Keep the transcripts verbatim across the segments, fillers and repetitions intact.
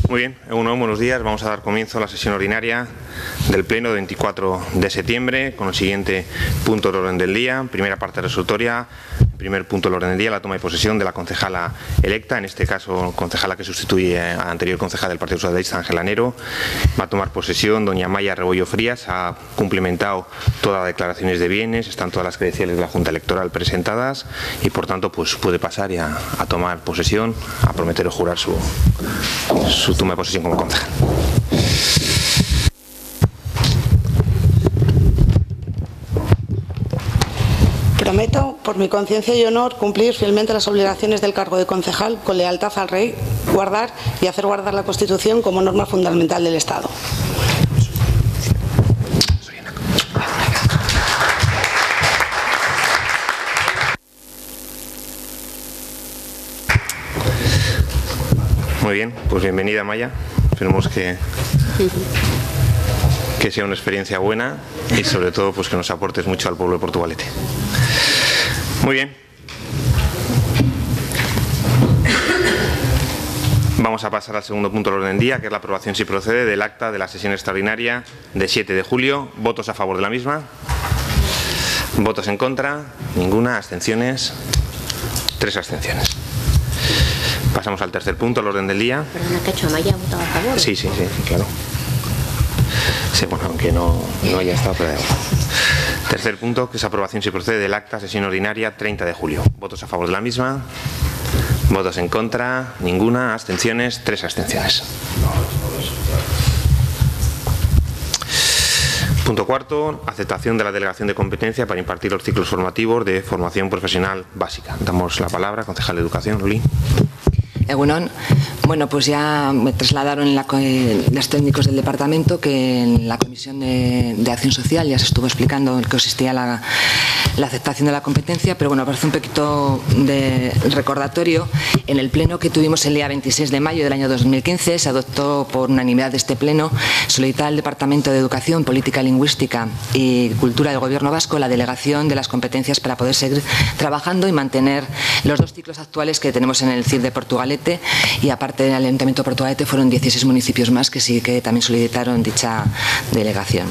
Muy bien, uno, buenos días. Vamos a dar comienzo a la sesión ordinaria del Pleno de veinticuatro de septiembre con el siguiente punto del orden del día. Primera parte resolutoria. Primer punto del orden del día, la toma de posesión de la concejala electa, en este caso concejala que sustituye a la anterior concejala del Partido Socialista, Ángela Nero. Va a tomar posesión doña Maya Rebollo Frías, ha cumplimentado todas las declaraciones de bienes, están todas las credenciales de la Junta Electoral presentadas y por tanto pues puede pasar ya a tomar posesión, a prometer o jurar su, su toma de posesión como concejal. Prometo, por mi conciencia y honor, cumplir fielmente las obligaciones del cargo de concejal con lealtad al Rey, guardar y hacer guardar la Constitución como norma fundamental del Estado. Muy bien, pues bienvenida Maya. Esperemos que, que sea una experiencia buena y sobre todo pues que nos aportes mucho al pueblo de Portugalete. Muy bien. Vamos a pasar al segundo punto del orden del día, que es la aprobación, si procede, del acta de la sesión extraordinaria de siete de julio. ¿Votos a favor de la misma? ¿Votos en contra? Ninguna. ¿Abstenciones? Tres abstenciones. Pasamos al tercer punto del orden del día. Perdona, que ha hecho Maya, ¿ha votado a favor? Sí, sí, sí, claro. Sí, bueno, aunque no, no haya estado, pero... Tercer punto, que es aprobación, si procede, del acta sesión ordinaria treinta de julio. ¿Votos a favor de la misma? ¿Votos en contra? Ninguna. ¿Abstenciones? Tres abstenciones. Punto cuarto, aceptación de la delegación de competencia para impartir los ciclos formativos de formación profesional básica. Damos la palabra, concejal de Educación, Luli. Egunon. Bueno, pues ya me trasladaron la, eh, los técnicos del departamento que en la Comisión de, de Acción Social ya se estuvo explicando en qué consistía la, la aceptación de la competencia, pero bueno, parece un poquito de recordatorio. En el pleno que tuvimos el día veintiséis de mayo del año dos mil quince se adoptó por unanimidad de este pleno solicitar al Departamento de Educación, Política Lingüística y Cultura del Gobierno Vasco la delegación de las competencias para poder seguir trabajando y mantener los dos ciclos actuales que tenemos en el C I R de Portugalete, y aparte del Ayuntamiento de Portugalete fueron dieciséis municipios más que sí que también solicitaron dicha delegación.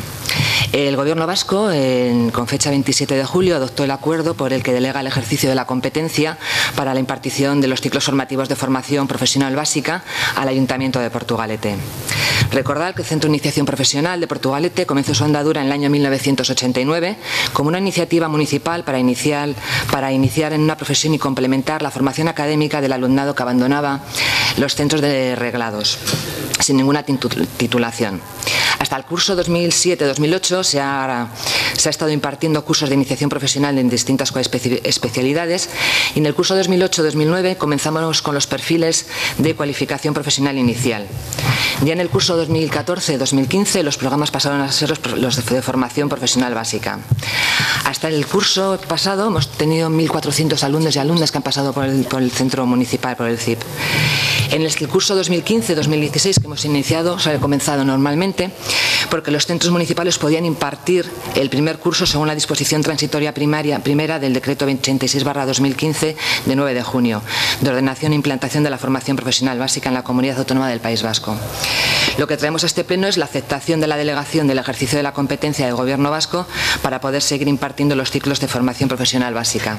El Gobierno vasco, en, con fecha veintisiete de julio, adoptó el acuerdo por el que delega el ejercicio de la competencia para la impartición de los ciclos formativos de formación profesional básica al Ayuntamiento de Portugalete. Recordar que el Centro de Iniciación Profesional de Portugalete comenzó su andadura en el año mil novecientos ochenta y nueve como una iniciativa municipal para iniciar, para iniciar en una profesión y complementar la formación académica del alumnado que abandonaba los centros de reglados sin ninguna titulación. Hasta el curso dos mil siete dos mil ocho se ha, se ha estado impartiendo cursos de iniciación profesional en distintas especialidades, y en el curso dos mil ocho dos mil nueve comenzamos con los perfiles de cualificación profesional inicial. Ya en el curso dos mil catorce dos mil quince los programas pasaron a ser los, los de, de formación profesional básica. Hasta el curso pasado hemos tenido mil cuatrocientos alumnos y alumnas que han pasado por el, por el centro municipal, por el C I P. En el curso dos mil quince dos mil dieciséis que hemos iniciado, se ha comenzado normalmente, porque los centros municipales podían impartir el primer curso según la disposición transitoria primaria, primera del decreto ochenta y seis barra dos mil quince de nueve de junio, de ordenación e implantación de la formación profesional básica en la Comunidad Autónoma del País Vasco. Lo que traemos a este pleno es la aceptación de la delegación del ejercicio de la competencia del Gobierno vasco para poder seguir impartiendo los ciclos de formación profesional básica.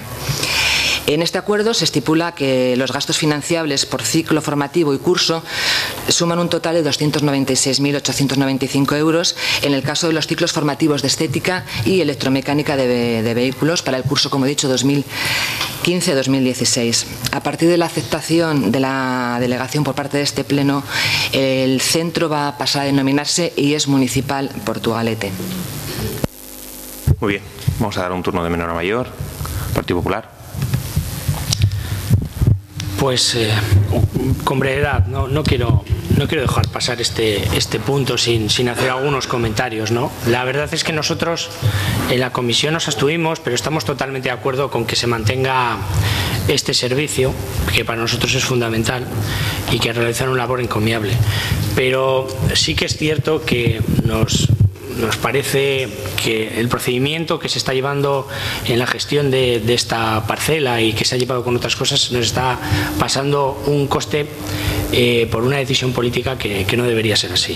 En este acuerdo se estipula que los gastos financiables por ciclo formativo y curso suman un total de doscientos noventa y seis mil ochocientos noventa y cinco euros en el caso de los ciclos formativos de estética y electromecánica de, de vehículos para el curso, como he dicho, dos mil quince dos mil dieciséis. A partir de la aceptación de la delegación por parte de este pleno, el centro va a pasar a denominarse I E S Municipal Portugalete. Muy bien, vamos a dar un turno de menor a mayor. Partido Popular. Pues eh, con brevedad, no, no, quiero, no quiero dejar pasar este, este punto sin, sin hacer algunos comentarios, ¿no? La verdad es que nosotros en la comisión nos abstuvimos, pero estamos totalmente de acuerdo con que se mantenga este servicio, que para nosotros es fundamental y que realizan una labor encomiable. Pero sí que es cierto que nos nos parece que el procedimiento que se está llevando en la gestión de, de esta parcela y que se ha llevado con otras cosas nos está pasando un coste eh, por una decisión política que, que no debería ser así.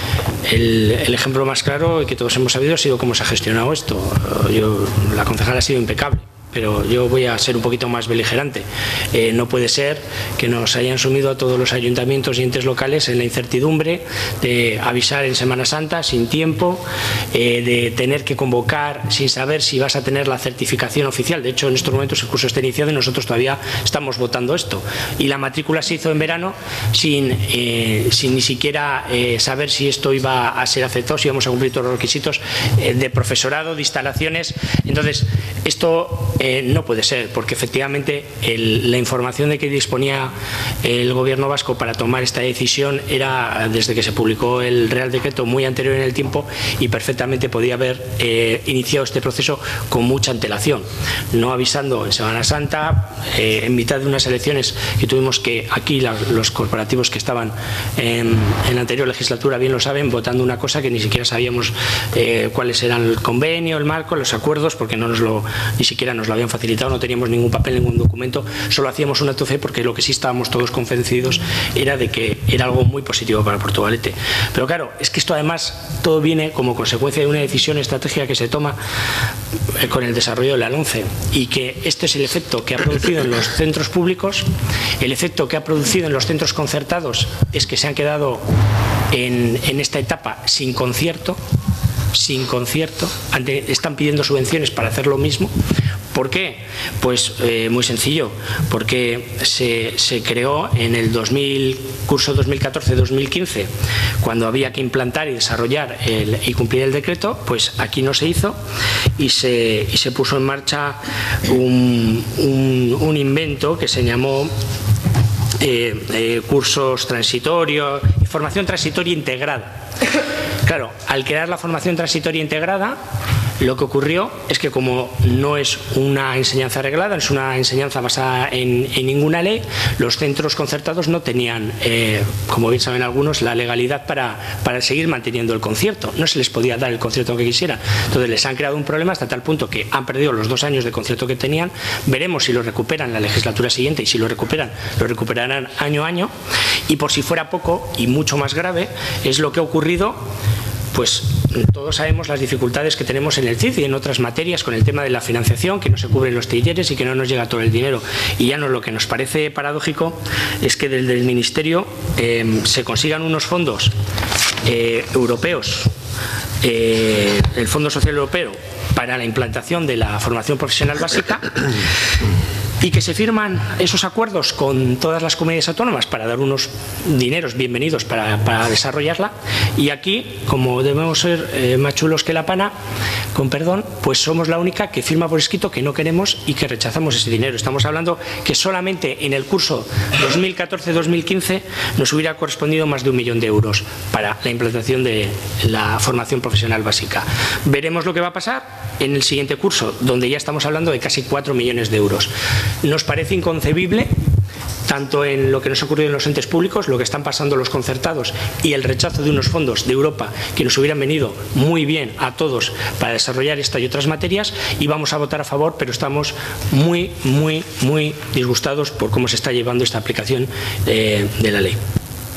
El, el ejemplo más claro y que todos hemos sabido ha sido cómo se ha gestionado esto. Yo, la concejala ha sido impecable, pero yo voy a ser un poquito más beligerante. Eh, no puede ser que nos hayan sumido a todos los ayuntamientos y entes locales en la incertidumbre de avisar en Semana Santa sin tiempo, eh, de tener que convocar sin saber si vas a tener la certificación oficial. De hecho, en estos momentos el curso está iniciado y nosotros todavía estamos votando esto. Y la matrícula se hizo en verano sin, eh, sin ni siquiera eh, saber si esto iba a ser aceptado, si íbamos a cumplir todos los requisitos eh, de profesorado, de instalaciones. Entonces, esto Eh, no puede ser, porque efectivamente el, la información de que disponía el Gobierno vasco para tomar esta decisión era desde que se publicó el Real Decreto muy anterior en el tiempo y perfectamente podía haber eh, iniciado este proceso con mucha antelación, no avisando en Semana Santa, eh, en mitad de unas elecciones que tuvimos que aquí la, los corporativos que estaban en, en la anterior legislatura bien lo saben, votando una cosa que ni siquiera sabíamos eh, cuáles eran el convenio, el marco, los acuerdos, porque no nos lo, ni siquiera nos lo habían facilitado, no teníamos ningún papel, ningún documento, solo hacíamos un acto de fe porque lo que sí estábamos todos convencidos era de que era algo muy positivo para Portugalete. Pero claro, es que esto además todo viene como consecuencia de una decisión estratégica que se toma con el desarrollo de la LOMCE y que este es el efecto que ha producido en los centros públicos. El efecto que ha producido en los centros concertados es que se han quedado en, en esta etapa sin concierto, sin concierto, están pidiendo subvenciones para hacer lo mismo. ¿Por qué? Pues eh, muy sencillo, porque se, se creó en el dos mil, curso dos mil catorce dos mil quince, cuando había que implantar y desarrollar el, y cumplir el decreto, pues aquí no se hizo y se, y se puso en marcha un, un, un invento que se llamó eh, eh, cursos transitorios, formación transitoria integrada. Claro, al crear la formación transitoria integrada, lo que ocurrió es que como no es una enseñanza reglada, no es una enseñanza basada en, en ninguna ley, los centros concertados no tenían, eh, como bien saben algunos, la legalidad para, para seguir manteniendo el concierto. No se les podía dar el concierto que quisieran. Entonces les han creado un problema hasta tal punto que han perdido los dos años de concierto que tenían. Veremos si lo recuperan la legislatura siguiente y si lo recuperan, lo recuperarán año a año. Y por si fuera poco y mucho más grave, es lo que ha ocurrido. Pues todos sabemos las dificultades que tenemos en el C I D y en otras materias con el tema de la financiación, que no se cubren los talleres y que no nos llega todo el dinero. Y ya no, lo que nos parece paradójico es que desde el Ministerio eh, se consigan unos fondos eh, europeos, eh, el Fondo Social Europeo, para la implantación de la formación profesional básica, y que se firman esos acuerdos con todas las comunidades autónomas para dar unos dineros bienvenidos para, para desarrollarla, y aquí, como debemos ser eh, más chulos que la pana, con perdón, pues somos la única que firma por escrito que no queremos y que rechazamos ese dinero. Estamos hablando que solamente en el curso dos mil catorce dos mil quince nos hubiera correspondido más de un millón de euros para la implantación de la formación profesional básica. Veremos lo que va a pasar en el siguiente curso, donde ya estamos hablando de casi cuatro millones de euros. Nos parece inconcebible, tanto en lo que nos ha ocurrido en los entes públicos, lo que están pasando los concertados y el rechazo de unos fondos de Europa que nos hubieran venido muy bien a todos para desarrollar esta y otras materias, y vamos a votar a favor, pero estamos muy, muy, muy disgustados por cómo se está llevando esta aplicación de, de la ley.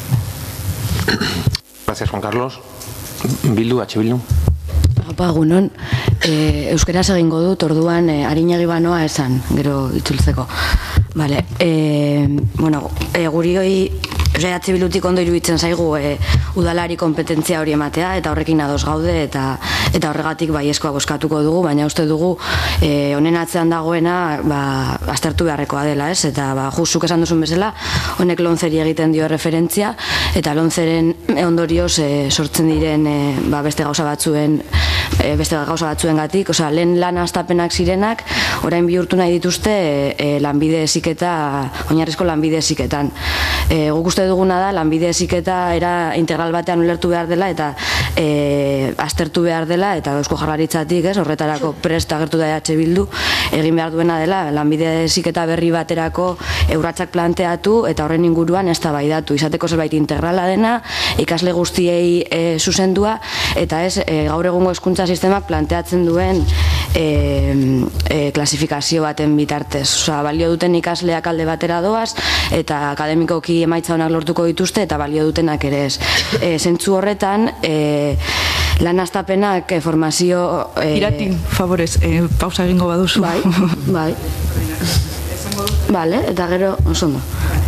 Gracias, Juan Carlos. Bildu, H. Bildu. Opa, egunon, e, euskeraz egingo dut, orduan e, arinegi banoa esan, gero itzultzeko. Vale, e, bueno, e, guri hoi, E H Bildutik ondo iruditzen zaigu e, udalari kompetentzia hori ematea, eta horrekin ados gaude, eta eta horregatik baiezkoa bozkatuko dugu, baina uste dugu e, honen atzean dagoena ba, aztertu beharrekoa dela, ez? Eta ba, justuk esan duzun bezala, honek lonzeri egiten dio referentzia, eta lonzeren ondorioz e, sortzen diren e, ba, beste gauza batzuen beste gauza batzuengatik, osea, lehen lan hastapenak zirenak, orain bihurtu nahi dituzte lanbide heziketa, oinarrizko lanbide heziketan. Guk uste duguna da, lanbide heziketa era integral batean ulertu behar dela eta aztertu behar dela, eta Eusko Jaurlaritzatik, horretarako prest agertu da E H Bildu, egin behar duena dela, lanbide heziketa berri baterako urratsak planteatu eta horren inguruan eztabaidatu, izateko zerbait integrala dena, ikasle guztiei zuzendua, eta ez gaur egungo hezkuntza sistemak planteatzen duen klasifikazio baten bitartez. Osa, balio duten ikasleak alde batera doaz, eta akademikoki emaitza honak lortuko dituzte, eta balio dutenak ere ez. Zentzu horretan, lan hastapenak formazio... Irati, favorez, pausa egingo baduzu. Bai, bai. Vale, eta gero, osondo.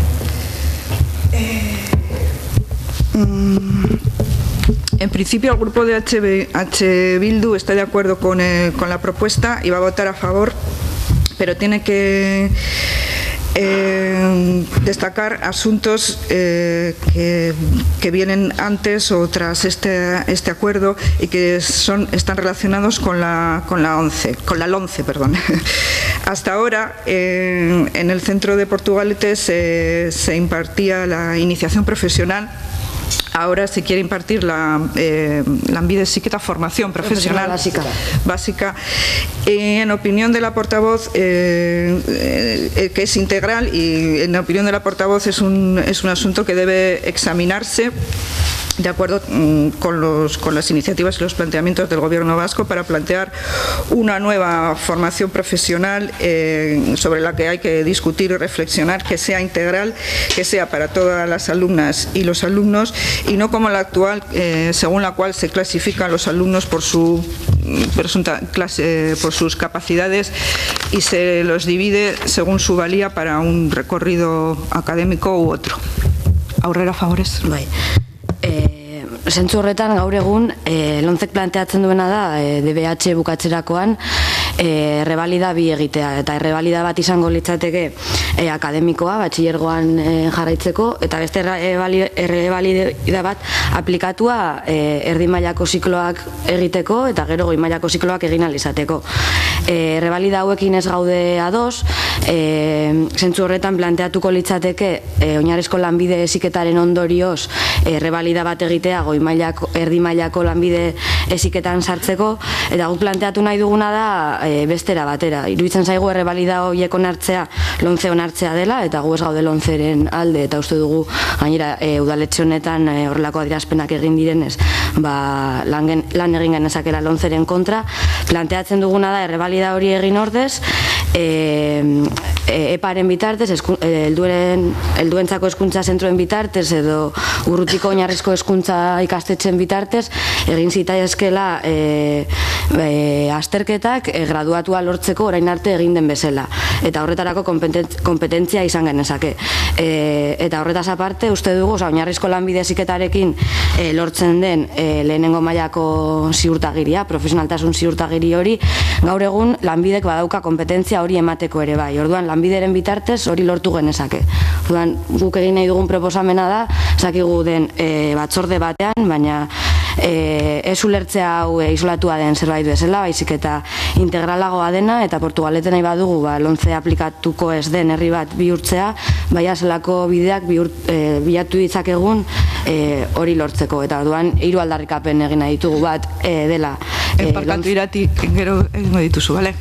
En principio, el grupo de H Bildu está de acuerdo con, eh, con la propuesta y va a votar a favor, pero tiene que eh, destacar asuntos eh, que, que vienen antes o tras este, este acuerdo y que son, están relacionados con la, con la ONCE, con la LONCE, perdón. Hasta ahora, eh, en el centro de Portugalete se, se impartía la iniciación profesional. Ahora se quiere impartir la eh, lanbide heziketa formación profesional básica, básica. Eh, en opinión de la portavoz, eh, eh, que es integral, y en opinión de la portavoz es un, es un asunto que debe examinarse de acuerdo con, los, con las iniciativas y los planteamientos del Gobierno vasco para plantear una nueva formación profesional eh, sobre la que hay que discutir y reflexionar, que sea integral, que sea para todas las alumnas y los alumnos, y no como la actual, eh, según la cual se clasifican los alumnos por su presunta clase, por sus capacidades, y se los divide según su valía para un recorrido académico u otro. Aurrera, favorez. Bai. E, zentzu horretan gaur egun e, lontzek planteatzen duena da e, D B H bukatzerakoan e, errebalida bi egitea, eta errebalida bat izango litzateke e, akademikoa, batxilergoan e, jarraitzeko, eta beste errebalida bat aplikatua e, erdi mailako zikloak egiteko eta gero goi mailako zikloak egin ahal izateko. E, errebalida hauekin ez gaude ados, e, zentzu horretan planteatuko litzateke e, oinarrizko lanbide heziketaren ondorioz errebalida bat egitea goi mailako, erdi mailako lanbide heziketan sartzeko, eta guk planteatu nahi duguna da e, bestera batera. Iruditzen zaigu errebalida horiek onartzea lontze onartzea dela, eta gu ez gaude lontzeren alde, eta uste dugu gainera e, udaletxe honetan e, horrelako adierazpenak egin direnez, ba, lan, gen, lan egin genezakela lontzeren kontra. Planteatzen duguna da errebalida hori egin ordez, e, e, eparen bitartez, esku, e, elduen, elduentzako hezkuntza zentroen bitartez edo urrutiko oinarrizko hezkuntza ikastetxen bitartez egin zitaiezkela e, e, azterketak e, graduatua lortzeko orain arte egin den bezala, eta horretarako kompetentzia izan genezake. E, eta horretaz aparte uste dugu, oza, oinarrizko lanbide heziketarekin e, lortzen den e, lehenengo mailako ziurtagiria, profesionaltasun ziurtagiri hori, gaur egun lanbidek badauka kompetentzia hori emateko ere bai. Orduan lanbideren bitartez hori lortu genezake. Orduan guk egin nahi dugun proposamena da, zakigu den e, batzorde batean, baina e, ez ulertzea hau e, isolatua den zerbait bezala, baizik eta integralagoa dena, eta Portugaleten nahi badugu ba, lontze aplikatuko ez den herri bat bihurtzea, baina zelako bideak bihurt, e, bilatu ditzakegun e, hori lortzeko, eta orduan hiru aldarrikapen egin nahi ditugu, bat e, dela e, Parkatu irati, gero egingo dituzu, bale?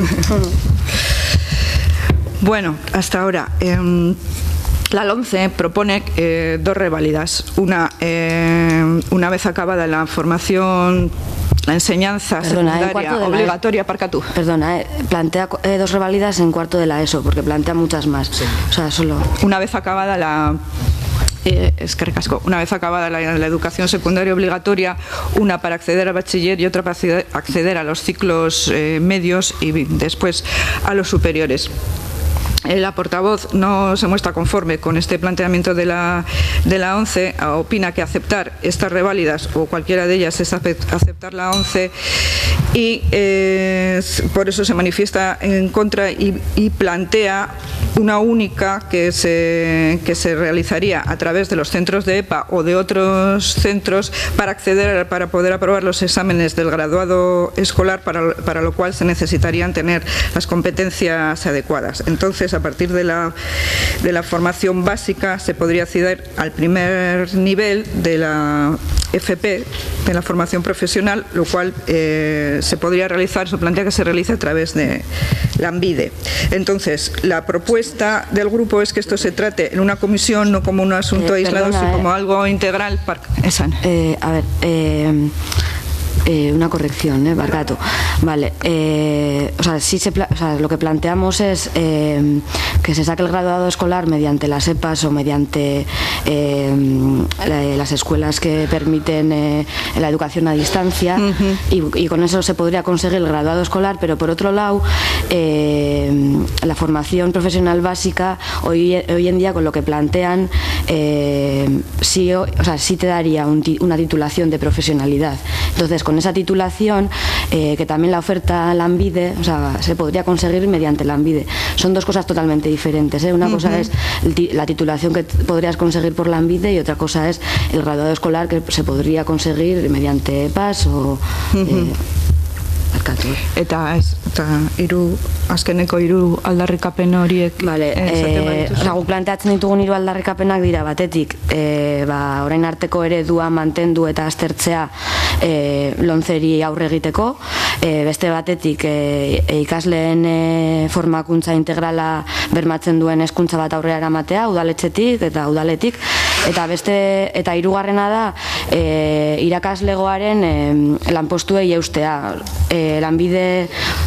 Bueno, hasta ahora eh, la LONCE propone eh, dos revalidas. Una, eh, una vez acabada la formación, la enseñanza Perdona, secundaria obligatoria, parca tú. Perdona, eh, plantea eh, dos revalidas en cuarto de la ESO, porque plantea muchas más. Sí. O sea, solo... Una vez acabada la... Eh, es que recasco. Una vez acabada la, la educación secundaria obligatoria, una para acceder al bachiller y otra para acceder, acceder a los ciclos eh, medios y después a los superiores. La portavoz no se muestra conforme con este planteamiento de la, de la ONCE, opina que aceptar estas reválidas o cualquiera de ellas es aceptar la ONCE, y eh, por eso se manifiesta en contra y, y plantea una única que se, que se realizaría a través de los centros de E P A o de otros centros para acceder, para poder aprobar los exámenes del graduado escolar, para, para lo cual se necesitarían tener las competencias adecuadas. Entonces, a partir de la, de la formación básica se podría acceder al primer nivel de la F P, de la formación profesional, lo cual eh, se podría realizar, se plantea que se realice a través de Lanbide. Entonces, la propuesta del grupo es que esto se trate en una comisión, no como un asunto eh, aislado, sino eh. como algo integral. Esan. Eh, a ver, eh, eh, una corrección, ¿eh? Barcato. Vale, eh, o sea, sí se, o sea, lo que planteamos es eh, que se saque el graduado escolar mediante las E P As o mediante eh, las escuelas que permiten eh, la educación a distancia, uh-huh. y, y con eso se podría conseguir el graduado escolar, pero por otro lado, eh, la formación profesional básica, hoy, hoy en día con lo que plantean, eh, sí, o sea, sí te daría un, una titulación de profesionalidad. Entonces, con esa titulación, eh, que también la oferta Lanbide, o sea, se podría conseguir mediante Lanbide. Son dos cosas totalmente diferentes, ¿eh? Una uh-huh. cosa es la titulación que podrías conseguir por Lanbide y otra cosa es el graduado escolar que se podría conseguir mediante E P A S o... Uh-huh. eh, Eta ez, eta hiru azkeneko hiru aldarrikapen horiek. Vale, eh, eh, gu planteatzen ditugun hiru aldarrikapenak dira batetik, eh, ba, orain arteko eredua mantendu eta aztertzea eh, lontzeri aurre egiteko, eh, beste batetik eh, ikasleen eh, formakuntza integrala bermatzen duen hezkuntza bat aurrera eramatea, udaletxetik eta udaletik, eta beste eta hirugarrena da eh, irakaslegoaren eh, lanpostuei eustea. Eh, Lanbide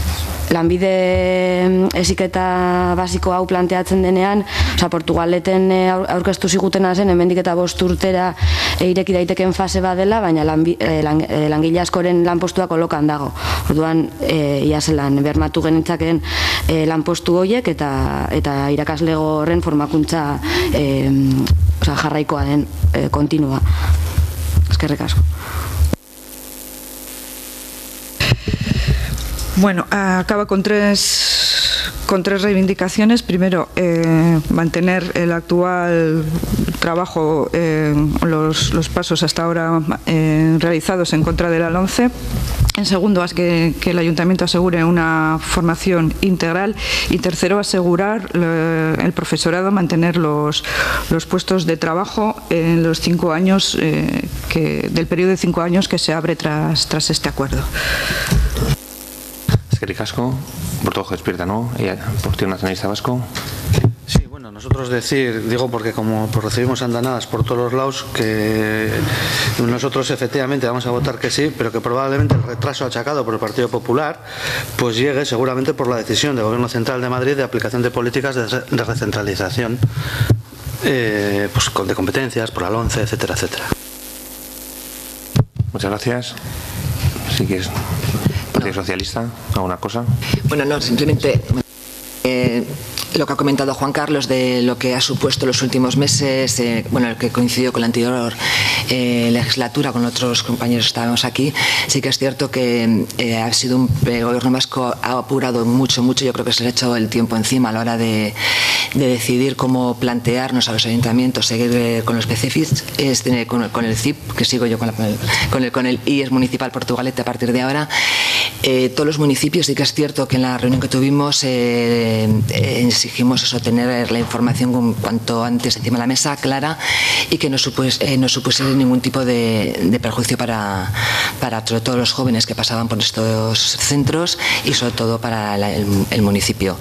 Lanbide heziketa basiko hau planteatzen denean, oza, Portugaleten aurkeztu zigutena zen, hemendik eta bost urtera ireki daiteken fase badela, baina lanbi, eh, lang, eh, langile askoren lanpostua kolokan dago. Orduan, eh, ia zelan, bermatu genitzakeen eh, lanpostu horiek eta, eta irakaslego horren formakuntza eh, oza, jarraikoa den eh, kontinua. Eskerrik asko. Bueno, acaba con tres, con tres reivindicaciones. Primero, eh, mantener el actual trabajo, eh, los, los pasos hasta ahora eh, realizados en contra de la LOMCE. En segundo, es que, que el Ayuntamiento asegure una formación integral. Y tercero, asegurar eh, el profesorado, mantener los, los puestos de trabajo en los cinco años, eh, que, del periodo de cinco años que se abre tras, tras este acuerdo. Eskerrik asko, Portojo despierta, ¿no? Partido Nacionalista Vasco. Sí, bueno, nosotros decir, digo porque como pues recibimos andanadas por todos los lados, que nosotros efectivamente vamos a votar que sí, pero que probablemente el retraso achacado por el Partido Popular pues llegue seguramente por la decisión del Gobierno Central de Madrid de aplicación de políticas de, de recentralización, eh, pues de competencias, por la LOMCE, etcétera, etcétera. Muchas gracias. Si quieres... Partido Socialista, ¿alguna cosa? Bueno, no, simplemente eh, lo que ha comentado Juan Carlos de lo que ha supuesto los últimos meses, eh, bueno, el que coincidió con la anterior eh, legislatura, con otros compañeros que estábamos aquí, sí que es cierto que eh, ha sido un el Gobierno vasco ha apurado mucho, mucho, yo creo que se le ha echado el tiempo encima a la hora de, de decidir cómo plantearnos a los ayuntamientos seguir eh, con los P C F I s, este, con, con el C I P, que sigo yo con, la, con, el, con el I E S Municipal Portugalete a partir de ahora. Eh, todos los municipios, sí que es cierto que en la reunión que tuvimos eh, eh, exigimos eso, tener la información cuanto antes encima de la mesa, clara, y que no, supus, eh, no supusiera ningún tipo de, de perjuicio para, para sobre todo los jóvenes que pasaban por estos centros y sobre todo para la, el, el municipio.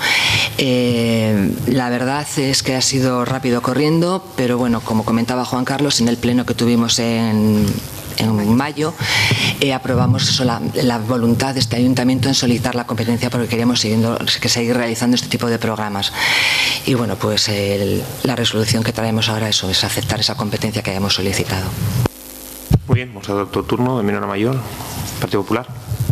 Eh, la verdad es que ha sido rápido corriendo, pero bueno, como comentaba Juan Carlos, en el pleno que tuvimos en en mayo, eh, aprobamos eso, la, la voluntad de este ayuntamiento en solicitar la competencia porque queríamos siguiendo, que seguir realizando este tipo de programas. Y bueno, pues el, la resolución que traemos ahora eso, es aceptar esa competencia que hayamos solicitado. Muy bien, vamos a dar otro turno de menor a mayor, Partido Popular.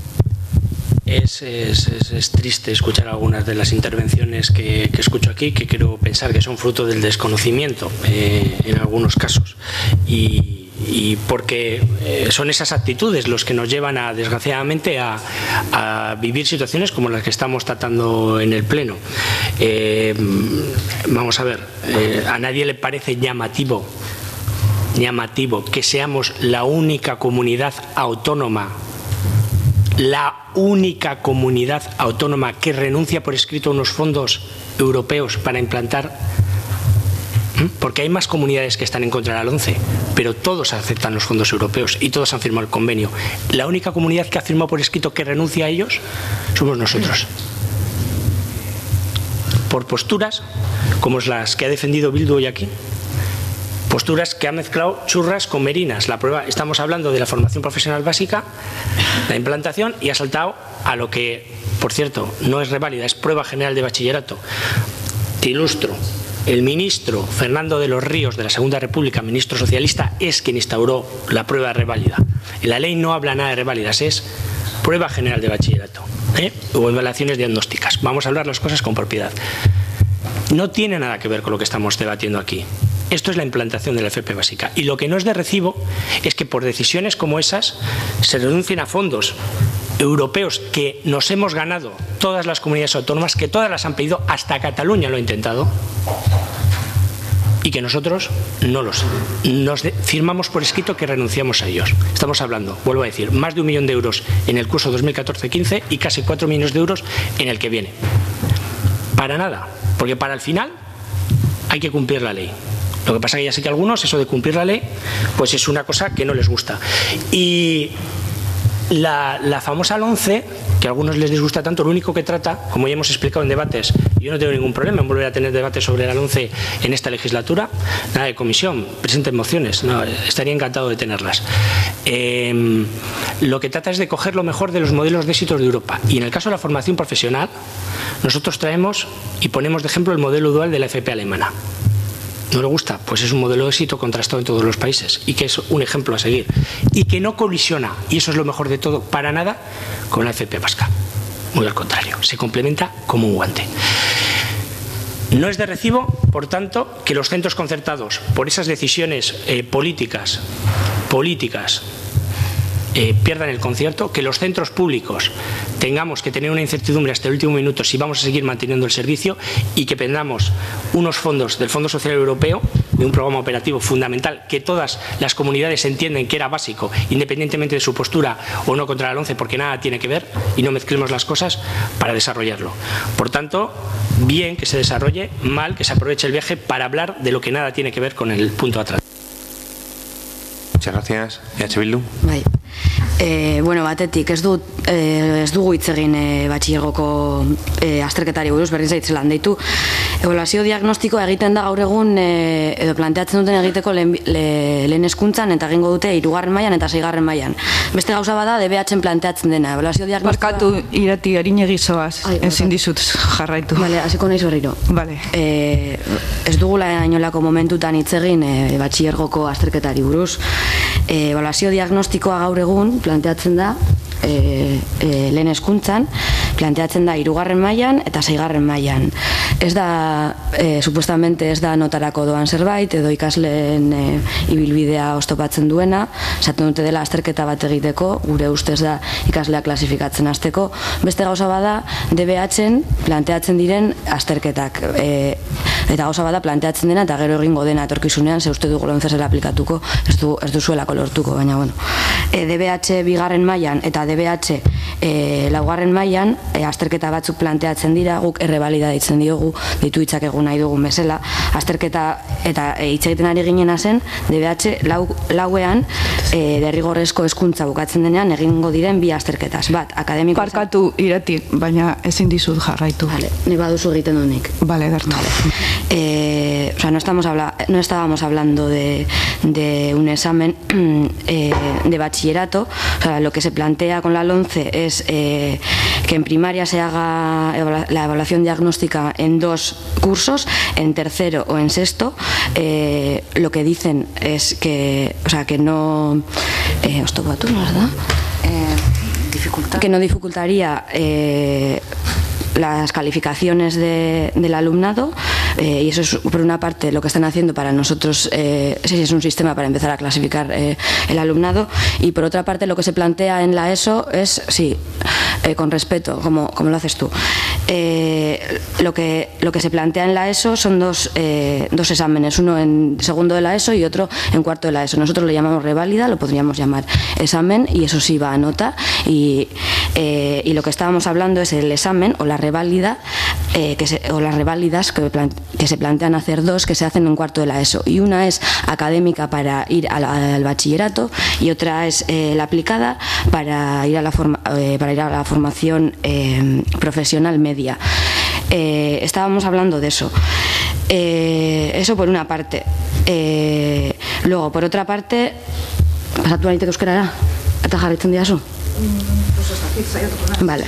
Es, es, es, es triste escuchar algunas de las intervenciones que, que escucho aquí, que quiero pensar que son fruto del desconocimiento eh, en algunos casos. Y y porque eh, son esas actitudes los que nos llevan a, desgraciadamente, a, a vivir situaciones como las que estamos tratando en el Pleno. Eh, vamos a ver, eh, a nadie le parece llamativo, llamativo que seamos la única comunidad autónoma, la única comunidad autónoma que renuncia por escrito a unos fondos europeos para implantar, porque hay más comunidades que están en contra de la LOMCE, pero todos aceptan los fondos europeos y todos han firmado el convenio. La única comunidad que ha firmado por escrito que renuncia a ellos somos nosotros. Por posturas como las que ha defendido Bildu hoy aquí, posturas que ha mezclado churras con merinas. La prueba, estamos hablando de la formación profesional básica, la implantación, y ha saltado a lo que, por cierto, no es reválida, es prueba general de bachillerato. Te ilustro. El ministro Fernando de los Ríos de la Segunda República, ministro socialista, es quien instauró la prueba reválida. En la ley no habla nada de reválidas, es prueba general de bachillerato, ¿eh? o evaluaciones diagnósticas. Vamos a hablar las cosas con propiedad. No tiene nada que ver con lo que estamos debatiendo aquí. Esto es la implantación de la F P básica. Y lo que no es de recibo es que por decisiones como esas se renuncien a fondos europeos que nos hemos ganado todas las comunidades autónomas, que todas las han pedido, hasta Cataluña lo ha intentado, y que nosotros no los nos de, firmamos por escrito que renunciamos a ellos. Estamos hablando, vuelvo a decir, más de un millón de euros en el curso dos mil catorce quince y casi cuatro millones de euros en el que viene. Para nada, porque para el final hay que cumplir la ley. Lo que pasa es que ya sé que a algunos eso de cumplir la ley pues es una cosa que no les gusta. Y la, la famosa LOMCE, que a algunos les disgusta tanto, lo único que trata, como ya hemos explicado en debates, yo no tengo ningún problema en volver a tener debates sobre la LOMCE en esta legislatura, nada de comisión, presenten mociones, no, estaría encantado de tenerlas. Eh, lo que trata es de coger lo mejor de los modelos de éxito de Europa, y en el caso de la formación profesional, nosotros traemos y ponemos de ejemplo el modelo dual de la F P alemana. ¿No le gusta? Pues es un modelo de éxito contrastado en todos los países y que es un ejemplo a seguir y que no colisiona, y eso es lo mejor de todo, para nada con la F P vasca. Muy al contrario, se complementa como un guante. No es de recibo, por tanto, que los centros concertados, por esas decisiones eh, políticas, políticas, Eh, pierdan el concierto, que los centros públicos tengamos que tener una incertidumbre hasta el último minuto si vamos a seguir manteniendo el servicio, y que pendamos unos fondos del Fondo Social Europeo, de un programa operativo fundamental que todas las comunidades entienden que era básico, independientemente de su postura o no contra la LOMCE, porque nada tiene que ver, y no mezclemos las cosas, para desarrollarlo. Por tanto, bien que se desarrolle, mal que se aproveche el viaje para hablar de lo que nada tiene que ver con el punto atrás. Muchas gracias. E H Bildu. Bai. E, bueno, batetik, ez, du, e, ez dugu hitz egin e, batxilergoko e, azterketari buruz, berdin zaitzelan deitu. Ebaluazio diagnostikoa egiten da gaur egun, e, edo planteatzen duten egiteko lehen, le, lehen hezkuntzan, eta egingo dute hirugarren mailan eta seigarren mailan. Beste gauza bada D B H-en planteatzen dena. Ebaluazio diagnostikoa... Barkatu, irati, harin egizoaz, ezin dizut jarraitu. Bale, hasiko naiz berriro. Bale. E, ez dugula inolako momentutan hitz egin e, batxilergoko azterketari buruz. E, ebaluazio diagnostikoa gaur egun planteatzen da e, e, lehen hezkuntzan, planteatzen da hirugarren mailan eta seigarren mailan. Ez da, e, supuestamente ez da notarako doan zerbait, edo ikasleen e, ibilbidea oztopatzen duena, esaten dute dela azterketa bat egiteko, gure ustez da ikaslea klasifikatzen hasteko. Beste gauza bada D B H-en planteatzen diren azterketak, e, eta gauza bada planteatzen dena eta gero egingo dena etorkizunean, ze uste dugu LOMCE zela aplikatuko, ez, du, ez duzuelako lortuko, baina bueno. E, D B H bigarren mailan eta D B H e, laugarren mailan e, azterketa batzuk planteatzen dira, guk errebalida ditzen diogu, ditu hitzak egun nahi dugun bezala, azterketa eta e, hitz egiten ari ginena zen D B H lau, lauean e, derrigorrezko hezkuntza bukatzen denean egingo diren bi azterketaz, bat akademiko... Barkatu, irati, baina ezin dizut jarraitu. Vale, ni baduzu egiten dut nik. Vale, bertu. Vale. Eh, o sea, no, estamos habla, no estábamos hablando de, de un examen eh, de bachillerato. O sea, lo que se plantea con la LOMCE es eh, que en primaria se haga la evaluación diagnóstica en dos cursos, en tercero o en sexto. Eh, lo que dicen es que, o sea, que no... Eh, ¿os toca tú, no, verdad? Eh, dificultad. Que no dificultaría... Eh, las calificaciones de, del alumnado, eh, y eso es por una parte lo que están haciendo para nosotros, eh, sí, es un sistema para empezar a clasificar eh, el alumnado, y por otra parte lo que se plantea en la ESO es, sí, eh, con respeto, como, como lo haces tú, eh, lo, que, lo que se plantea en la ESO son dos, eh, dos exámenes, uno en segundo de la ESO y otro en cuarto de la ESO. Nosotros lo llamamos reválida, lo podríamos llamar examen, y eso sí va a nota, y, eh, y lo que estábamos hablando es el examen o la reválida, eh, que se, o las reválidas que, plan, que se plantean hacer dos, que se hacen en cuarto de la ESO, y una es académica para ir al, al bachillerato y otra es eh, la aplicada para ir a la, forma, eh, para ir a la formación eh, profesional media. Eh, estábamos hablando de eso. Eh, eso por una parte. Eh, luego, por otra parte, pasatu aritek euskarara? Eta jarraitzen diazu? Vale.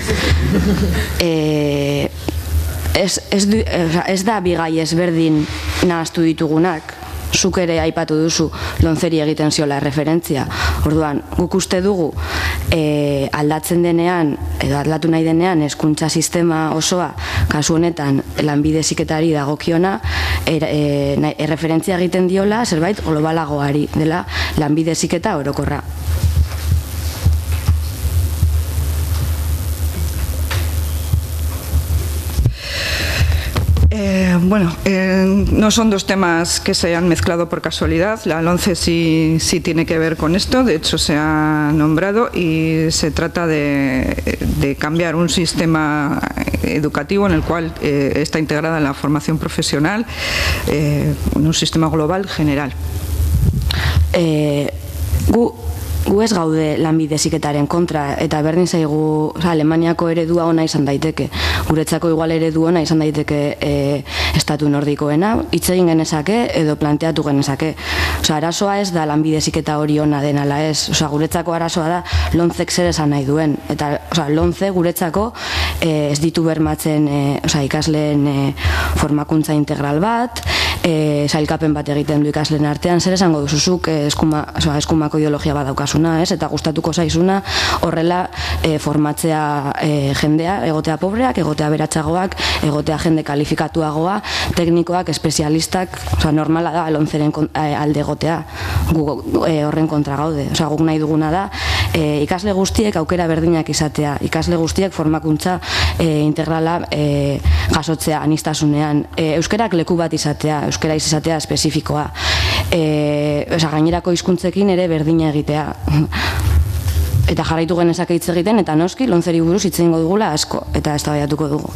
Eh, ez, ez, du, ez da bigai ezberdin nahaztu ditugunak. Zuk ere aipatu duzu lontzeri egiten ziola referentzia. Orduan, guk uste dugu e, aldatzen denean, edo aldatu nahi denean, hezkuntza sistema osoa, kasu honetan, lanbide heziketari dagokiona, er, e, erreferentzia egiten diola, zerbait globalagoari dela lanbide heziketa orokorra. Eh, bueno, eh, no son dos temas que se hayan mezclado por casualidad. La LOMCE sí, sí tiene que ver con esto, de hecho se ha nombrado, y se trata de, de cambiar un sistema educativo en el cual eh, está integrada la formación profesional eh, en un sistema global general. Eh, gu Gu ez gaude lanbide heziketaren kontra, eta berdin zaigu, oza, Alemaniako eredua ona izan daiteke. Guretzako igual eredu ona izan daiteke e, estatu nordikoena, hitz egin genezake edo planteatu genezake. Oza, arazoa ez da lanbide heziketa hori ona den ala ez. Oza, guretzako arazoa da lontzek zer esan nahi duen. Eta, oza, lontze guretzako e, ez ditu bermatzen e, oza, ikasleen e, formakuntza integral bat, e, sailkapen bat egiten du ikasleen artean, zer esango duzuzuk e, eskuma, oza, eskumako ideologia bat daukaz. Ez, eta gustatuko zaizuna horrela e, formatzea e, jendea, egotea pobreak, egotea beratsagoak, egotea jende kalifikatuagoa, teknikoak, espezialistak, oza, normala da lontzeren alde egotea, gu e, horren kontra gaude. Oza, guk nahi duguna da e, ikasle guztiek aukera berdinak izatea, ikasle guztiek formakuntza e, integrala e, jasotzea aniztasunean, e, euskerak leku bat izatea, euskera izatea espezifikoa, e, oza, gainerako hizkuntzekin ere berdina egitea. Eta jarraitu genezake hitz egiten, eta noski lontzeri buruz hitz egingo dugula asko, eta eztabaidatuko dugu.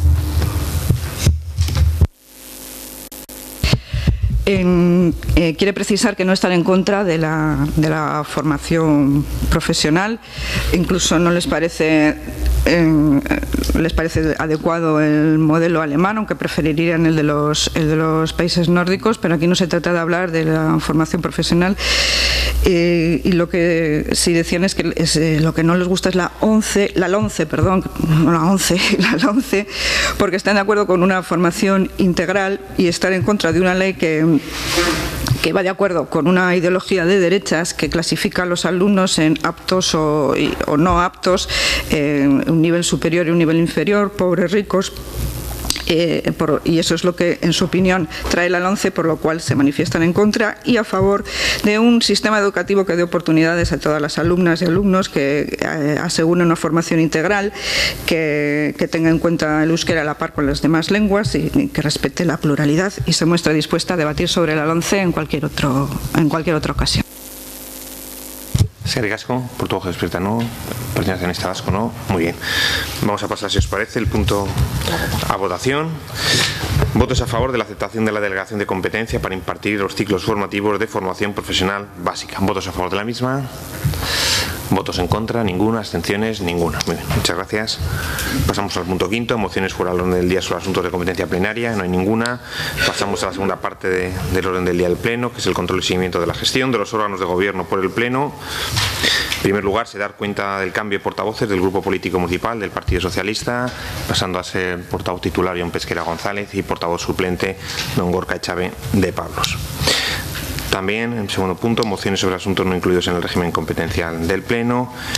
En, eh, quiere precisar que no están en contra de la, de la formación profesional, incluso no les parece eh, les parece adecuado el modelo alemán, aunque preferirían el de los el de los países nórdicos, pero aquí no se trata de hablar de la formación profesional. Eh, y lo que sí decían es que es, eh, lo que no les gusta es la once, la LOMCE, perdón, no la once, la LOMCE, porque están de acuerdo con una formación integral y están en contra de una ley que que va de acuerdo con una ideología de derechas que clasifica a los alumnos en aptos o, o no aptos, en un nivel superior y un nivel inferior, pobres, ricos. Eh, por, y eso es lo que, en su opinión, trae la LOMCE, por lo cual se manifiestan en contra y a favor de un sistema educativo que dé oportunidades a todas las alumnas y alumnos, que eh, asegure una formación integral, que, que tenga en cuenta el euskera a la par con las demás lenguas y, y que respete la pluralidad, y se muestra dispuesta a debatir sobre la LOMCE en cualquier otro, en cualquier otra ocasión. Eskerrik asko, Portugal Experta no, Partido Nacionalista Vasco no. Muy bien. Vamos a pasar, si os parece, el punto a votación. Votos a favor de la aceptación de la delegación de competencia para impartir los ciclos formativos de formación profesional básica. ¿Votos a favor de la misma? ¿Votos en contra? Ninguna. ¿Abstenciones? Ninguna. Muy bien, muchas gracias. Pasamos al punto quinto, mociones fuera del orden del día sobre asuntos de competencia plenaria. No hay ninguna. Pasamos a la segunda parte de, del orden del día del Pleno, que es el control y seguimiento de la gestión de los órganos de gobierno por el Pleno. En primer lugar, se dar cuenta del cambio de portavoces del Grupo Político Municipal del Partido Socialista, pasando a ser portavoz titular Jon Pesquera González y portavoz suplente don Gorka Echave de Pablos. También, en segundo punto, mociones sobre asuntos no incluidos en el régimen competencial del Pleno.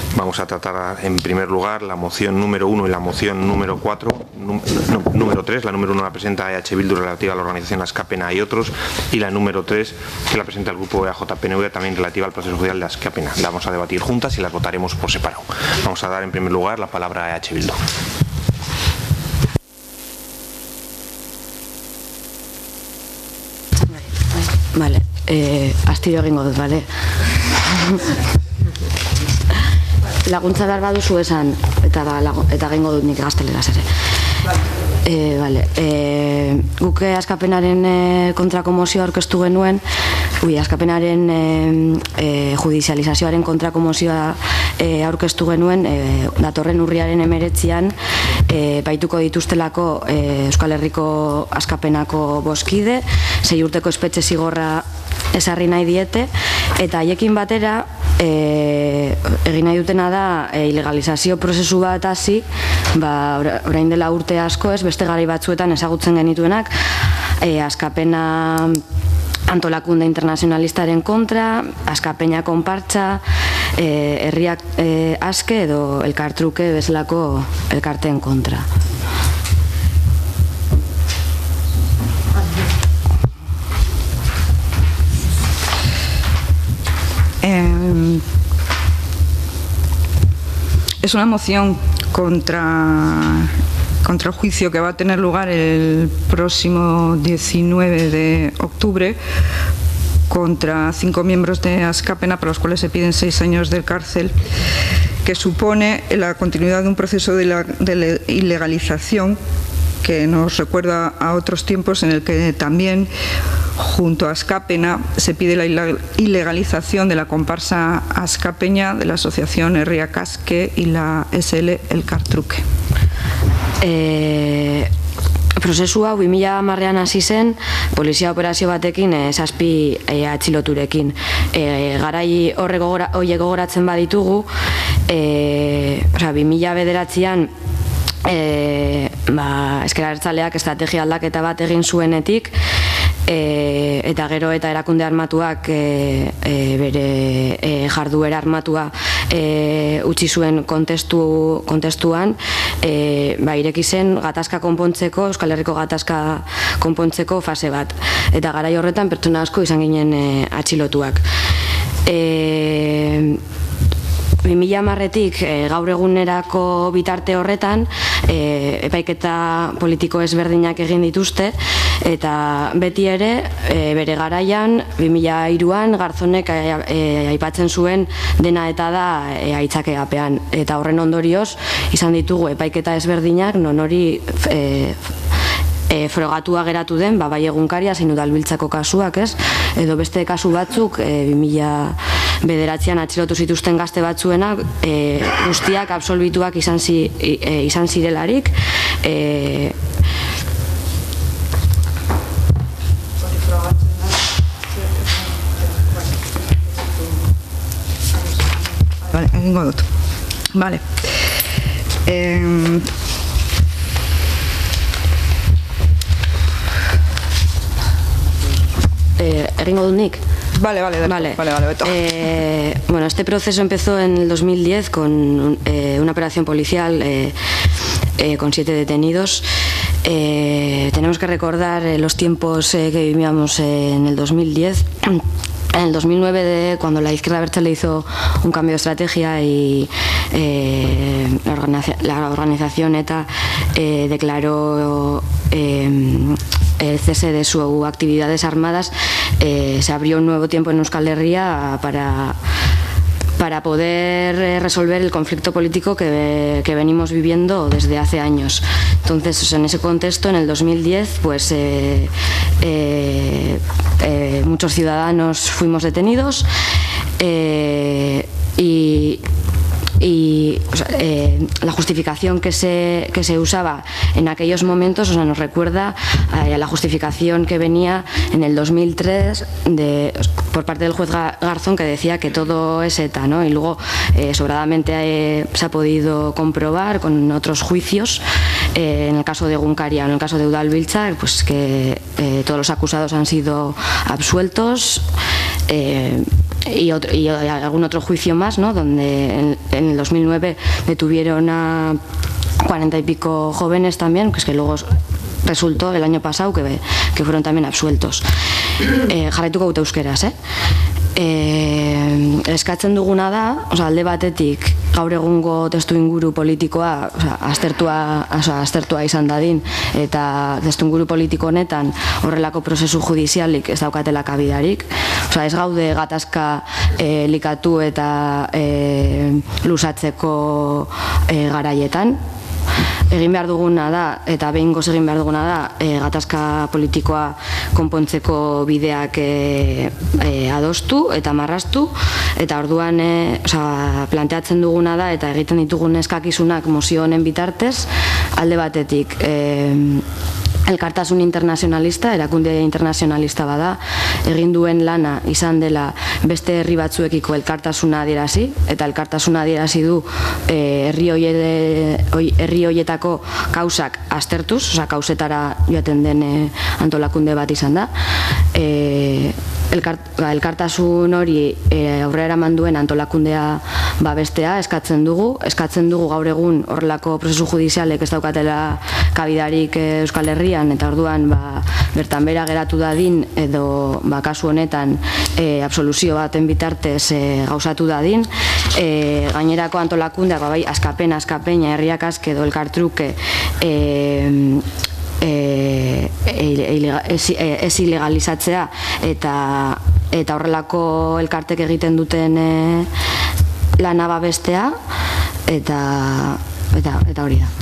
Vamos a tratar en primer lugar la moción número uno y la moción número cuatro, no, número tres. La número uno la presenta E H Bildu relativa a la organización Askapena y otros, y la número tres que la presenta el grupo E A J P N V también relativa al proceso judicial de Askapena. La vamos a debatir juntas y las votaremos por separado. Vamos a dar en primer lugar la palabra a E H Bildu. Vale, eh, astiro egingo dut, bale? Laguntza behar baduzu esan, eta, eta egingo dut nik gazteleraz ere. E, vale. e, guk Askapenaren e, kontrako mozioa aurkeztu genuen, ui, Askapenaren e, e, judizializazioaren kontrako mozioa e, aurkeztu genuen, e, datorren urriaren emeretzian e, baituko dituztelako e, Euskal Herriko Askapenako boskide, sei urteko espetxe zigorra esarri nahi diete, eta haiekin batera e, egin nahi dutena da e, ilegalizazio prozesu bat hasi, ba, orain dela urte asko ez, beste garai batzuetan ezagutzen genituenak, e, Askapena antolakunde internazionalistaren kontra, Askapena konpartza, e, herriak e, aske edo elkartruke bezalako elkarteen kontra. Eh, es una moción contra, contra el juicio que va a tener lugar el próximo diecinueve de octubre contra cinco miembros de Askapena, para los cuales se piden seis años de cárcel, que supone la continuidad de un proceso de, la, de ilegalización que nos recuerda a otros tiempos en el que también junto a Askapena se pide la ilegalización de la comparsa askapeña, de la asociación Herriak Aske y la S L Elkartruke. Eh... Prozesu hau bi mila hamarrean hasi zen polizia operazio batekin e, zazpi e, atxiloturekin. E, garai horre gogora, gogoratzen baditugu, e, oza, bi mila bederatzean e, ba, Ezker Abertzaleak estrategia aldaketa bat egin zuenetik, E, eta gero eta erakunde armatuak e, e, bere e, jarduera armatua e, utzi zuen kontestu, kontestuan e, ba, ireki zen gatazka konpontzeko, Euskal Herriko gatazka konpontzeko fase bat, eta garai horretan pertsona asko izan ginen e, atxilotuak. E, bi mila hamarretik e, gaur egunerako bitarte horretan e, epaiketa politiko ezberdinak egin dituzte, eta beti ere e, bere garaian bi mila hiruan Garzonek e, e, aipatzen zuen dena eta da e, aitzakeapean, eta horren ondorioz izan ditugu epaiketa ezberdinak non hori e, E, frogatua geratu den, ba, bai egunkaria zein Udalbiltzako kasuak, ez? Edo beste kasu batzuk e, bi mila bederatzean atxilotu zituzten gazte batzuenak e, guztiak absolbituak izan, zi, e, izan zirelarik. E, Vale, egingo dut. Vale. Eh, Eh, egingo dut nik. Vale, vale, vale, vale, vale, eh, bueno, este proceso empezó en el dos mil diez con eh, una operación policial eh, eh, con siete detenidos. Eh, tenemos que recordar eh, los tiempos eh, que vivíamos eh, en el dos mil diez. En el dos mil nueve, de, cuando la izquierda Abertzale hizo un cambio de estrategia y eh, la, organiza la organización ETA eh, declaró eh, el cese de sus actividades armadas, eh, se abrió un nuevo tiempo en Euskal Herria para, para poder resolver el conflicto político que, que venimos viviendo desde hace años. Entonces, en ese contexto, en el dos mil diez, pues eh, eh, eh, muchos ciudadanos fuimos detenidos eh, y y o sea, eh, la justificación que se, que se usaba en aquellos momentos, o sea, nos recuerda eh, a la justificación que venía en el dos mil tres de, por parte del juez Garzón, que decía que todo es ETA, ¿no? Y luego eh, sobradamente eh, se ha podido comprobar con otros juicios, eh, en el caso de Egunkaria o en el caso de Udalbiltza, pues que eh, todos los acusados han sido absueltos. Eh, y, otro, y algún otro juicio más, ¿no? Donde en, en el dos mil nueve detuvieron a cuarenta y pico jóvenes también, que es que luego resultó el año pasado que, que fueron también absueltos. Eh, jarraituko dut euskeraz, eh? Eh, eskatzen duguna da, oza, alde batetik gaur egungo testu inguru politikoa, oza, aztertua, oza, aztertua izan dadin, eta testu inguru politiko honetan horrelako prozesu judizialik ez daukatela kabidarik. Oza, ez gaude gatazka eh, likatu eta eh, lusatzeko eh, garaietan. Egin behar duguna da, eta behingoz egin behar duguna da, e, gatazka politikoa konpontzeko bideak e, e, adostu eta marraztu, eta orduan e, oza, planteatzen duguna da, eta egiten ditugun eskakizunak mozio honen bitartez, alde batetik, e, elkartasun internazionalista, erakunde internazionalista bada, egin duen lana izan dela beste herri batzuekiko elkartasuna adierazi, eta elkartasuna adierazi du eh, herri herri hoietako kausak aztertuz, oza, kausetara joaten den eh, antolakunde bat izan da. Eh, Elkart, elkartasun hori e, aurrera eraman duen antolakundea babestea eskatzen dugu, eskatzen dugu gaur egun horrelako prozesu judizialek ez daukatela kabidarik e, Euskal Herrian, eta orduan ba, bertan bera geratu dadin edo ba, kasu honetan e, absoluzio baten bitartez e, gauzatu dadin. E, gainerako antolakundea ba, bai, askapen, askapeina, herriak aske edo elkartruke e, E, e, ez, ez ilegalizatzea eta, eta horrelako elkartek egiten duten e, lana babestea eta, eta, eta hori da.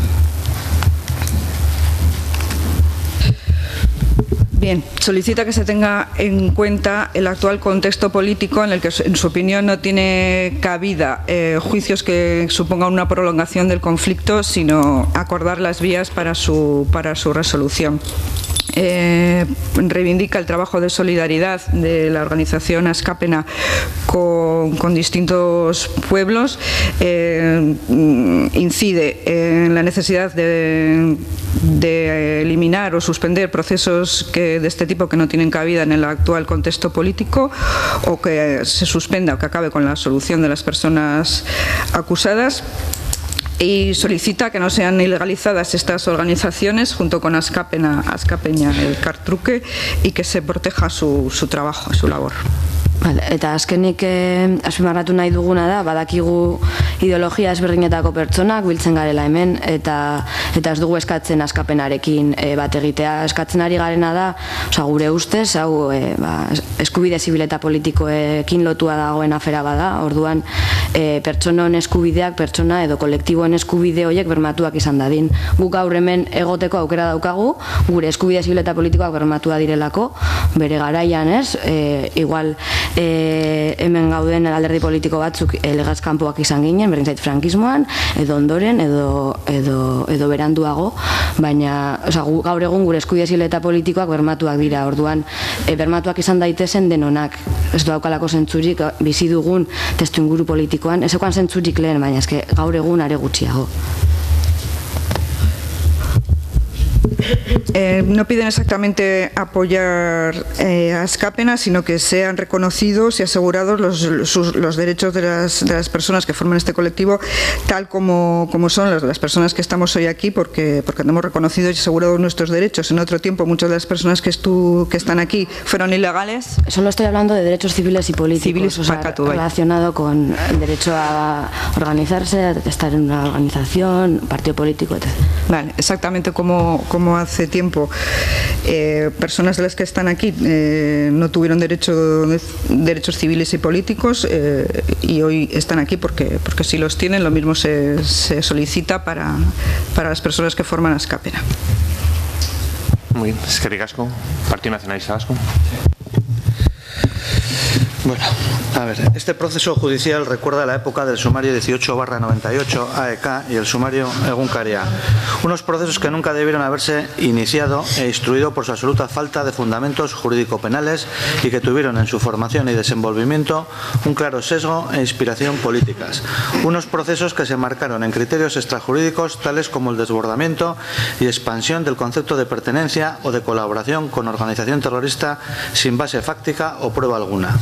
Bien, solicita que se tenga en cuenta el actual contexto político en el que, en su opinión, no tiene cabida eh, juicios que supongan una prolongación del conflicto, sino acordar las vías para su, para su resolución. Eh, reivindica el trabajo de solidaridad de la organización Askapena con, con distintos pueblos, eh, incide en la necesidad de, de eliminar o suspender procesos que, de este tipo que no tienen cabida en el actual contexto político, o que se suspenda o que acabe con la solución de las personas acusadas. Y solicita que no sean ilegalizadas estas organizaciones junto con Askapena, Askapeña, el Kartruke, y que se proteja su, su trabajo, su labor. Vale, eta azkenik eh, azpimarratu nahi duguna da, badakigu ideologia ezberdinetako pertsonak biltzen garela hemen, eta eta ez dugu eskatzen askapenarekin e, bat egitea. Eskatzen ari garena da, oza, gure ustez, hau e, ba, eskubide zibil eta politikoekin lotua dagoen afera bada, orduan e, pertsonon eskubideak, pertsona edo kolektiboen eskubide horiek bermatuak izan dadin. Guk gaur hemen egoteko aukera daukagu, gure eskubide zibil eta politikoak bermatua direlako, bere garaian ez, e, igual E, hemen gauden alderdi politiko batzuk e, legaz kanpoak izan ginen, berdin zait frankismoan, edo ondoren, edo, edo, edo beranduago, baina oza, gu, gaur egun gure eskubide zibil eta politikoak bermatuak dira, orduan e, bermatuak izan daitezen denonak, ez daukalako zentzurik bizi dugun testu inguru politikoan, ez eukan zentzurik lehen, baina eske gaur egun are gutxiago. Eh, no piden exactamente apoyar eh, a Askapena, sino que sean reconocidos y asegurados los, los, los derechos de las, de las personas que forman este colectivo, tal como, como son las, las personas que estamos hoy aquí, porque, porque hemos reconocido y asegurado nuestros derechos. En otro tiempo, muchas de las personas que, estu, que están aquí fueron ilegales. Solo estoy hablando de derechos civiles y políticos, civiles, o sea, relacionado con el derecho a organizarse, a estar en una organización, partido político, etcétera. Vale, exactamente como, como hace tiempo eh, personas de las que están aquí eh, no tuvieron derecho, derechos civiles y políticos eh, y hoy están aquí porque, porque si los tienen, lo mismo se, se solicita para, para las personas que forman Askapena. Muy bien, eskerrik asko, Partido Nacionalista Vasco. Bueno, a ver, este proceso judicial recuerda la época del sumario dieciocho barra noventa y ocho A E K y el sumario Egunkaria, unos procesos que nunca debieron haberse iniciado e instruido por su absoluta falta de fundamentos jurídico-penales y que tuvieron en su formación y desenvolvimiento un claro sesgo e inspiración políticas. Unos procesos que se marcaron en criterios extrajurídicos tales como el desbordamiento y expansión del concepto de pertenencia o de colaboración con organización terrorista sin base fáctica o prueba alguna.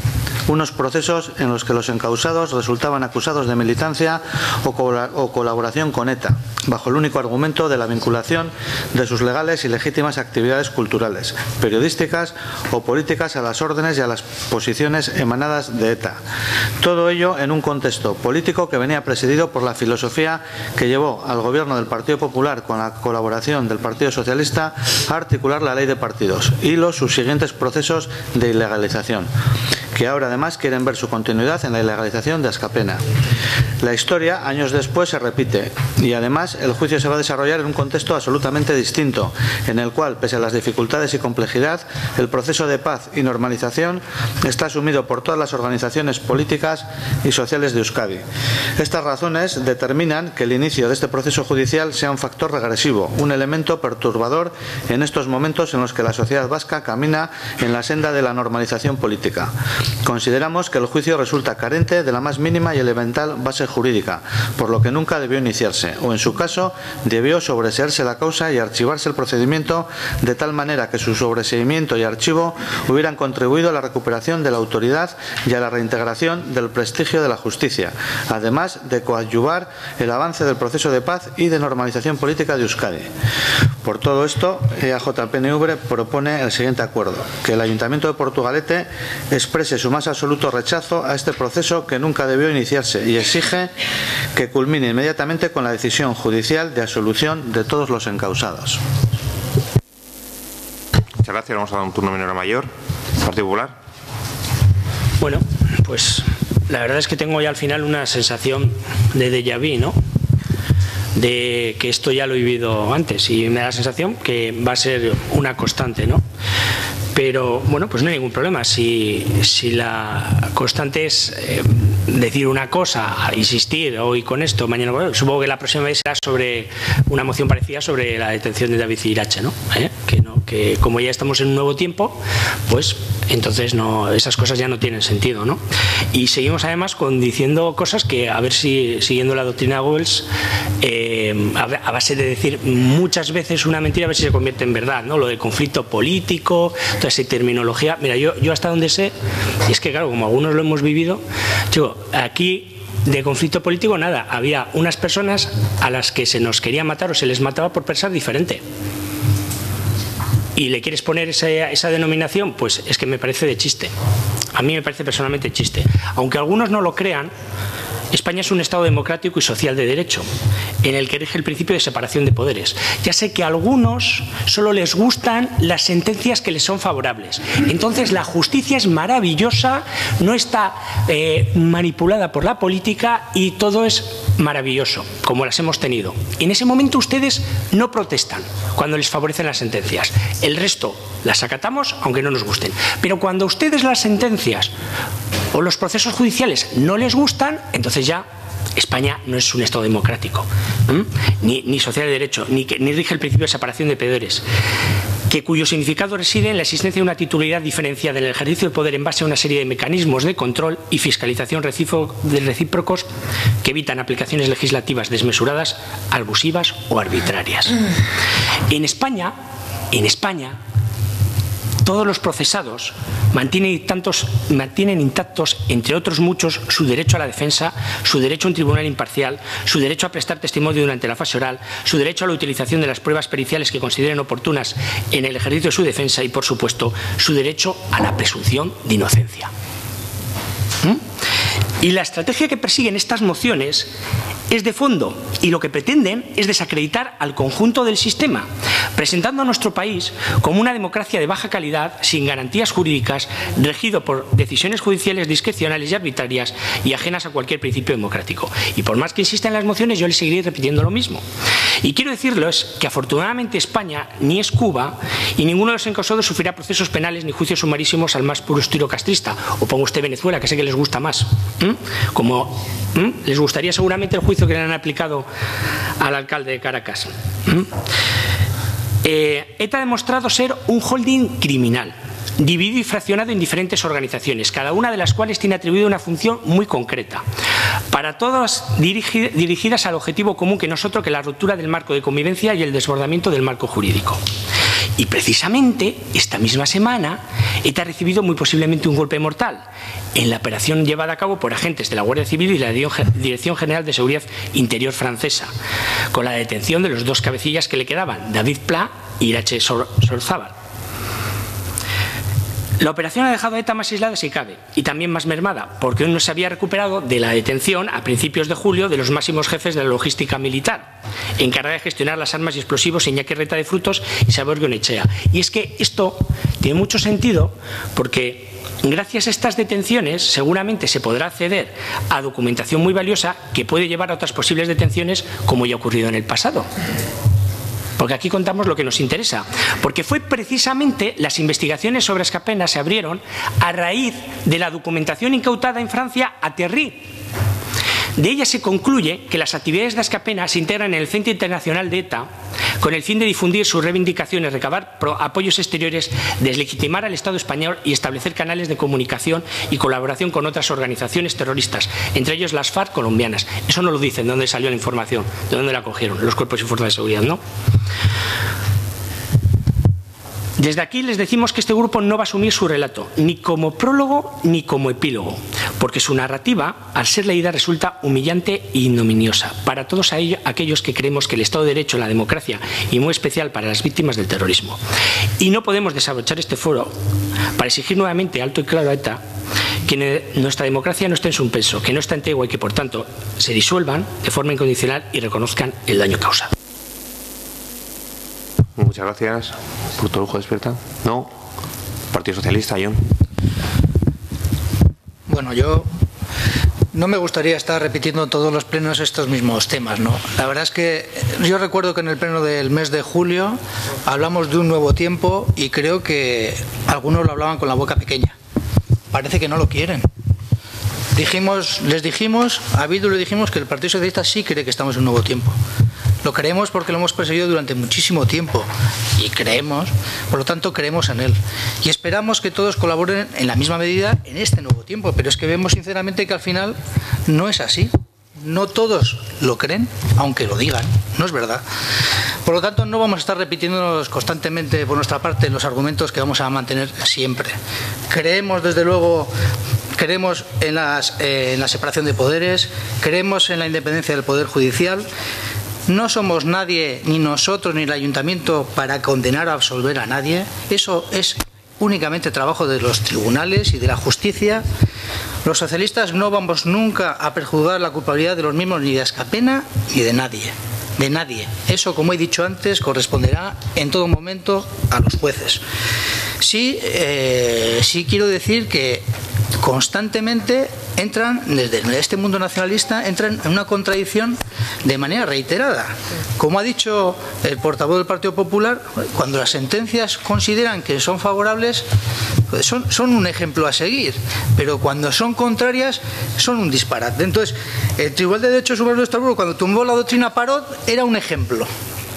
unos procesos en los que los encausados resultaban acusados de militancia o, col o colaboración con ETA, bajo el único argumento de la vinculación de sus legales y legítimas actividades culturales, periodísticas o políticas a las órdenes y a las posiciones emanadas de ETA. Todo ello en un contexto político que venía presidido por la filosofía que llevó al gobierno del Partido Popular, con la colaboración del Partido Socialista, a articular la ley de partidos y los subsiguientes procesos de ilegalización, que ahora además quieren ver su continuidad en la ilegalización de Askapena. La historia, años después, se repite y además el juicio se va a desarrollar en un contexto absolutamente distinto, en el cual, pese a las dificultades y complejidad, el proceso de paz y normalización está asumido por todas las organizaciones políticas y sociales de Euskadi. Estas razones determinan que el inicio de este proceso judicial sea un factor regresivo, un elemento perturbador en estos momentos en los que la sociedad vasca camina en la senda de la normalización política. Consideramos que el juicio resulta carente de la más mínima y elemental base jurídica, por lo que nunca debió iniciarse, o en su caso debió sobreseerse la causa y archivarse el procedimiento de tal manera que su sobreseimiento y archivo hubieran contribuido a la recuperación de la autoridad y a la reintegración del prestigio de la justicia, además de coadyuvar el avance del proceso de paz y de normalización política de Euskadi. Por todo esto, E A J P N V propone el siguiente acuerdo: que el Ayuntamiento de Portugalete exprese su más absoluto rechazo a este proceso que nunca debió iniciarse y exige que culmine inmediatamente con la decisión judicial de absolución de todos los encausados. Muchas gracias. Vamos a dar un turno menor a mayor. Partido Popular. Bueno, pues la verdad es que tengo ya al final una sensación de déjà vu, ¿no? De que esto ya lo he vivido antes y me da la sensación que va a ser una constante, ¿no? Pero bueno, pues no hay ningún problema. Si, si la constante es eh, decir una cosa, insistir hoy con esto, mañana con esto, supongo que la próxima vez será sobre una moción parecida sobre la detención de David Irache, ¿no? ¿Eh? Que no, que como ya estamos en un nuevo tiempo, pues entonces no, esas cosas ya no tienen sentido, ¿no? Y seguimos además con diciendo cosas que, a ver si siguiendo la doctrina Goebbels, eh, a base de decir muchas veces una mentira, a ver si se convierte en verdad, ¿no? Lo del conflicto político, toda esa terminología. Mira, yo, yo hasta donde sé, y es que claro, como algunos lo hemos vivido, digo, aquí de conflicto político nada, había unas personas a las que se nos quería matar o se les mataba por pensar diferente. ¿Y le quieres poner esa, esa denominación? Pues es que me parece de chiste. A mí me parece personalmente chiste. Aunque algunos no lo crean, España es un Estado democrático y social de derecho, en el que rige el principio de separación de poderes. Ya sé que a algunos solo les gustan las sentencias que les son favorables. Entonces la justicia es maravillosa, no está eh, manipulada por la política y todo es maravilloso, como las hemos tenido. En ese momento ustedes no protestan cuando les favorecen las sentencias. El resto las acatamos aunque no nos gusten. Pero cuando a ustedes las sentencias o los procesos judiciales no les gustan, entonces ya España no es un Estado democrático, ¿eh? ni, ni social de derecho, ni, que, ni rige el principio de separación de poderes, que cuyo significado reside en la existencia de una titularidad diferenciada en el ejercicio del poder en base a una serie de mecanismos de control y fiscalización recíprocos que evitan aplicaciones legislativas desmesuradas, abusivas o arbitrarias. En España, en España, todos los procesados mantienen, tantos, mantienen intactos, entre otros muchos, su derecho a la defensa, su derecho a un tribunal imparcial, su derecho a prestar testimonio durante la fase oral, su derecho a la utilización de las pruebas periciales que consideren oportunas en el ejercicio de su defensa y, por supuesto, su derecho a la presunción de inocencia. ¿Mm? Y la estrategia que persiguen estas mociones es de fondo y lo que pretenden es desacreditar al conjunto del sistema, presentando a nuestro país como una democracia de baja calidad, sin garantías jurídicas, regido por decisiones judiciales discrecionales y arbitrarias y ajenas a cualquier principio democrático. Y por más que insista en las mociones, yo les seguiré repitiendo lo mismo. Y quiero decirles que afortunadamente España ni es Cuba y ninguno de los encausados sufrirá procesos penales ni juicios sumarísimos al más puro estilo castrista. O ponga usted Venezuela, que sé que les gusta más. ¿Mm? Como ¿Mm? les gustaría seguramente el juicio que le han aplicado al alcalde de Caracas. ¿Mm? Eh, ETA ha demostrado ser un holding criminal, dividido y fraccionado en diferentes organizaciones, cada una de las cuales tiene atribuida una función muy concreta, para todas dirigi dirigidas al objetivo común que no es otro que la ruptura del marco de convivencia y el desbordamiento del marco jurídico. Y precisamente esta misma semana ETA ha recibido muy posiblemente un golpe mortal en la operación llevada a cabo por agentes de la Guardia Civil y la Dirección General de Seguridad Interior francesa, con la detención de los dos cabecillas que le quedaban, David Pla y Irache Sorzábal. La operación ha dejado a ETA más aislada si cabe y también más mermada, porque aún no se había recuperado de la detención a principios de julio de los máximos jefes de la logística militar, encargada de gestionar las armas y explosivos Iñaki Reta de Frutos y Sabor Goinechea. Y es que esto tiene mucho sentido porque gracias a estas detenciones seguramente se podrá acceder a documentación muy valiosa que puede llevar a otras posibles detenciones como ya ha ocurrido en el pasado. Porque aquí contamos lo que nos interesa, porque fue precisamente las investigaciones sobre Askapena se abrieron a raíz de la documentación incautada en Francia a Terry. De ella se concluye que las actividades de Askapena se integran en el Centro Internacional de ETA con el fin de difundir sus reivindicaciones, recabar apoyos exteriores, deslegitimar al Estado español y establecer canales de comunicación y colaboración con otras organizaciones terroristas, entre ellos las FARC colombianas. Eso no lo dicen, de dónde salió la información, de dónde la cogieron, los cuerpos y fuerzas de seguridad, ¿no? Desde aquí les decimos que este grupo no va a asumir su relato, ni como prólogo ni como epílogo, porque su narrativa, al ser leída, resulta humillante e ignominiosa para todos aquellos que creemos que el Estado de Derecho, la democracia y muy especial para las víctimas del terrorismo. Y no podemos desabrochar este foro para exigir nuevamente alto y claro a ETA que nuestra democracia no esté en suspenso, que no está en tregua y que por tanto se disuelvan de forma incondicional y reconozcan el daño causado. Muchas gracias. ¿Por Ojo despierta? No. Partido Socialista, John. Bueno, yo no me gustaría estar repitiendo en todos los plenos estos mismos temas, ¿no? La verdad es que yo recuerdo que en el pleno del mes de julio hablamos de un nuevo tiempo y creo que algunos lo hablaban con la boca pequeña. Parece que no lo quieren. Dijimos, les dijimos, a Bildu le dijimos que el Partido Socialista sí cree que estamos en un nuevo tiempo. Lo creemos porque lo hemos perseguido durante muchísimo tiempo y creemos, por lo tanto creemos en él. Y esperamos que todos colaboren en la misma medida en este nuevo tiempo, pero es que vemos sinceramente que al final no es así. No todos lo creen, aunque lo digan, no es verdad. Por lo tanto, no vamos a estar repitiéndonos constantemente por nuestra parte los argumentos que vamos a mantener siempre. Creemos, desde luego, creemos en, las, eh, en la separación de poderes, creemos en la independencia del Poder Judicial. No somos nadie, ni nosotros ni el Ayuntamiento, para condenar o absolver a nadie. Eso es únicamente trabajo de los tribunales y de la justicia. Los socialistas no vamos nunca a prejuzgar la culpabilidad de los mismos, ni de Askapena ni de nadie. De nadie. Eso, como he dicho antes, corresponderá en todo momento a los jueces. Sí, eh, sí quiero decir que constantemente entran, desde este mundo nacionalista, entran en una contradicción de manera reiterada. Como ha dicho el portavoz del Partido Popular, cuando las sentencias consideran que son favorables, pues son, son un ejemplo a seguir, pero cuando son contrarias, son un disparate. Entonces, el Tribunal de Derechos Humanos de Estrasburgo, cuando tumbó la doctrina Parot, era un ejemplo.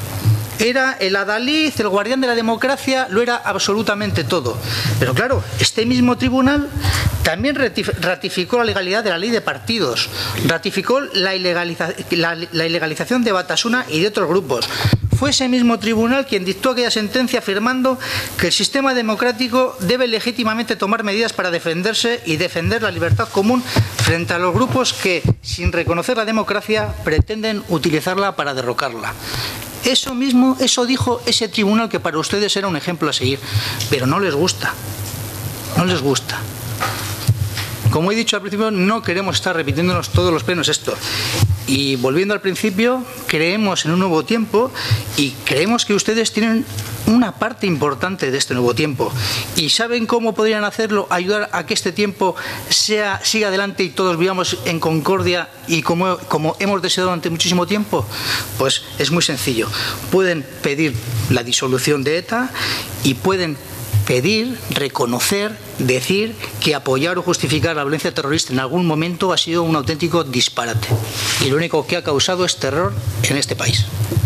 Era el adalid, el guardián de la democracia, lo era absolutamente todo. Pero claro, este mismo tribunal también ratificó la legalidad de la ley de partidos, ratificó la, ilegaliza la, la ilegalización de Batasuna y de otros grupos. Fue ese mismo tribunal quien dictó aquella sentencia afirmando que el sistema democrático debe legítimamente tomar medidas para defenderse y defender la libertad común frente a los grupos que, sin reconocer la democracia, pretenden utilizarla para derrocarla. Eso mismo, eso dijo ese tribunal que para ustedes era un ejemplo a seguir, pero no les gusta, no les gusta. Como he dicho al principio, no queremos estar repitiéndonos todos los plenos esto. Y volviendo al principio, creemos en un nuevo tiempo y creemos que ustedes tienen una parte importante de este nuevo tiempo. ¿Y saben cómo podrían hacerlo? Ayudar a que este tiempo sea, siga adelante y todos vivamos en concordia y como, como hemos deseado durante muchísimo tiempo. Pues es muy sencillo. Pueden pedir la disolución de ETA y pueden pedir, reconocer, decir que apoyar o justificar la violencia terrorista en algún momento ha sido un auténtico disparate. Y lo único que ha causado es terror en este país.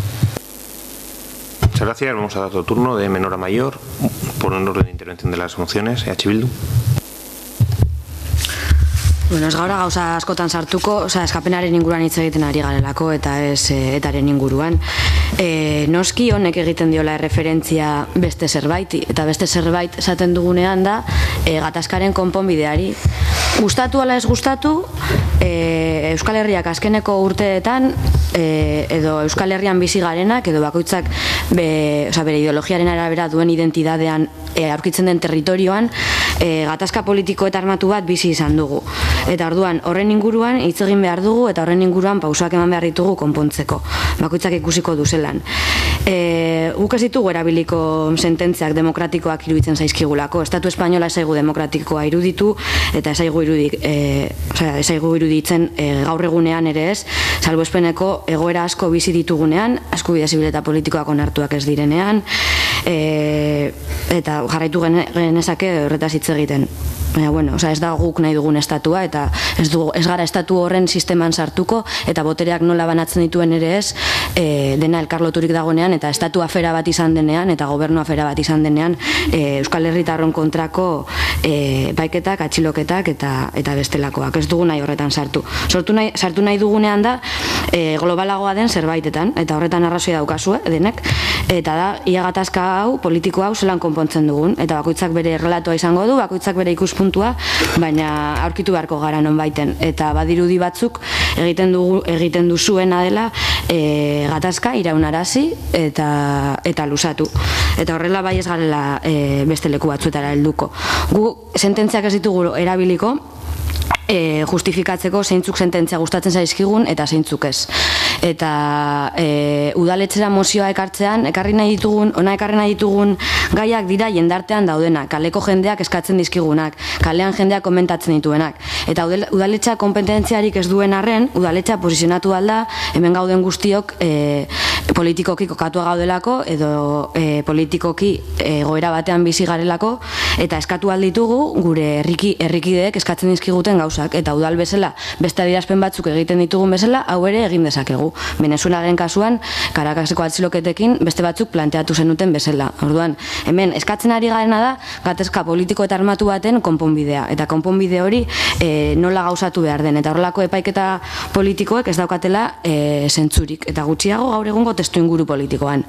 Muchas gracias. Vamos a dar otro turno de menor a mayor por un orden de intervención de las mociones. E H Bildu. Bueno, ez gaura gauza askotan sartuko, oza, eskapenaren inguruan hitz egiten ari garelako eta ez e, etaren inguruan. E, noski honek egiten diola referentzia beste zerbaiti, eta beste zerbait esaten dugunean da e, gatazkaren konponbideari. Gustatu ala ez gustatu, e, Euskal Herriak azkeneko urteetan, e, edo Euskal Herrian bizi garenak, edo bakoitzak be, oza, bere ideologiaren arabera duen identidadean e, aurkitzen den territorioan, e, gatazka politiko eta armatu bat bizi izan dugu. Eta orduan, horren inguruan hitz egin behar dugu eta horren inguruan pausoak eman behar ditugu konpontzeko. Bakoitzak ikusiko duzelan. E, guk ez ditugu erabiliko sententziak demokratikoak iruditzen zaizkigulako. Estatu espainola esaigu demokratikoa iruditu eta esaigu, irudik, e, osea, esaigu iruditzen e, gaur egunean ere ez, salbuespeneko egoera asko bizi ditugunean, eskubide zibil eta politikoak onartuak ez direnean, e, eta jarraitu genezake horretaz hitz egiten. Baina, bueno, oza, ez da guk nahi dugun estatua eta ez, du, ez gara estatu horren sisteman sartuko eta botereak nola banatzen dituen ere ez e, dena elkarloturik dagoenean eta estatu afera bat izan denean eta gobernu afera bat izan denean e, Euskal Herritarron kontrako e, baiketak, atxiloketak eta, eta bestelakoak. Ez dugu nahi horretan sartu. Sortu nahi, sartu nahi dugunean da e, globalagoa den zerbaitetan eta horretan arrazoi daukazue denek eta da ia gatazka hau, politiko hau zelan konpontzen dugun eta bakoitzak bere relatoa izango du, bakoitzak bere ikus puntua, baina aurkitu beharko gara nonbaiten eta badirudi batzuk egiten dugu egiten duzuena dela e, gatazka iraunarazi eta eta luzatu eta horrela bai ez garela e, beste leku batzuetara helduko. Gu sententziak ez ditugu erabiliko E, justifikatzeko zeintzuk sententzia gustatzen zaizkigun eta zeintzuk ez. Eta e, udaletxera mozioa ekartzean, ekarri nahi ditugun, ona ekarri nahi ditugun gaiak dira jendartean daudenak, kaleko jendeak eskatzen dizkigunak, kalean jendeak komentatzen dituenak. Eta udaletxa kompetentziarik ez duen arren, udaletxa posizionatu alda, hemen gauden guztiok e, politikoki kokatua gaudelako, edo e, politikoki egoera batean bizi garelako, eta eskatu alditugu gure herriki, herrikideek eskatzen dizkiguten gauza. Eta udal bezala, beste adierazpen batzuk egiten ditugun bezala, hau ere egin dezakegu. Venezuelaren kasuan, Karakaseko atxiloketekin beste batzuk planteatu zenuten bezala. Orduan, hemen eskatzen ari garena da, gatazka politiko eta armatu baten konponbidea. Eta konponbide hori e, nola gauzatu behar den. Eta horrelako epaiketa politikoek ez daukatela e, zentzurik. Eta gutxiago gaur egungo testu inguru politikoan.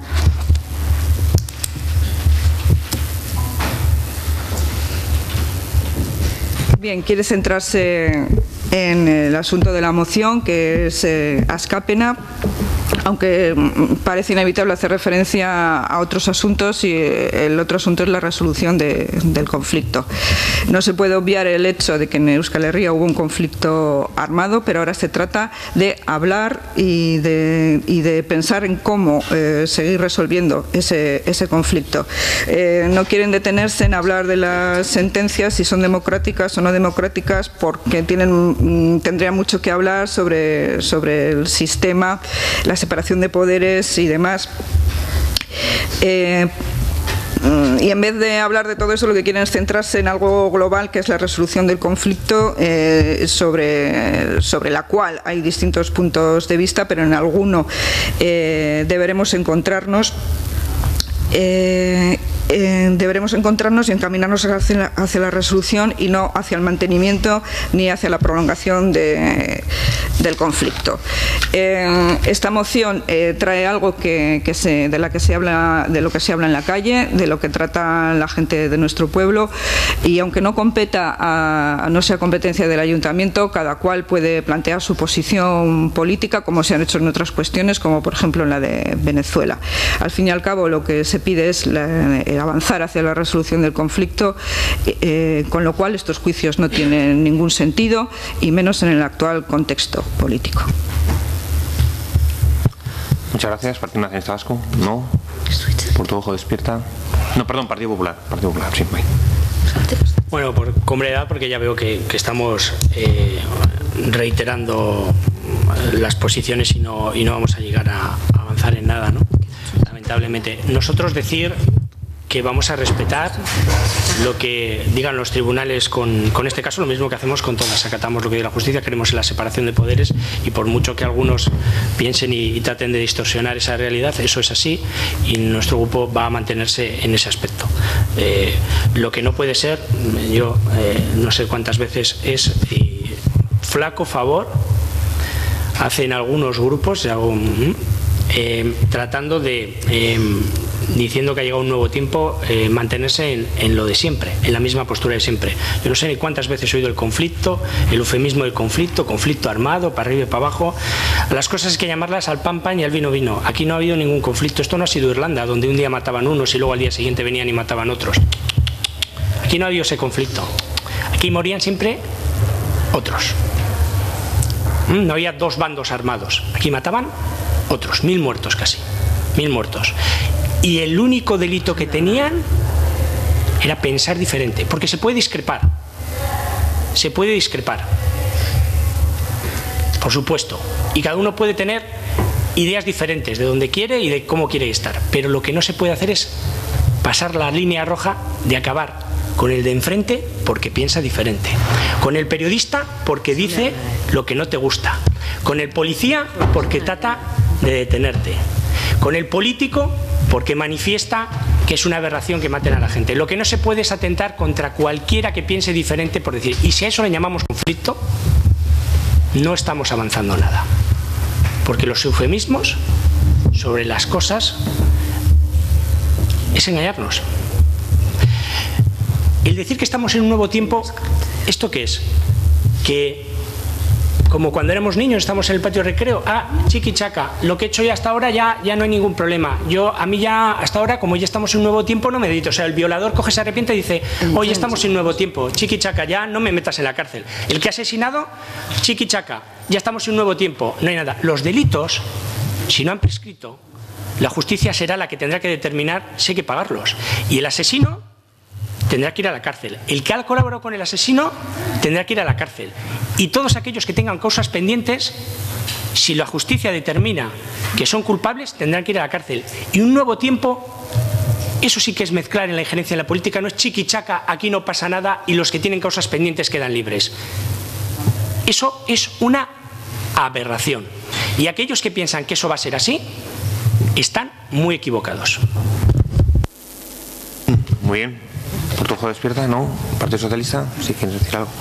Bien, quiere centrarse en el asunto de la moción, que es eh, Askapena, aunque parece inevitable hacer referencia a otros asuntos y el otro asunto es la resolución de, del conflicto. No se puede obviar el hecho de que en Euskal Herria hubo un conflicto armado, pero ahora se trata de hablar y de, y de pensar en cómo eh, seguir resolviendo ese, ese conflicto. Eh, no quieren detenerse en hablar de las sentencias, si son democráticas o no democráticas, porque tienen, tendría mucho que hablar sobre, sobre el sistema, la separación de poderes y demás. Eh, Y en vez de hablar de todo eso, lo que quieren es centrarse en algo global, que es la resolución del conflicto, eh, sobre, sobre la cual hay distintos puntos de vista, pero en alguno eh, deberemos encontrarnos. Eh, eh, deberemos encontrarnos y encaminarnos hacia la, hacia la resolución y no hacia el mantenimiento ni hacia la prolongación de, del conflicto. Eh, esta moción eh, trae algo que, que se, de la que se habla, de lo que se habla en la calle, de lo que trata la gente de nuestro pueblo, y aunque no competa a, no sea competencia del ayuntamiento, cada cual puede plantear su posición política, como se han hecho en otras cuestiones, como por ejemplo en la de Venezuela. Al fin y al cabo, lo que se pide es la, avanzar hacia la resolución del conflicto, eh, con lo cual estos juicios no tienen ningún sentido, y menos en el actual contexto político. Muchas gracias. Partido Nacionalista Vasco. No. Por tu ojo despierta. No, perdón, Partido Popular. Partido Popular, sí. Bye. Bueno, por comodidad, porque ya veo que, que estamos eh, reiterando las posiciones y no, y no vamos a llegar a, a avanzar en nada, ¿no? Lamentablemente. Nosotros decir que vamos a respetar lo que digan los tribunales con, con este caso, lo mismo que hacemos con todas. Acatamos lo que diga la justicia, creemos en la separación de poderes, y por mucho que algunos piensen y, y traten de distorsionar esa realidad, eso es así, y nuestro grupo va a mantenerse en ese aspecto. Eh, lo que no puede ser, yo eh, no sé cuántas veces es, y flaco favor hacen algunos grupos eh, tratando de, eh, diciendo que ha llegado un nuevo tiempo, eh, mantenerse en, en lo de siempre, en la misma postura de siempre. Yo no sé ni cuántas veces he oído el conflicto, el eufemismo del conflicto, conflicto armado, para arriba y para abajo. Las cosas hay que llamarlas al pan pan y al vino vino. Aquí no ha habido ningún conflicto. Esto no ha sido Irlanda, donde un día mataban unos y luego al día siguiente venían y mataban otros. Aquí no ha habido ese conflicto. Aquí morían siempre otros. No había dos bandos armados. Aquí mataban otros, mil muertos casi, mil muertos. Y el único delito que tenían era pensar diferente, porque se puede discrepar, se puede discrepar, por supuesto, y cada uno puede tener ideas diferentes de dónde quiere y de cómo quiere estar, pero lo que no se puede hacer es pasar la línea roja de acabar con el de enfrente porque piensa diferente, con el periodista porque dice lo que no te gusta, con el policía porque trata de detenerte, con el político porque manifiesta que es una aberración que maten a la gente. Lo que no se puede es atentar contra cualquiera que piense diferente por decir, y si a eso le llamamos conflicto, no estamos avanzando nada, porque los eufemismos sobre las cosas es engañarnos. El decir que estamos en un nuevo tiempo, ¿esto qué es? Que como cuando éramos niños, estamos en el patio de recreo, ah, chiqui chaca, lo que he hecho ya hasta ahora ya, ya no hay ningún problema. Yo, a mí ya, hasta ahora, como ya estamos en un nuevo tiempo, no me dedito. O sea, el violador coge, se arrepiente y dice, hoy estamos en un nuevo tiempo, chiqui chaca, ya no me metas en la cárcel. El que ha asesinado, chiqui chaca, ya estamos en un nuevo tiempo, no hay nada. Los delitos, si no han prescrito, la justicia será la que tendrá que determinar si hay que pagarlos. Y el asesino tendrá que ir a la cárcel. El que ha colaborado con el asesino tendrá que ir a la cárcel. Y todos aquellos que tengan causas pendientes, si la justicia determina que son culpables, tendrán que ir a la cárcel. Y un nuevo tiempo, eso sí que es mezclar en la injerencia en la política, no es chiquichaca, aquí no pasa nada y los que tienen causas pendientes quedan libres. Eso es una aberración. Y aquellos que piensan que eso va a ser así, están muy equivocados. Muy bien. ¿Portojo despierta? ¿No? ¿Partido Socialista? ¿Sí quieres decir algo?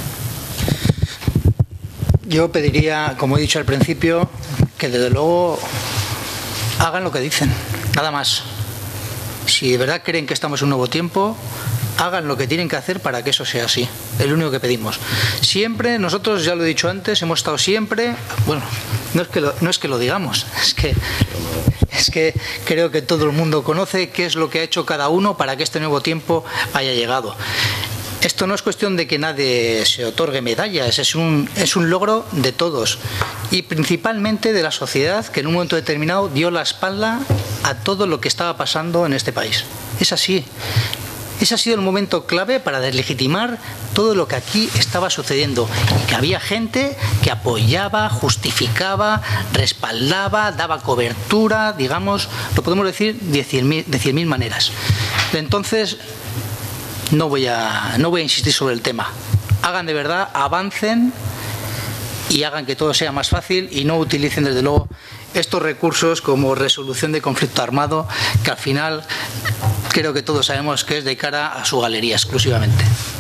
Yo pediría, como he dicho al principio, que desde luego hagan lo que dicen, nada más. Si de verdad creen que estamos en un nuevo tiempo, hagan lo que tienen que hacer para que eso sea así. Es lo único que pedimos. Siempre, nosotros, ya lo he dicho antes, hemos estado siempre, bueno, no es que lo, no es que lo digamos, es que, es que creo que todo el mundo conoce qué es lo que ha hecho cada uno para que este nuevo tiempo haya llegado. Esto no es cuestión de que nadie se otorgue medallas, es un, es un logro de todos y principalmente de la sociedad que en un momento determinado dio la espalda a todo lo que estaba pasando en este país. Es así. Ese ha sido el momento clave para deslegitimar todo lo que aquí estaba sucediendo y que había gente que apoyaba, justificaba, respaldaba, daba cobertura, digamos, lo podemos decir de cien mil maneras. Entonces, no voy a, no voy a insistir sobre el tema. Hagan de verdad, avancen y hagan que todo sea más fácil y no utilicen desde luego estos recursos como resolución de conflicto armado, que al final creo que todos sabemos que es de cara a su galería exclusivamente.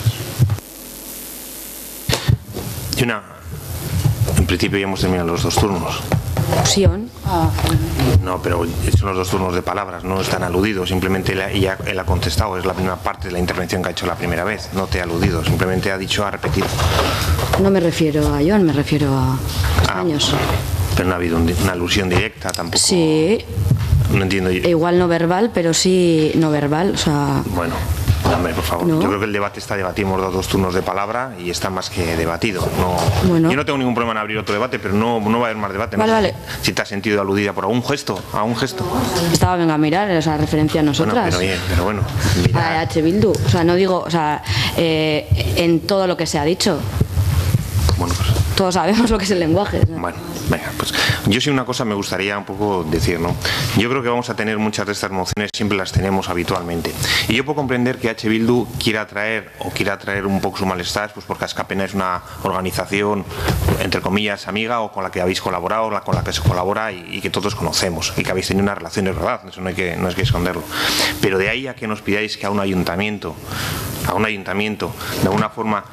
Y una, en principio ya hemos terminado los dos turnos. Opción. No, pero son los dos turnos de palabras, no están aludidos, simplemente él, ella, él ha contestado, es la primera parte de la intervención que ha hecho la primera vez, no te ha aludido, simplemente ha dicho, ha repetido. No me refiero a John, me refiero a Castaños. Ah, pero no ha habido un, una alusión directa tampoco. Sí. No entiendo yo. Igual no verbal, pero sí no verbal, o sea... Bueno, hombre, por favor. ¿No? Yo creo que el debate está debatido, hemos dado dos turnos de palabra y está más que debatido. No, bueno. Yo no tengo ningún problema en abrir otro debate, pero no, no va a haber más debate. Vale, no vale. Si te has sentido aludida por algún gesto, a un gesto. Estaba, venga, a mirar esa referencia a nosotras. Bueno, pero bien, pero bueno. A H. Bildu. O sea, no digo, o sea, eh, en todo lo que se ha dicho. Bueno, pues... Todos sabemos lo que es el lenguaje, ¿no? Bueno, venga, pues yo sí una cosa me gustaría un poco decir, ¿no? Yo creo que vamos a tener muchas de estas mociones, siempre las tenemos habitualmente. Y yo puedo comprender que H. Bildu quiera traer o quiera traer un poco su malestar, pues porque Askapena es una organización, entre comillas, amiga o con la que habéis colaborado, la con la que se colabora y, y que todos conocemos y que habéis tenido una relación, es verdad, eso no hay que, no hay que esconderlo. Pero de ahí a que nos pidáis que a un ayuntamiento, a un ayuntamiento, de alguna forma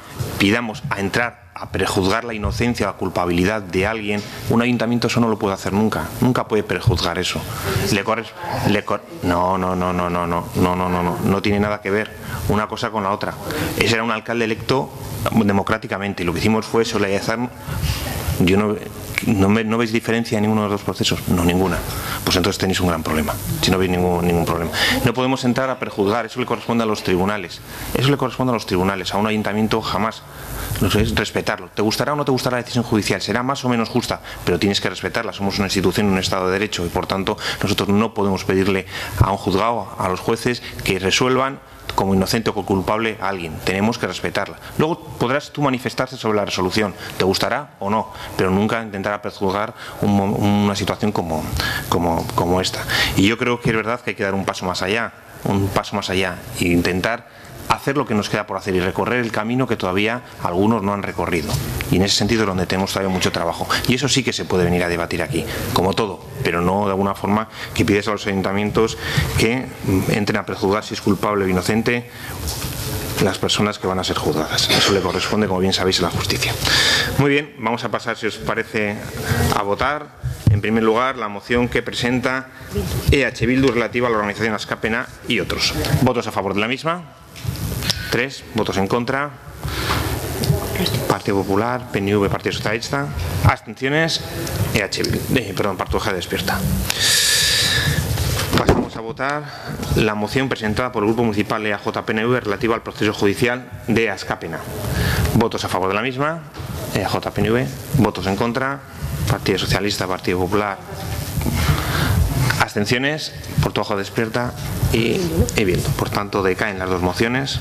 pidamos a entrar a prejuzgar la inocencia o la culpabilidad de alguien, un ayuntamiento eso no lo puede hacer nunca, nunca puede prejuzgar eso. Le corres, le cor no, no, no, no, no, no, no, no, no, no, no tiene nada que ver una cosa con la otra. Ese era un alcalde electo democráticamente y lo que hicimos fue solidarizar. Yo no, no, me, ¿No veis diferencia en ninguno de los dos procesos? No, ninguna. Pues entonces tenéis un gran problema, si no veis ningún, ningún problema. No podemos entrar a prejuzgar, eso le corresponde a los tribunales. Eso le corresponde a los tribunales, a un ayuntamiento jamás. No sé, es respetarlo. ¿Te gustará o no te gustará la decisión judicial? Será más o menos justa, pero tienes que respetarla. Somos una institución, un Estado de Derecho y por tanto nosotros no podemos pedirle a un juzgado, a los jueces, que resuelvan como inocente o culpable a alguien. Tenemos que respetarla. Luego podrás tú manifestarte sobre la resolución, te gustará o no, pero nunca intentar prejuzgar un, una situación como, como, como esta. Y yo creo que es verdad que hay que dar un paso más allá, un paso más allá e intentar hacer lo que nos queda por hacer y recorrer el camino que todavía algunos no han recorrido. Y en ese sentido es donde tenemos todavía mucho trabajo. Y eso sí que se puede venir a debatir aquí, como todo, pero no de alguna forma que pides a los ayuntamientos que entren a prejuzgar si es culpable o inocente las personas que van a ser juzgadas. Eso le corresponde, como bien sabéis, a la justicia. Muy bien, vamos a pasar, si os parece, a votar. En primer lugar, la moción que presenta E H Bildu relativa a la organización Askapena y otros. ¿Votos a favor de la misma? Tres. ¿Votos en contra? Partido Popular, P N V, Partido Socialista. Abstenciones. E H Bildu. Eh, perdón, Partida Despierta. Pasamos a votar la moción presentada por el Grupo Municipal E A J P N V relativa al proceso judicial de Askapena. ¿Votos a favor de la misma? E A J P N V. ¿Votos en contra? Partido Socialista, Partido Popular. Abstenciones. Partida Despierta y, y Bildu. Por tanto, decaen las dos mociones.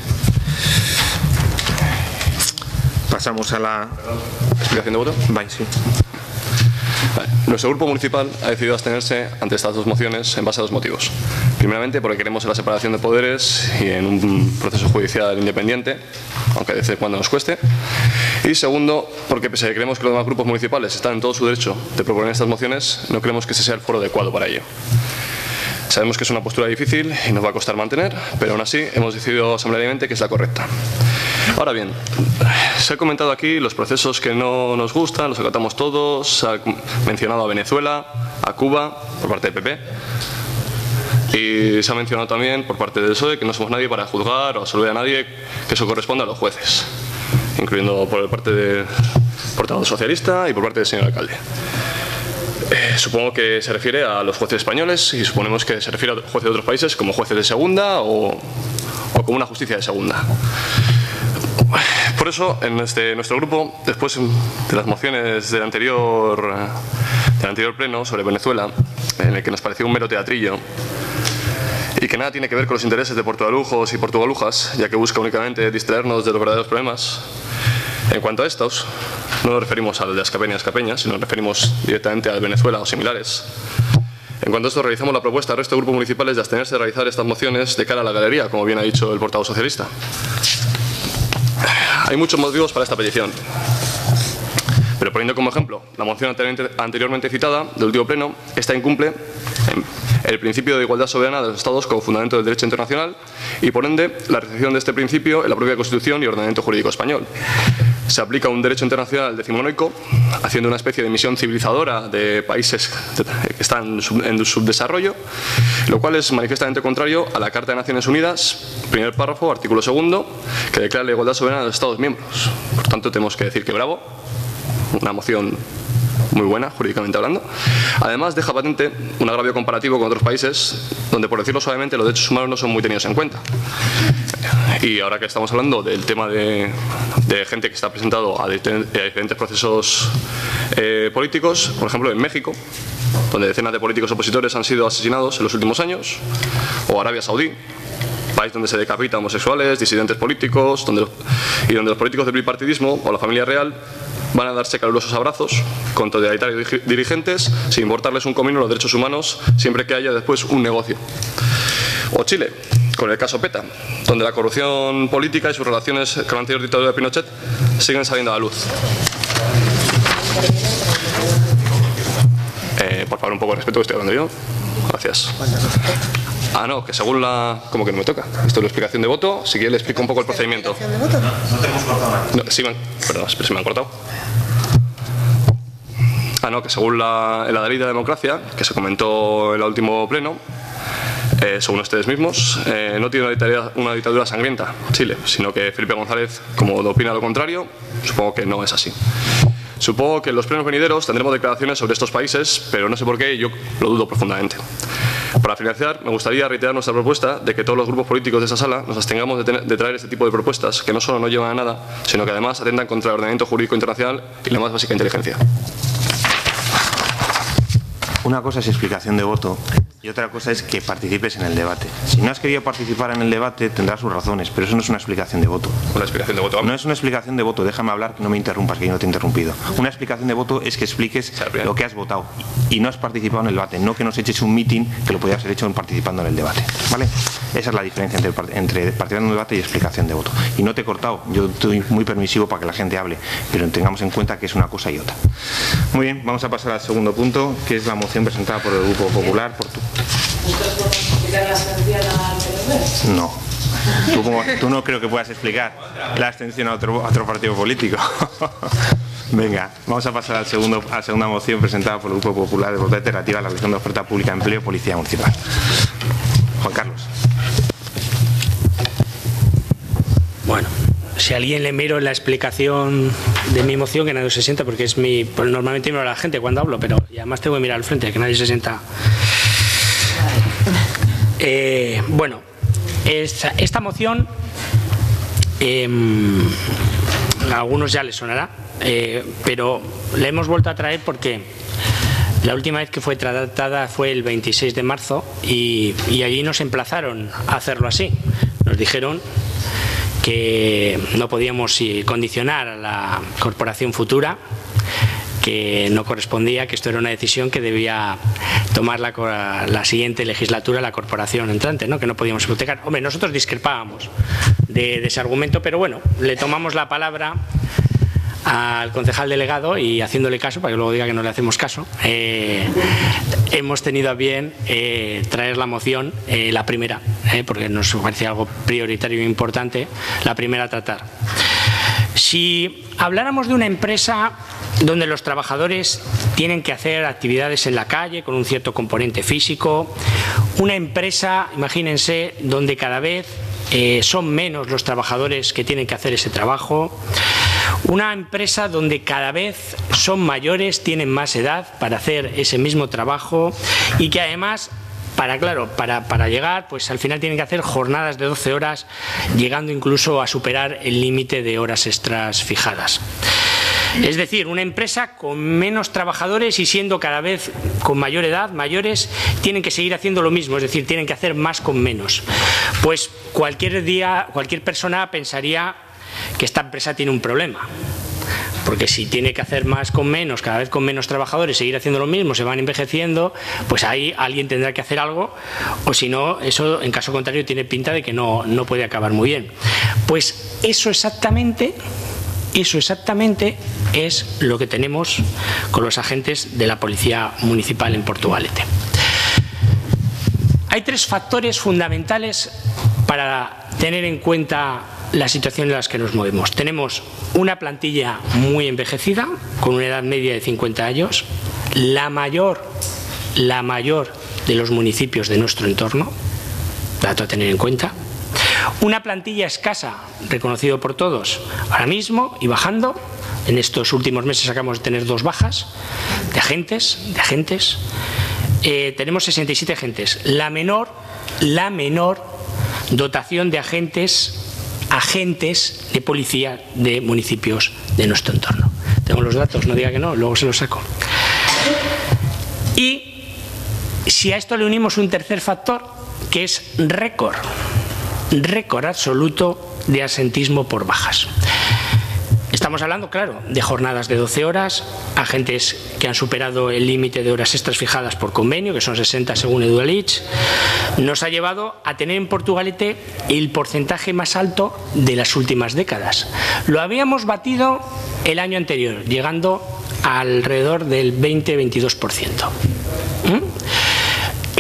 Pasamos a la explicación de voto. Bye, sí. Vale. Nuestro grupo municipal ha decidido abstenerse ante estas dos mociones en base a dos motivos. Primeramente, porque creemos en la separación de poderes y en un proceso judicial independiente, aunque de vez en cuando nos cueste. Y segundo, porque pese a que creemos que los demás grupos municipales están en todo su derecho de proponer estas mociones, no creemos que ese sea el foro adecuado para ello. Sabemos que es una postura difícil y nos va a costar mantener, pero aún así hemos decidido asambleariamente que es la correcta. Ahora bien, se ha comentado aquí los procesos que no nos gustan, los acatamos todos, se ha mencionado a Venezuela, a Cuba, por parte del P P, y se ha mencionado también por parte del P S O E que no somos nadie para juzgar o absolver a nadie, que eso corresponde a los jueces, incluyendo por parte del portavoz socialista y por parte del señor alcalde. Eh, supongo que se refiere a los jueces españoles y suponemos que se refiere a jueces de otros países como jueces de segunda o, o como una justicia de segunda. Por eso, en este, nuestro grupo, después de las mociones del anterior, del anterior pleno sobre Venezuela, en el que nos pareció un mero teatrillo y que nada tiene que ver con los intereses de portugalujos y portugalujas, ya que busca únicamente distraernos de los verdaderos problemas, en cuanto a estos, no nos referimos al de Askapena y Askapeña, sino nos referimos directamente a Venezuela o similares. En cuanto a esto, realizamos la propuesta al resto de grupos municipales de abstenerse de realizar estas mociones de cara a la galería, como bien ha dicho el portavoz socialista. Hay muchos motivos para esta petición, pero poniendo como ejemplo la moción anteriormente citada del último pleno, esta incumple el principio de igualdad soberana de los Estados como fundamento del derecho internacional y, por ende, la recepción de este principio en la propia Constitución y ordenamiento jurídico español. Se aplica un derecho internacional decimonónico, haciendo una especie de misión civilizadora de países que están en subdesarrollo, lo cual es manifiestamente contrario a la Carta de Naciones Unidas, primer párrafo, artículo segundo, que declara la igualdad soberana de los Estados miembros. Por tanto, tenemos que decir que bravo, una moción muy buena, jurídicamente hablando. Además, deja patente un agravio comparativo con otros países donde, por decirlo suavemente, los derechos humanos no son muy tenidos en cuenta. Y ahora que estamos hablando del tema de, de gente que está presentado a diferentes procesos eh, políticos, por ejemplo, en México, donde decenas de políticos opositores han sido asesinados en los últimos años, o Arabia Saudí, país donde se decapita homosexuales, disidentes políticos, donde, y donde los políticos del bipartidismo o la familia real van a darse calurosos abrazos con totalitarios dirigentes sin importarles un comino los derechos humanos, siempre que haya después un negocio. O Chile, con el caso PETA, donde la corrupción política y sus relaciones con la anterior dictadura de Pinochet siguen saliendo a la luz. Eh, por favor, un poco de respeto, que estoy hablando yo. Gracias. Ah, no, que según la... ¿Cómo que no me toca? Esto es la explicación de voto. Si quiere le explico un poco el procedimiento. No te hemos cortado nada. No, sí, me han... Perdón, pero se me han cortado. Ah, no, que según la, la ley de la democracia, que se comentó en el último pleno, eh, según ustedes mismos, eh, no tiene una dictadura, una dictadura sangrienta Chile, sino que Felipe González, como opina lo contrario, supongo que no es así. Supongo que en los plenos venideros tendremos declaraciones sobre estos países, pero no sé por qué, yo lo dudo profundamente. Para finalizar, me gustaría reiterar nuestra propuesta de que todos los grupos políticos de esta sala nos abstengamos de, tener, de traer este tipo de propuestas que no solo no llevan a nada, sino que además atentan contra el ordenamiento jurídico internacional y la más básica inteligencia. Una cosa es explicación de voto y otra cosa es que participes en el debate. Si no has querido participar en el debate tendrás sus razones, pero eso no es una explicación de voto. ¿Una explicación de voto? No es una explicación de voto, déjame hablar, que no me interrumpas, que yo no te he interrumpido. Una explicación de voto es que expliques lo que has votado y no has participado en el debate, no que nos eches un meeting que lo podías haber hecho participando en el debate, ¿vale? Esa es la diferencia entre, entre participar en un debate y explicación de voto. Y no te he cortado, yo estoy muy permisivo para que la gente hable, pero tengamos en cuenta que es una cosa y otra. Muy bien, vamos a pasar al segundo punto, que es la moción presentada por el Grupo Popular. Por tu... No. Tú, como, tú no creo que puedas explicar la abstención a otro, a otro partido político. Venga, vamos a pasar al segundo, a la segunda moción presentada por el Grupo Popular de voto alternativa a la realización de oferta pública de empleo y policía municipal. Juan Carlos. Bueno, si a alguien le miro la explicación de mi moción, que nadie se sienta, porque es mi... Pues normalmente miro a la gente cuando hablo, pero y además tengo que mirar al frente, que nadie se sienta. Eh, bueno, esta, esta moción eh, a algunos ya les sonará, eh, pero la hemos vuelto a traer porque la última vez que fue tratada fue el veintiséis de marzo y, y allí nos emplazaron a hacerlo así. Nos dijeron que no podíamos condicionar a la corporación futura, que no correspondía, que esto era una decisión que debía tomar la, la siguiente legislatura la corporación entrante, ¿no? Que no podíamos hipotecar. Hombre, nosotros discrepábamos de, de ese argumento, pero bueno, le tomamos la palabra al concejal delegado y haciéndole caso, para que luego diga que no le hacemos caso, eh, hemos tenido a bien eh, traer la moción, eh, la primera, eh, porque nos parece algo prioritario e importante, la primera a tratar. Si habláramos de una empresa donde los trabajadores tienen que hacer actividades en la calle con un cierto componente físico, una empresa, imagínense, donde cada vez eh, son menos los trabajadores que tienen que hacer ese trabajo, una empresa donde cada vez son mayores, tienen más edad para hacer ese mismo trabajo y que además, para claro, para, para llegar, pues al final tienen que hacer jornadas de doce horas, llegando incluso a superar el límite de horas extras fijadas. Es decir, una empresa con menos trabajadores y siendo cada vez con mayor edad, mayores, tienen que seguir haciendo lo mismo, es decir, tienen que hacer más con menos. Pues cualquier día, cualquier persona pensaría que esta empresa tiene un problema. Porque si tiene que hacer más con menos, cada vez con menos trabajadores, seguir haciendo lo mismo, se van envejeciendo, pues ahí alguien tendrá que hacer algo, o si no, eso en caso contrario tiene pinta de que no, no puede acabar muy bien. Pues eso exactamente, eso exactamente es lo que tenemos con los agentes de la Policía Municipal en Portugalete. Hay tres factores fundamentales para tener en cuenta la situación en la que nos movemos. Tenemos una plantilla muy envejecida, con una edad media de cincuenta años, la mayor, la mayor de los municipios de nuestro entorno, dato a tener en cuenta. Una plantilla escasa, reconocido por todos, ahora mismo y bajando. En estos últimos meses acabamos de tener dos bajas de agentes, de agentes. Eh, tenemos sesenta y siete agentes. La menor, la menor dotación de agentes agentes de policía de municipios de nuestro entorno. Tengo los datos, no diga que no, luego se los saco. Y si a esto le unimos un tercer factor, que es récord, récord absoluto de absentismo por bajas. Estamos hablando, claro, de jornadas de doce horas, agentes que han superado el límite de horas extras fijadas por convenio, que son sesenta según Edualich. Nos ha llevado a tener en Portugalete el porcentaje más alto de las últimas décadas. Lo habíamos batido el año anterior, llegando a alrededor del veinte a veintidós por ciento. ¿Mm?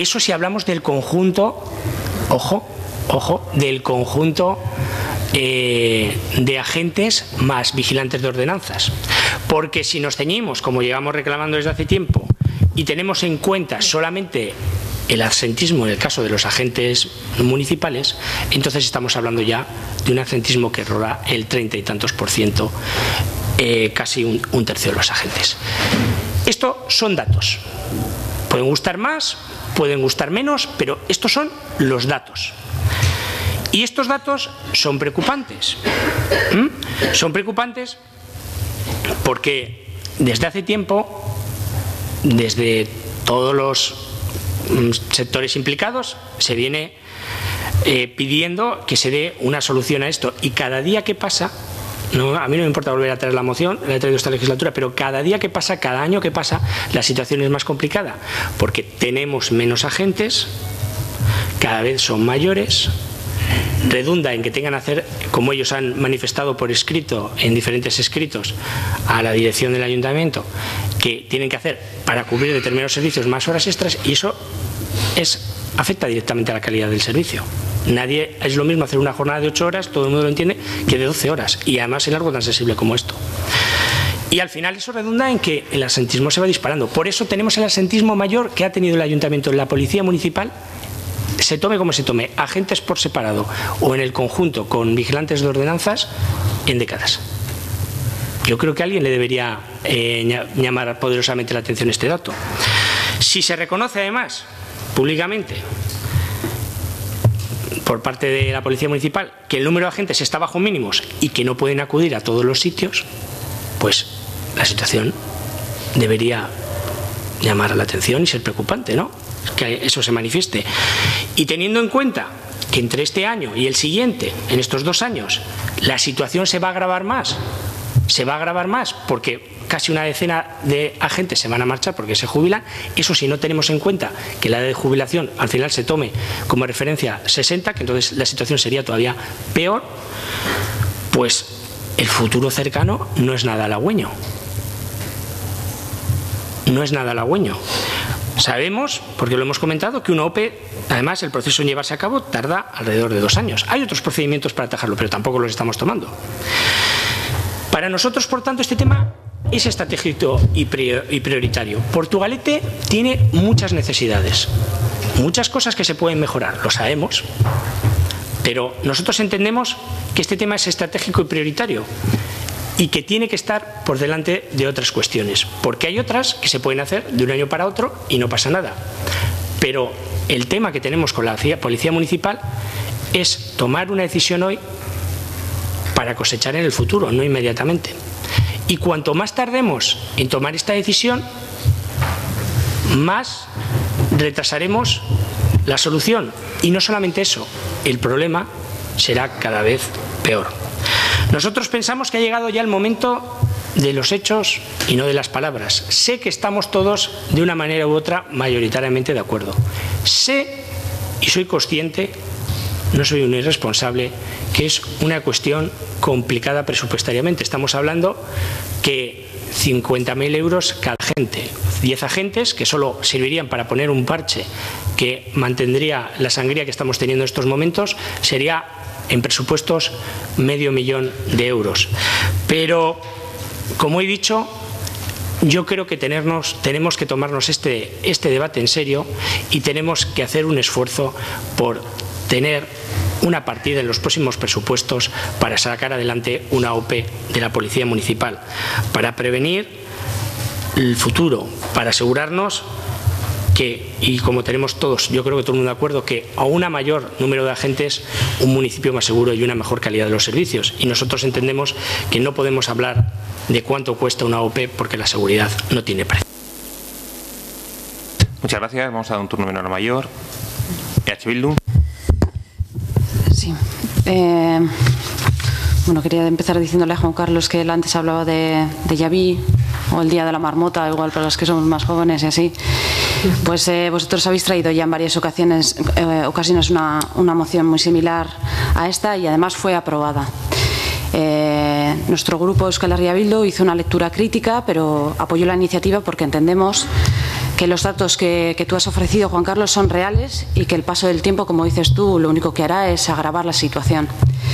Eso si hablamos del conjunto, ojo, ojo, del conjunto eh, de agentes más vigilantes de ordenanzas. Porque si nos ceñimos, como llevamos reclamando desde hace tiempo, y tenemos en cuenta solamente el absentismo en el caso de los agentes municipales, entonces estamos hablando ya de un absentismo que rola el treinta y tantos por ciento, eh, casi un, un tercio de los agentes. Esto son datos. Pueden gustar más, pueden gustar menos, pero estos son los datos. Y estos datos son preocupantes. ¿Mm? Son preocupantes porque desde hace tiempo, desde todos los sectores implicados, se viene eh, pidiendo que se dé una solución a esto. Y cada día que pasa, no, a mí no me importa volver a traer la moción, la he traído esta legislatura, pero cada día que pasa, cada año que pasa, la situación es más complicada, porque tenemos menos agentes, cada vez son mayores, redunda en que tengan que hacer, como ellos han manifestado por escrito, en diferentes escritos, a la dirección del ayuntamiento, que tienen que hacer para cubrir determinados servicios más horas extras, y eso es, afecta directamente a la calidad del servicio. Nadie, es lo mismo hacer una jornada de ocho horas, todo el mundo lo entiende, que de doce horas, y además en algo tan sensible como esto. Y al final eso redunda en que el absentismo se va disparando. Por eso tenemos el absentismo mayor que ha tenido el ayuntamiento en la policía municipal, se tome como se tome, agentes por separado o en el conjunto con vigilantes de ordenanzas, en décadas. Yo creo que a alguien le debería eh, llamar poderosamente la atención este dato. Si se reconoce además públicamente por parte de la Policía Municipal que el número de agentes está bajo mínimos y que no pueden acudir a todos los sitios, pues la situación debería llamar la atención y ser preocupante, ¿no? Que eso se manifieste. Y teniendo en cuenta que entre este año y el siguiente, en estos dos años, la situación se va a agravar más, se va a agravar más porque casi una decena de agentes se van a marchar porque se jubilan. Eso si no tenemos en cuenta que la edad de jubilación al final se tome como referencia sesenta, que entonces la situación sería todavía peor, pues el futuro cercano no es nada halagüeño. No es nada halagüeño. Sabemos, porque lo hemos comentado, que una O P E, además el proceso en llevarse a cabo tarda alrededor de dos años. Hay otros procedimientos para atajarlo, pero tampoco los estamos tomando. Para nosotros, por tanto, este tema es estratégico y prioritario. Portugalete tiene muchas necesidades, muchas cosas que se pueden mejorar, lo sabemos, pero nosotros entendemos que este tema es estratégico y prioritario y que tiene que estar por delante de otras cuestiones, porque hay otras que se pueden hacer de un año para otro y no pasa nada. Pero el tema que tenemos con la Policía Municipal es tomar una decisión hoy para cosechar en el futuro, no inmediatamente. Y cuanto más tardemos en tomar esta decisión, más retrasaremos la solución. Y no solamente eso, el problema será cada vez peor. Nosotros pensamos que ha llegado ya el momento de los hechos y no de las palabras. Sé que estamos todos, de una manera u otra, mayoritariamente de acuerdo. Sé y soy consciente, no soy un irresponsable, que es una cuestión complicada presupuestariamente. Estamos hablando que cincuenta mil euros cada agente, diez agentes que solo servirían para poner un parche que mantendría la sangría que estamos teniendo en estos momentos, sería en presupuestos medio millón de euros. Pero, como he dicho, yo creo que tenernos, tenemos que tomarnos este, este debate en serio y tenemos que hacer un esfuerzo por tener una partida en los próximos presupuestos para sacar adelante una O P E de la Policía Municipal, para prevenir el futuro, para asegurarnos que, y como tenemos todos, yo creo que todo el mundo de acuerdo, que a un mayor número de agentes, un municipio más seguro y una mejor calidad de los servicios. Y nosotros entendemos que no podemos hablar de cuánto cuesta una O P E porque la seguridad no tiene precio. Muchas gracias. Vamos a dar un turno menor mayor. E H Bildu. Sí. Eh, bueno, quería empezar diciéndole a Juan Carlos que él antes hablaba de, de Yaví o el Día de la Marmota, igual para los que somos más jóvenes y así. Pues eh, vosotros habéis traído ya en varias ocasiones, eh, ocasiones una, una moción muy similar a esta y además fue aprobada. Eh, nuestro grupo Euskal Herria Bildu hizo una lectura crítica, pero apoyó la iniciativa porque entendemos que los datos que, que tú has ofrecido, Juan Carlos, son reales y que el paso del tiempo, como dices tú, lo único que hará es agravar la situación.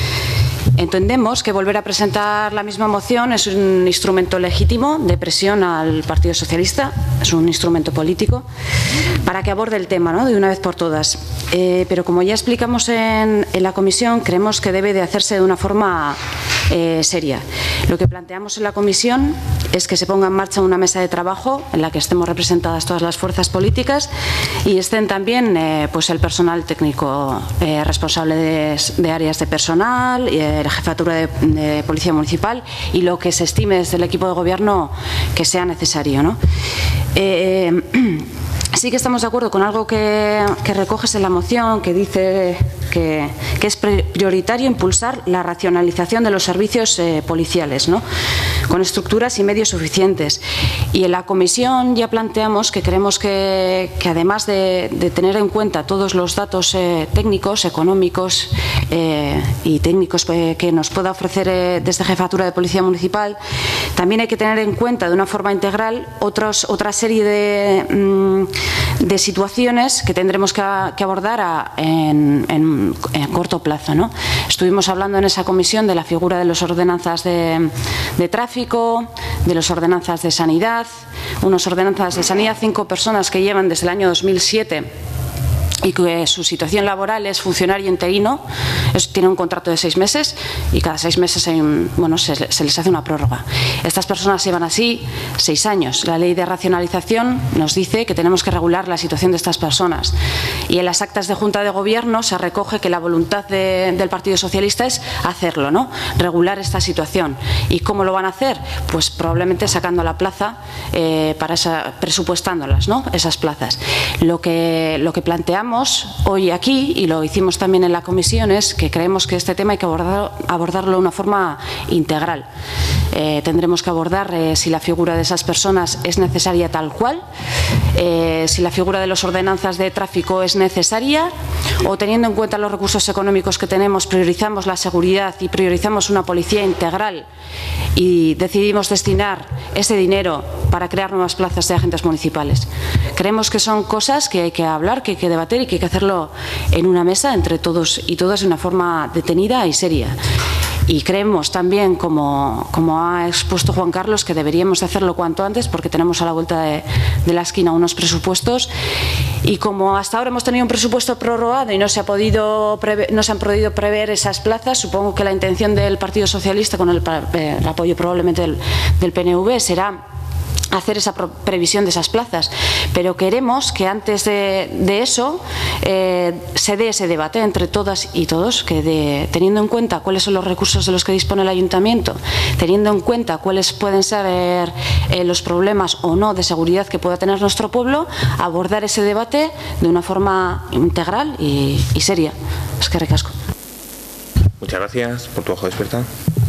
Entendemos que volver a presentar la misma moción es un instrumento legítimo de presión al Partido Socialista, es un instrumento político, para que aborde el tema, ¿no?, de una vez por todas. Eh, pero como ya explicamos en, en la comisión, creemos que debe de hacerse de una forma eh, seria. Lo que planteamos en la comisión es que se ponga en marcha una mesa de trabajo en la que estemos representadas todas las fuerzas políticas y estén también eh, pues el personal técnico eh, responsable de, de áreas de personal, eh, la jefatura de, de Policía Municipal y lo que se estime desde el equipo de gobierno que sea necesario, ¿no? Eh, Sí que estamos de acuerdo con algo que, que recoges en la moción, que dice que, que es prioritario impulsar la racionalización de los servicios eh, policiales, ¿no?, con estructuras y medios suficientes. Y en la comisión ya planteamos que creemos que, que además de, de tener en cuenta todos los datos eh, técnicos, económicos eh, y técnicos eh, que nos pueda ofrecer eh, desde Jefatura de Policía Municipal, también hay que tener en cuenta de una forma integral otros, otra serie de... Mmm, de situaciones que tendremos que, que abordar a, en, en, en corto plazo, ¿no? Estuvimos hablando en esa comisión de la figura de las ordenanzas de, de tráfico, de las ordenanzas de sanidad, unas ordenanzas de sanidad, cinco personas que llevan desde el año dos mil siete y que su situación laboral es funcionario interino, es, tiene un contrato de seis meses y cada seis meses hay un, bueno, se, se les hace una prórroga. Estas personas llevan así seis años. La ley de racionalización nos dice que tenemos que regular la situación de estas personas y en las actas de Junta de Gobierno se recoge que la voluntad de, del Partido Socialista es hacerlo, ¿no?, regular esta situación. ¿Y cómo lo van a hacer? Pues probablemente sacando la plaza, eh, para esa, presupuestándolas, ¿no?, esas plazas. Lo que, lo que planteamos hoy aquí, y lo hicimos también en la comisión, es que creemos que este tema hay que abordar, abordarlo de una forma integral. Eh, tendremos que abordar eh, si la figura de esas personas es necesaria tal cual, eh, si la figura de las ordenanzas de tráfico es necesaria, o teniendo en cuenta los recursos económicos que tenemos, priorizamos la seguridad y priorizamos una policía integral y decidimos destinar ese dinero para crear nuevas plazas de agentes municipales. Creemos que son cosas que hay que hablar, que hay que debatir y que hay que hacerlo en una mesa entre todos y todas de una forma detenida y seria. Y creemos también, como, como ha expuesto Juan Carlos, que deberíamos de hacerlo cuanto antes porque tenemos a la vuelta de, de la esquina unos presupuestos y como hasta ahora hemos tenido un presupuesto prorrogado y no se, ha podido prever, no se han podido prever esas plazas, supongo que la intención del Partido Socialista, con el, el apoyo probablemente del, del P N V, será hacer esa previsión de esas plazas, pero queremos que antes de, de eso eh, se dé ese debate entre todas y todos, que de, teniendo en cuenta cuáles son los recursos de los que dispone el ayuntamiento, teniendo en cuenta cuáles pueden ser eh, los problemas o no de seguridad que pueda tener nuestro pueblo, abordar ese debate de una forma integral y, y seria. Es que ricasco. Muchas gracias por tu ojo despierta.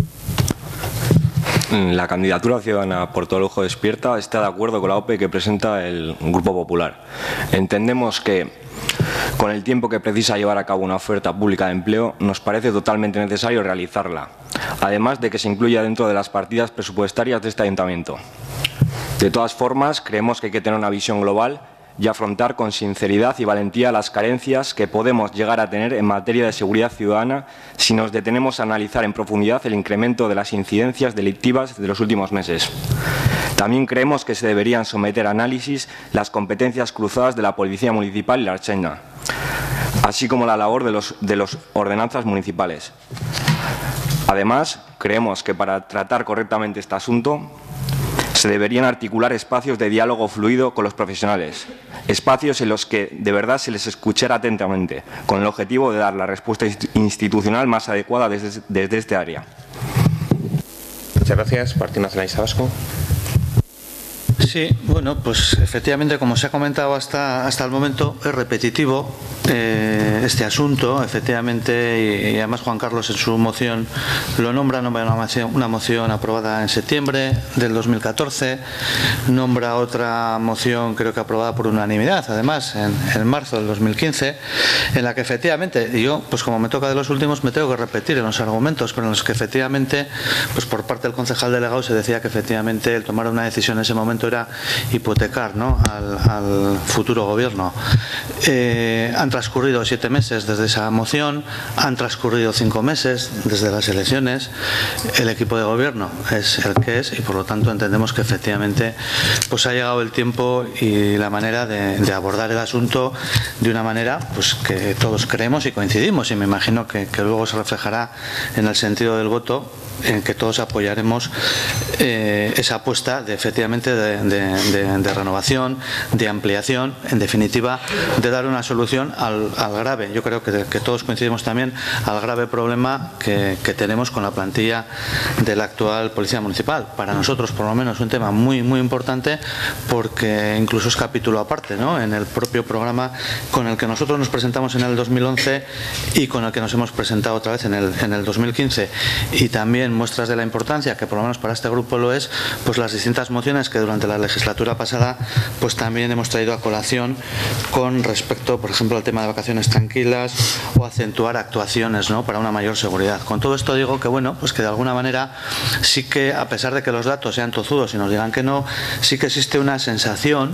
La candidatura ciudadana por todo el ojo despierta está de acuerdo con la O P E que presenta el Grupo Popular. Entendemos que con el tiempo que precisa llevar a cabo una oferta pública de empleo, nos parece totalmente necesario realizarla, además de que se incluya dentro de las partidas presupuestarias de este ayuntamiento. De todas formas, creemos que hay que tener una visión global y afrontar con sinceridad y valentía las carencias que podemos llegar a tener en materia de seguridad ciudadana si nos detenemos a analizar en profundidad el incremento de las incidencias delictivas de los últimos meses. También creemos que se deberían someter a análisis las competencias cruzadas de la Policía Municipal y la Ertzaintza, así como la labor de los de las ordenanzas municipales. Además, creemos que para tratar correctamente este asunto se deberían articular espacios de diálogo fluido con los profesionales, espacios en los que de verdad se les escuchara atentamente, con el objetivo de dar la respuesta institucional más adecuada desde, desde este área. Muchas gracias. Partido Nacionalista Vasco. Sí, bueno, pues efectivamente, como se ha comentado hasta, hasta el momento, es repetitivo eh, este asunto, efectivamente, y, y además Juan Carlos en su moción lo nombra, nombra una moción, una moción aprobada en septiembre del dos mil catorce, nombra otra moción, creo que aprobada por unanimidad, además, en, en marzo del dos mil quince, en la que efectivamente, y yo, pues como me toca de los últimos, me tengo que repetir en los argumentos, pero en los que efectivamente, pues por parte del concejal delegado se decía que efectivamente el tomar una decisión en ese momento era pudiera hipotecar, ¿no?, al, al futuro gobierno. Eh, han transcurrido siete meses desde esa moción, han transcurrido cinco meses desde las elecciones, el equipo de gobierno es el que es y por lo tanto entendemos que efectivamente pues ha llegado el tiempo y la manera de, de abordar el asunto de una manera pues que todos creemos y coincidimos, y me imagino que, que luego se reflejará en el sentido del voto, en que todos apoyaremos eh, esa apuesta de efectivamente de, de, de, de renovación, de ampliación, en definitiva de dar una solución al, al grave, yo creo que, que todos coincidimos también, al grave problema que, que tenemos con la plantilla de la actual Policía Municipal. Para nosotros por lo menos un tema muy muy importante, porque incluso es capítulo aparte, ¿no?, en el propio programa con el que nosotros nos presentamos en el dos mil once y con el que nos hemos presentado otra vez en el, en el dos mil quince, y también muestras de la importancia, que por lo menos para este grupo lo es, pues las distintas mociones que durante la legislatura pasada pues también hemos traído a colación con respecto, por ejemplo, al tema de vacaciones tranquilas o acentuar actuaciones, ¿no?, para una mayor seguridad. Con todo esto digo que bueno, pues que de alguna manera sí que, a pesar de que los datos sean tozudos y nos digan que no, sí que existe una sensación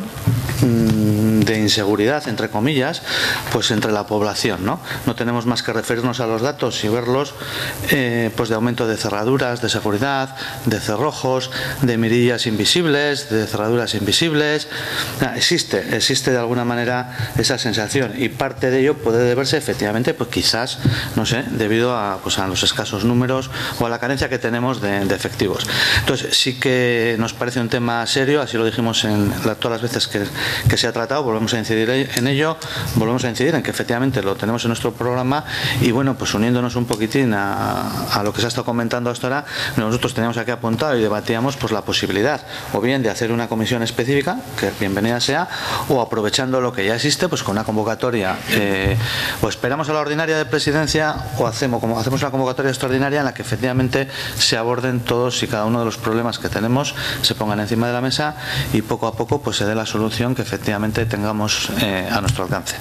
mmm, de inseguridad, entre comillas, pues entre la población, ¿no? No tenemos más que referirnos a los datos y verlos eh, pues de aumento de cerraduras de seguridad, de cerrojos, de mirillas invisibles, de cerraduras invisibles. Existe, existe de alguna manera esa sensación, y parte de ello puede deberse efectivamente, pues quizás, no sé, debido a, pues a los escasos números o a la carencia que tenemos de, de efectivos. Entonces sí que nos parece un tema serio, así lo dijimos en la, todas las veces que, que se ha tratado, volvemos a incidir en ello, volvemos a incidir en que efectivamente lo tenemos en nuestro programa, y bueno, pues uniéndonos un poquitín a, a lo que se ha estado comentando hasta ahora, nosotros teníamos aquí apuntado y debatíamos pues la posibilidad o bien de hacer una comisión específica, que bienvenida sea, o aprovechando lo que ya existe, pues con una convocatoria, eh, o esperamos a la ordinaria de presidencia o hacemos como hacemos una convocatoria extraordinaria en la que efectivamente se aborden todos y cada uno de los problemas que tenemos, se pongan encima de la mesa y poco a poco pues se dé la solución que efectivamente tengamos eh, a nuestro alcance.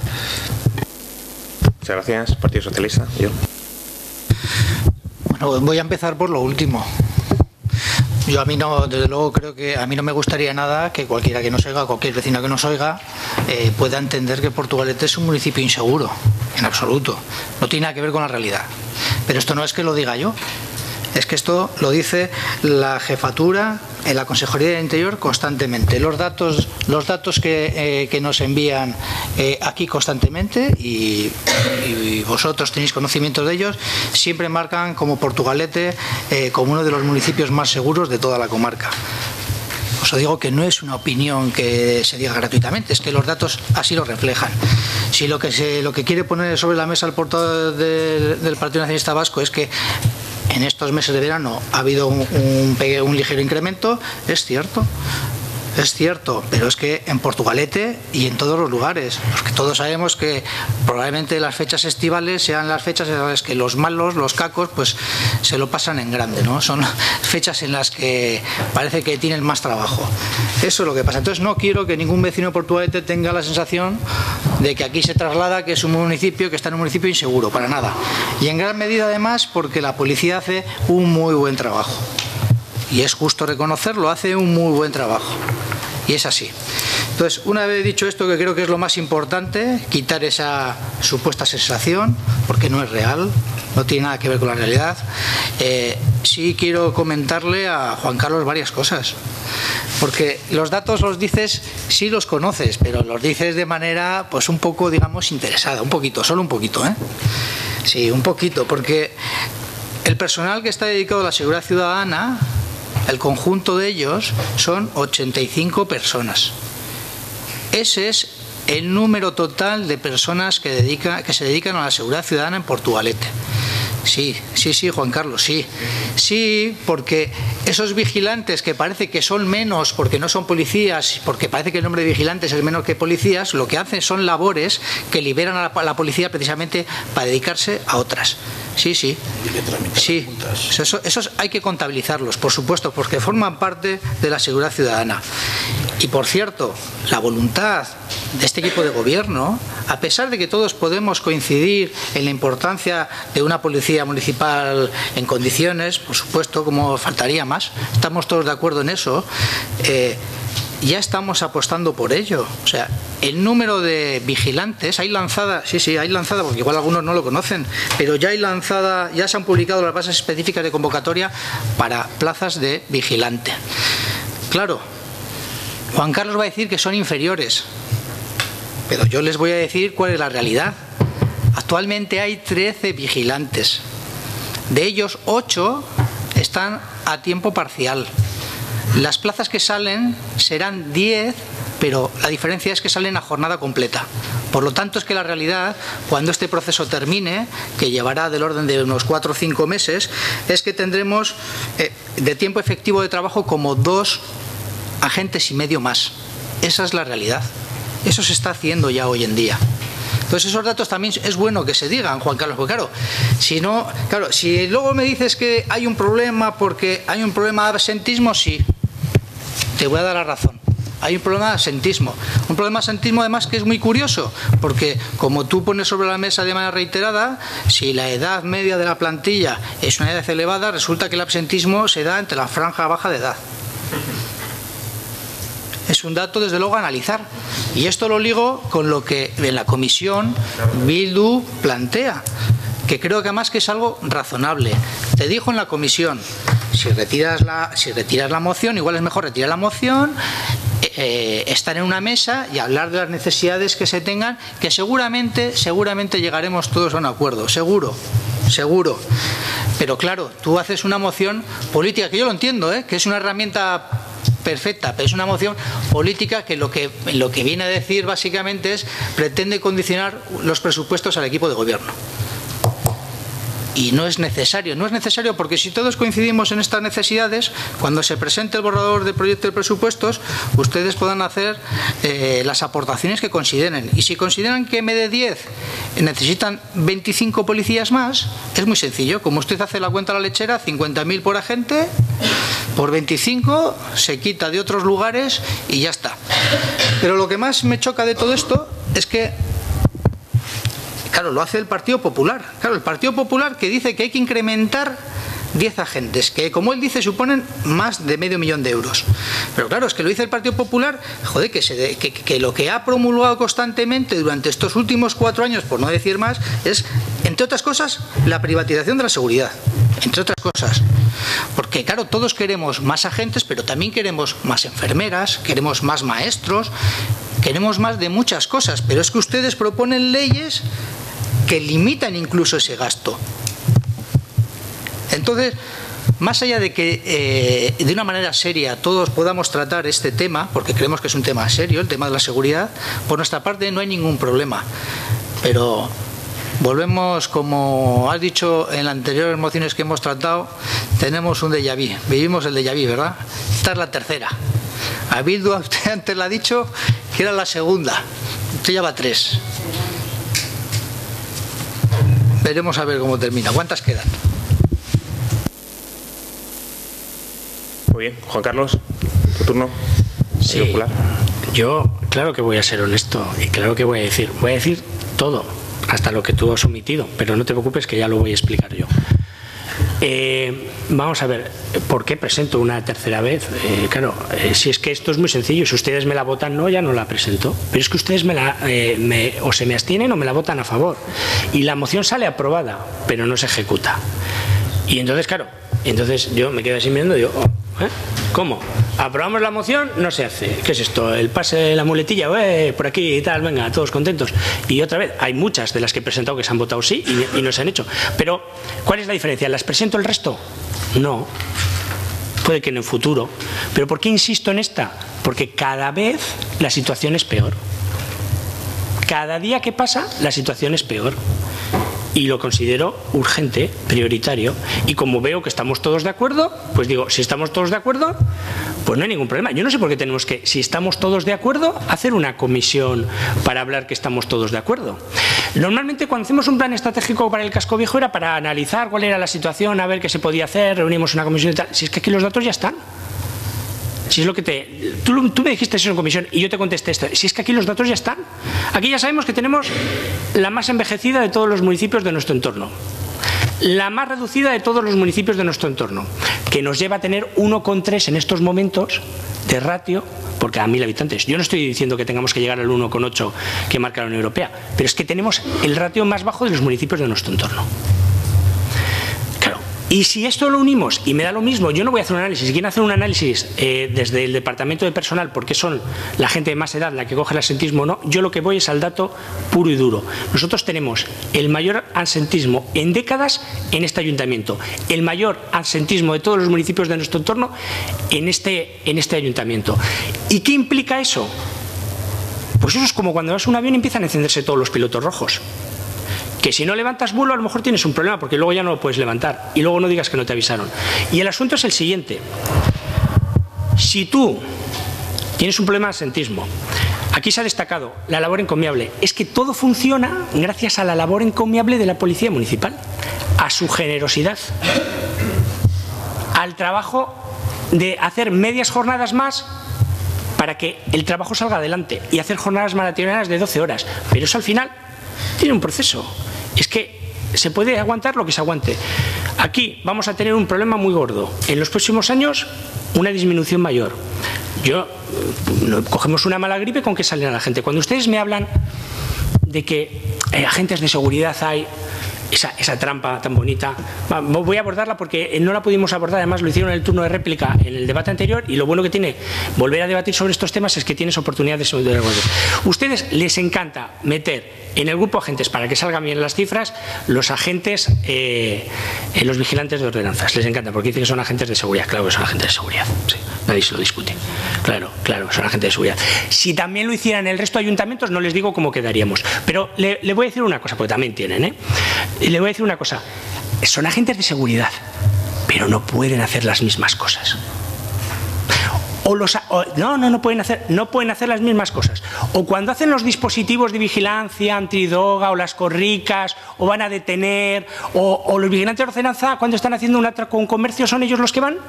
Muchas gracias. Partido Socialista. Yo. Bueno, voy a empezar por lo último. Yo a mí no, desde luego creo que a mí no me gustaría nada que cualquiera que nos oiga, cualquier vecino que nos oiga, eh, pueda entender que Portugalete es un municipio inseguro, en absoluto. No tiene nada que ver con la realidad. Pero esto no es que lo diga yo, es que esto lo dice la jefatura en la Consejería de Interior constantemente. Los datos, los datos que, eh, que nos envían eh, aquí constantemente, y, y vosotros tenéis conocimiento de ellos, siempre marcan como Portugalete eh, como uno de los municipios más seguros de toda la comarca. Os digo que no es una opinión que se diga gratuitamente, es que los datos así lo reflejan. Si lo que, se, lo que quiere poner sobre la mesa el portavoz de, del Partido Nacionalista Vasco es que en estos meses de verano ha habido un, un, un ligero incremento, es cierto, es cierto, pero es que en Portugalete y en todos los lugares, porque todos sabemos que probablemente las fechas estivales sean las fechas en las que los malos, los cacos, pues se lo pasan en grande, ¿no? Son fechas en las que parece que tienen más trabajo. Eso es lo que pasa. Entonces no quiero que ningún vecino de Portugalete tenga la sensación de que aquí se traslada que es un municipio, que está en un municipio inseguro, para nada. Y en gran medida además porque la policía hace un muy buen trabajo. Y es justo reconocerlo, hace un muy buen trabajo. Y es así. Entonces, una vez dicho esto, que creo que es lo más importante, quitar esa supuesta sensación, porque no es real, no tiene nada que ver con la realidad, eh, sí quiero comentarle a Juan Carlos varias cosas. Porque los datos los dices, sí los conoces, pero los dices de manera, pues un poco, digamos, interesada, un poquito, solo un poquito, ¿eh? Sí, un poquito, porque el personal que está dedicado a la seguridad ciudadana, el conjunto de ellos son ochenta y cinco personas. Ese es el número total de personas que, dedica, que se dedican a la seguridad ciudadana en Portugalete. Sí, sí, sí, Juan Carlos, sí. Sí, porque esos vigilantes que parece que son menos porque no son policías, porque parece que el nombre de vigilantes es menos que policías, lo que hacen son labores que liberan a la, a la policía precisamente para dedicarse a otras. Sí, sí. Sí, eso, esos hay que contabilizarlos, por supuesto, porque forman parte de la seguridad ciudadana. Y por cierto, la voluntad de este equipo de gobierno, a pesar de que todos podemos coincidir en la importancia de una policía municipal en condiciones, por supuesto, como faltaría más, estamos todos de acuerdo en eso, eh, ya estamos apostando por ello. O sea, el número de vigilantes, hay lanzada, sí, sí, hay lanzada, porque igual algunos no lo conocen, pero ya hay lanzada, ya se han publicado las bases específicas de convocatoria para plazas de vigilante. Claro, Juan Carlos va a decir que son inferiores, pero yo les voy a decir cuál es la realidad. Actualmente hay trece vigilantes. De ellos, ocho están a tiempo parcial. Las plazas que salen serán diez, pero la diferencia es que salen a jornada completa. Por lo tanto, es que la realidad, cuando este proceso termine, que llevará del orden de unos cuatro o cinco meses, es que tendremos eh, de tiempo efectivo de trabajo como dos agentes y medio más. Esa es la realidad. Eso se está haciendo ya hoy en día. Entonces esos datos también es bueno que se digan, Juan Carlos, porque claro, si no, claro, si luego me dices que hay un problema porque hay un problema de absentismo, sí, te voy a dar la razón. Hay un problema de absentismo. Un problema de absentismo además que es muy curioso, porque como tú pones sobre la mesa de manera reiterada, si la edad media de la plantilla es una edad elevada, resulta que el absentismo se da entre la franja baja de edad. Es un dato, desde luego, a analizar. Y esto lo ligo con lo que en la comisión Bildu plantea, que creo que además que es algo razonable. Te dijo en la comisión, si retiras la, si retiras la moción, igual es mejor retirar la moción, eh, estar en una mesa y hablar de las necesidades que se tengan, que seguramente, seguramente llegaremos todos a un acuerdo, seguro, seguro. Pero claro, tú haces una moción política, que yo lo entiendo, ¿eh? Que es una herramienta perfecta, pero es una moción política que lo que lo que viene a decir básicamente es pretende condicionar los presupuestos al equipo de gobierno. Y no es necesario, no es necesario porque si todos coincidimos en estas necesidades, cuando se presente el borrador del proyecto de presupuestos, ustedes puedan hacer eh, las aportaciones que consideren. Y si consideran que en vez de diez necesitan veinticinco policías más, es muy sencillo. Como usted hace la cuenta a la lechera, cincuenta mil por agente, por veinticinco se quita de otros lugares y ya está. Pero lo que más me choca de todo esto es que claro, lo hace el Partido Popular. Claro, el Partido Popular que dice que hay que incrementar diez agentes, que como él dice suponen más de medio millón de euros. Pero claro, es que lo dice el Partido Popular, joder, que, se de, que, que lo que ha promulgado constantemente durante estos últimos cuatro años, por no decir más, es, entre otras cosas, la privatización de la seguridad. Entre otras cosas. Porque claro, todos queremos más agentes, pero también queremos más enfermeras, queremos más maestros, queremos más de muchas cosas, pero es que ustedes proponen leyes que limitan incluso ese gasto. Entonces, más allá de que eh, de una manera seria todos podamos tratar este tema, porque creemos que es un tema serio, el tema de la seguridad, por nuestra parte no hay ningún problema. Pero volvemos, como has dicho en las anteriores mociones que hemos tratado, tenemos un déjà vu, vivimos el déjà vu, ¿verdad? Esta es la tercera. A Bildu usted antes le ha dicho que era la segunda, usted ya va tres. Veremos a ver cómo termina. ¿Cuántas quedan? Muy bien. Juan Carlos, tu turno. Sí, popular. Yo claro que voy a ser honesto y claro que voy a decir, voy a decir todo, hasta lo que tú has omitido, pero no te preocupes que ya lo voy a explicar yo. Eh, vamos a ver, ¿por qué presento una tercera vez? Eh, claro, eh, si es que esto es muy sencillo, si ustedes me la votan no, ya no la presento, pero es que ustedes me la, eh, me, o se me abstienen o me la votan a favor y la moción sale aprobada, pero no se ejecuta. Y entonces, claro, entonces yo me quedo así mirando y digo, oh, ¿eh? ¿Cómo? Aprobamos la moción, no se hace. ¿Qué es esto? El pase de la muletilla, eh, por aquí y tal, venga, todos contentos. Y otra vez, hay muchas de las que he presentado que se han votado sí y, y no se han hecho. Pero, ¿cuál es la diferencia? ¿Las presento el resto? No. Puede que en el futuro. ¿Pero por qué insisto en esta? Porque cada vez la situación es peor. Cada día que pasa, la situación es peor. Y lo considero urgente, prioritario. Y como veo que estamos todos de acuerdo, pues digo, si estamos todos de acuerdo, pues no hay ningún problema. Yo no sé por qué tenemos que, si estamos todos de acuerdo, hacer una comisión para hablar que estamos todos de acuerdo. Normalmente cuando hacemos un plan estratégico para el casco viejo era para analizar cuál era la situación, a ver qué se podía hacer, reunimos una comisión y tal. Si es que aquí los datos ya están. Si es lo que te, tú, tú me dijiste eso en comisión y yo te contesté esto. Si es que aquí los datos ya están. Aquí ya sabemos que tenemos la más envejecida de todos los municipios de nuestro entorno. la más reducida de todos los municipios de nuestro entorno, que nos lleva a tener uno coma tres en estos momentos de ratio por cada mil habitantes. Yo no estoy diciendo que tengamos que llegar al uno coma ocho que marca la Unión Europea, pero es que tenemos el ratio más bajo de los municipios de nuestro entorno. Claro, y si esto lo unimos, y me da lo mismo, yo no voy a hacer un análisis, si quieren hacer un análisis eh, desde el departamento de personal, porque son la gente de más edad la que coge el absentismo o no, yo lo que voy es al dato puro y duro. Nosotros tenemos el mayor absentismo en décadas en este ayuntamiento, el mayor absentismo de todos los municipios de nuestro entorno en este, en este ayuntamiento. ¿Y qué implica eso? Pues eso es como cuando vas a un avión y empiezan a encenderse todos los pilotos rojos. Que si no levantas vuelo a lo mejor tienes un problema porque luego ya no lo puedes levantar y luego no digas que no te avisaron. Y el asunto es el siguiente. Si tú tienes un problema de absentismo, aquí se ha destacado la labor encomiable, es que todo funciona gracias a la labor encomiable de la Policía Municipal, a su generosidad, al trabajo de hacer medias jornadas más para que el trabajo salga adelante y hacer jornadas maratonianas de doce horas. Pero eso al final tiene un proceso. Es que se puede aguantar lo que se aguante. Aquí vamos a tener un problema muy gordo. En los próximos años, una disminución mayor. Yo, cogemos una mala gripe, ¿con qué salen a la gente? Cuando ustedes me hablan de que eh, agentes de seguridad hay, esa, esa trampa tan bonita, voy a abordarla porque no la pudimos abordar, además lo hicieron en el turno de réplica en el debate anterior, y lo bueno que tiene volver a debatir sobre estos temas es que tienes oportunidad de seguir. Ustedes les encanta meter en el grupo agentes, para que salgan bien las cifras, los agentes, eh, eh, los vigilantes de ordenanzas. Les encanta, porque dicen que son agentes de seguridad. Claro que son agentes de seguridad, sí, nadie se lo discute. Claro, claro, son agentes de seguridad. Si también lo hicieran el resto de ayuntamientos, no les digo cómo quedaríamos. Pero le, le voy a decir una cosa, porque también tienen, ¿eh? Y le voy a decir una cosa. Son agentes de seguridad, pero no pueden hacer las mismas cosas. O los, o, no, no, no pueden hacer, no pueden hacer las mismas cosas. O cuando hacen los dispositivos de vigilancia antidroga o las corricas, o van a detener, o, o los vigilantes de ordenanza cuando están haciendo un atraco con comercio, ¿son ellos los que van?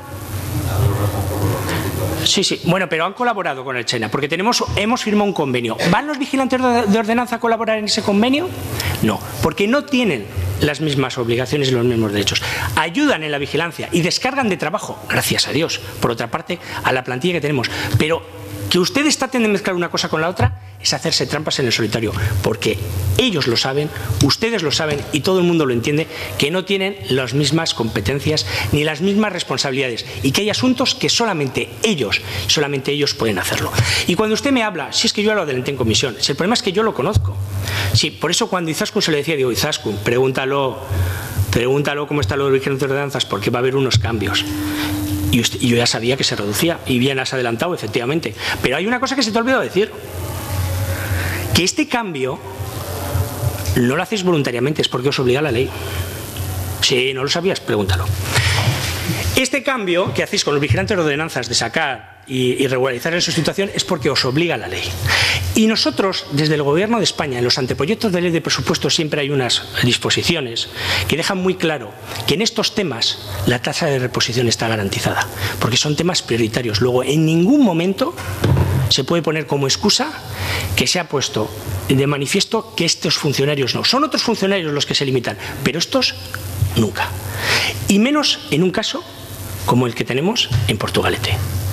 Sí, sí, bueno, pero han colaborado con el Chena, porque tenemos, hemos firmado un convenio. ¿Van los vigilantes de ordenanza a colaborar en ese convenio? No, porque no tienen las mismas obligaciones y los mismos derechos. Ayudan en la vigilancia y descargan de trabajo, gracias a Dios, por otra parte, a la plantilla que tenemos. Pero que ustedes traten de mezclar una cosa con la otra es hacerse trampas en el solitario, porque ellos lo saben, ustedes lo saben y todo el mundo lo entiende, que no tienen las mismas competencias ni las mismas responsabilidades, y que hay asuntos que solamente ellos, solamente ellos pueden hacerlo. Y cuando usted me habla, si es que yo lo adelanté en comisión, si el problema es que yo lo conozco. Sí, por eso cuando Izaskun se le decía, digo, Izaskun, pregúntalo, pregúntalo cómo está lo de los vigilantes de ordenanzas, porque va a haber unos cambios. Y, usted, y yo ya sabía que se reducía, y bien has adelantado, efectivamente. Pero hay una cosa que se te ha olvidado decir. Que este cambio no lo hacéis voluntariamente, es porque os obliga la ley. Si no lo sabías, pregúntalo. Este cambio que hacéis con los vigilantes de ordenanzas de sacar y, y regularizar en su situación es porque os obliga la ley. Y nosotros, desde el Gobierno de España, en los anteproyectos de ley de presupuesto siempre hay unas disposiciones que dejan muy claro que en estos temas la tasa de reposición está garantizada, porque son temas prioritarios. Luego, en ningún momento se puede poner como excusa que se ha puesto de manifiesto que estos funcionarios no. Son otros funcionarios los que se limitan, pero estos nunca. Y menos en un caso como el que tenemos en Portugalete.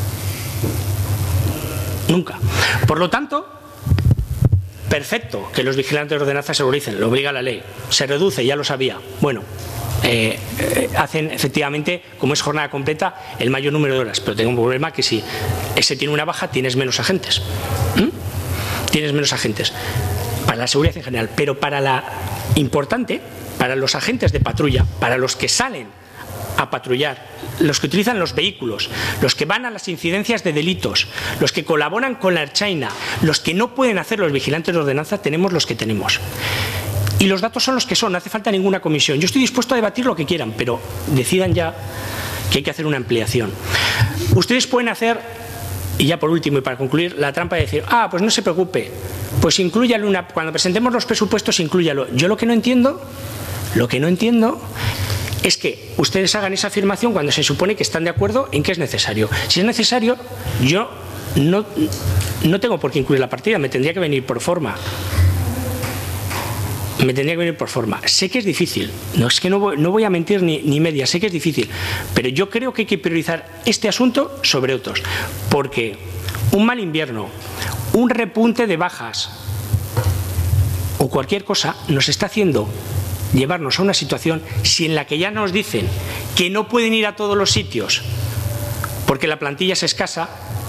Nunca. Por lo tanto, perfecto que los vigilantes de ordenanza se regularicen, lo obliga la ley. Se reduce, ya lo sabía. Bueno, Eh, eh, hacen efectivamente, como es jornada completa, el mayor número de horas, pero tengo un problema que si ese tiene una baja tienes menos agentes. ¿Mm? Tienes menos agentes para la seguridad en general, pero para la importante, para los agentes de patrulla, para los que salen a patrullar, los que utilizan los vehículos, los que van a las incidencias de delitos, los que colaboran con la Ertzaintza, los que no pueden hacer los vigilantes de ordenanza, tenemos los que tenemos. Y los datos son los que son, no hace falta ninguna comisión. Yo estoy dispuesto a debatir lo que quieran, pero decidan ya que hay que hacer una ampliación. Ustedes pueden hacer, y ya por último y para concluir, la trampa de decir, ah, pues no se preocupe, pues inclúyalo una, cuando presentemos los presupuestos, inclúyalo. Yo lo que no entiendo, lo que no entiendo es que ustedes hagan esa afirmación cuando se supone que están de acuerdo en que es necesario. Si es necesario, yo no, no tengo por qué incluir la partida, me tendría que venir por forma. me tendría que venir por forma. Sé que es difícil, no es que no voy, no voy a mentir ni, ni media, sé que es difícil, pero yo creo que hay que priorizar este asunto sobre otros, porque un mal invierno, un repunte de bajas o cualquier cosa nos está haciendo llevarnos a una situación si en la que ya nos dicen que no pueden ir a todos los sitios porque la plantilla es escasa.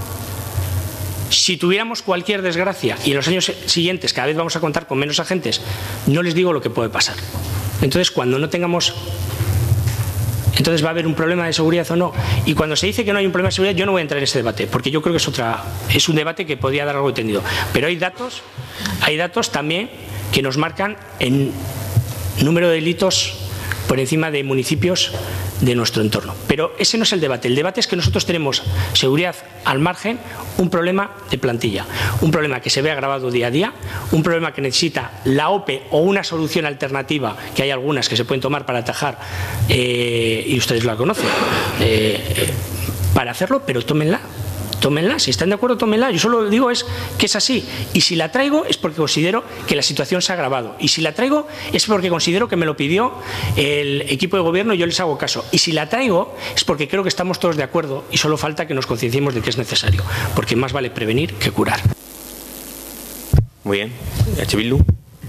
Si tuviéramos cualquier desgracia y en los años siguientes cada vez vamos a contar con menos agentes, no les digo lo que puede pasar. Entonces, cuando no tengamos... Entonces va a haber un problema de seguridad o no. Y cuando se dice que no hay un problema de seguridad, yo no voy a entrar en ese debate, porque yo creo que es otra, es un debate que podría dar algo entendido. Pero hay datos, hay datos también que nos marcan en número de delitos por encima de municipios de nuestro entorno. Pero ese no es el debate. El debate es que nosotros tenemos seguridad al margen, un problema de plantilla, un problema que se ve agravado día a día, un problema que necesita la O P E o una solución alternativa, que hay algunas que se pueden tomar para atajar, eh, y ustedes la conocen, eh, eh, para hacerlo, pero tómenla. Tómenla, si están de acuerdo, tómenla. Yo solo digo es que es así. Y si la traigo es porque considero que la situación se ha agravado. Y si la traigo es porque considero que me lo pidió el equipo de gobierno y yo les hago caso. Y si la traigo es porque creo que estamos todos de acuerdo y solo falta que nos concienciemos de que es necesario. Porque más vale prevenir que curar. Muy bien. H. Bildu.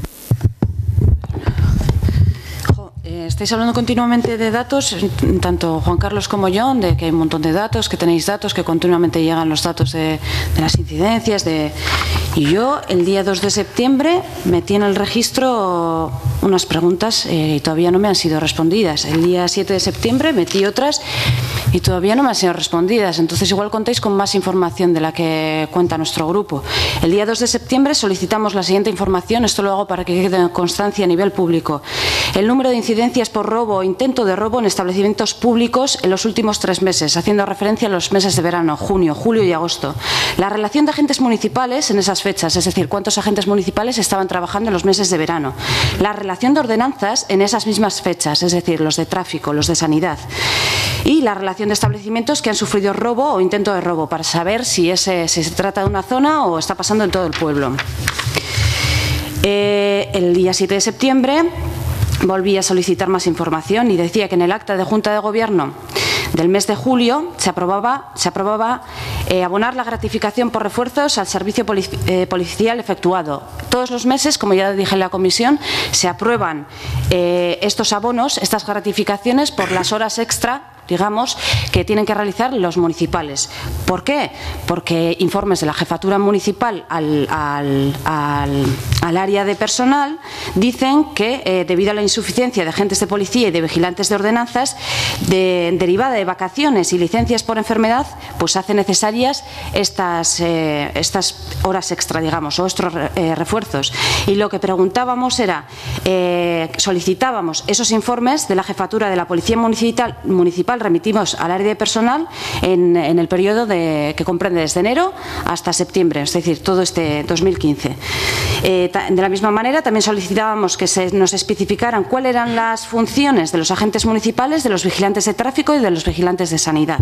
Estáis hablando continuamente de datos, tanto Juan Carlos como yo, de que hay un montón de datos, que tenéis datos, que continuamente llegan los datos de, de las incidencias. De... Y yo, el día dos de septiembre, metí en el registro unas preguntas eh, y todavía no me han sido respondidas. El día siete de septiembre metí otras y todavía no me han sido respondidas. Entonces, igual contáis con más información de la que cuenta nuestro grupo. El día dos de septiembre solicitamos la siguiente información. Esto lo hago para que quede en constancia a nivel público. El número de incidencias por robo o intento de robo en establecimientos públicos en los últimos tres meses, haciendo referencia a los meses de verano, junio, julio y agosto. La relación de agentes municipales en esas fechas, es decir, cuántos agentes municipales estaban trabajando en los meses de verano. La relación de ordenanzas en esas mismas fechas, es decir, los de tráfico, los de sanidad. Y la relación de establecimientos que han sufrido robo o intento de robo, para saber si, ese, si se trata de una zona o está pasando en todo el pueblo. Eh, el día siete de septiembre volví a solicitar más información y decía que en el acta de Junta de Gobierno del mes de julio se aprobaba, se aprobaba eh, abonar la gratificación por refuerzos al servicio polici eh, policial efectuado. Todos los meses, como ya dije en la comisión, se aprueban eh, estos abonos, estas gratificaciones por las horas extra, digamos, que tienen que realizar los municipales. ¿Por qué? Porque informes de la jefatura municipal al, al, al, al área de personal dicen que eh, debido a la insuficiencia de agentes de policía y de vigilantes de ordenanzas de, derivada de vacaciones y licencias por enfermedad, pues hace necesarias estas, eh, estas horas extra, digamos, o estos eh, refuerzos. Y lo que preguntábamos era, eh, solicitábamos esos informes de la jefatura de la Policía Municipal, municipal remitimos al área de personal en, en el periodo de, que comprende desde enero hasta septiembre, es decir, todo este dos mil quince. Eh, de la misma manera, también solicitábamos que se nos especificaran cuáles eran las funciones de los agentes municipales, de los vigilantes de tráfico y de los vigilantes de sanidad.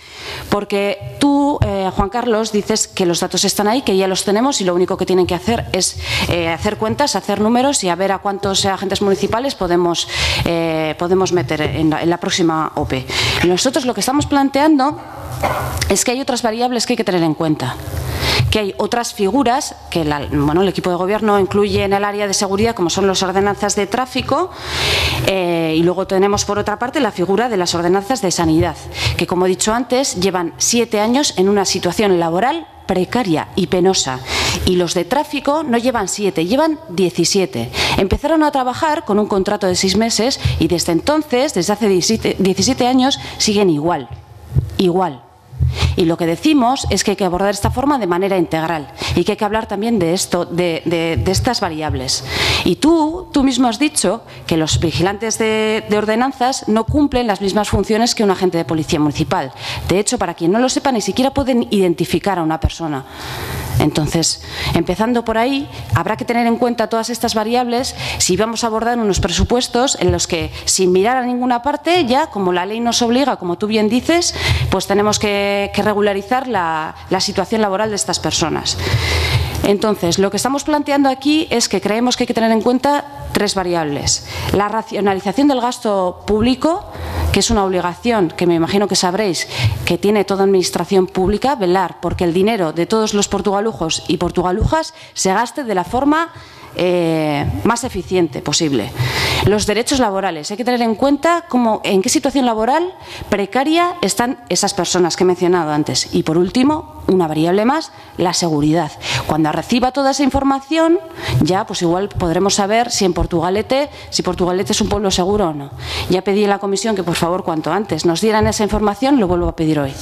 Porque tú, eh, Juan Carlos, dices que los datos están ahí, que ya los tenemos y lo único que tienen que hacer es eh, hacer cuentas, hacer números y a ver a cuántos agentes municipales podemos, eh, podemos meter en la, en la próxima O P E. Y nosotros lo que estamos planteando es que hay otras variables que hay que tener en cuenta. Que hay otras figuras que la, bueno, el equipo de gobierno incluye en el área de seguridad, como son las ordenanzas de tráfico, eh, y luego tenemos por otra parte la figura de las ordenanzas de sanidad, que como he dicho antes llevan siete años en una situación laboral precaria y penosa. Y los de tráfico no llevan siete, llevan diecisiete. Empezaron a trabajar con un contrato de seis meses y desde entonces, desde hace diecisiete años, siguen igual, igual. Y lo que decimos es que hay que abordar esta forma de manera integral y que hay que hablar también de esto, de, de, de estas variables. Y tú, tú mismo has dicho que los vigilantes de, de ordenanzas no cumplen las mismas funciones que un agente de policía municipal. De hecho, para quien no lo sepa, ni siquiera pueden identificar a una persona. Entonces, empezando por ahí, habrá que tener en cuenta todas estas variables si vamos a abordar unos presupuestos en los que, sin mirar a ninguna parte, ya como la ley nos obliga, como tú bien dices, pues tenemos que, que regularizar la, la situación laboral de estas personas. Entonces, lo que estamos planteando aquí es que creemos que hay que tener en cuenta tres variables. La racionalización del gasto público, que es una obligación que me imagino que sabréis que tiene toda administración pública, velar porque el dinero de todos los portugalujos y portugalujas se gaste de la forma Eh, más eficiente posible. Los derechos laborales. Hay que tener en cuenta cómo, en qué situación laboral precaria están esas personas que he mencionado antes. Y por último, una variable más, la seguridad. Cuando reciba toda esa información, ya pues igual podremos saber si en Portugalete, si Portugalete es un pueblo seguro o no. Ya pedí a la comisión que por favor cuanto antes nos dieran esa información, lo vuelvo a pedir hoy.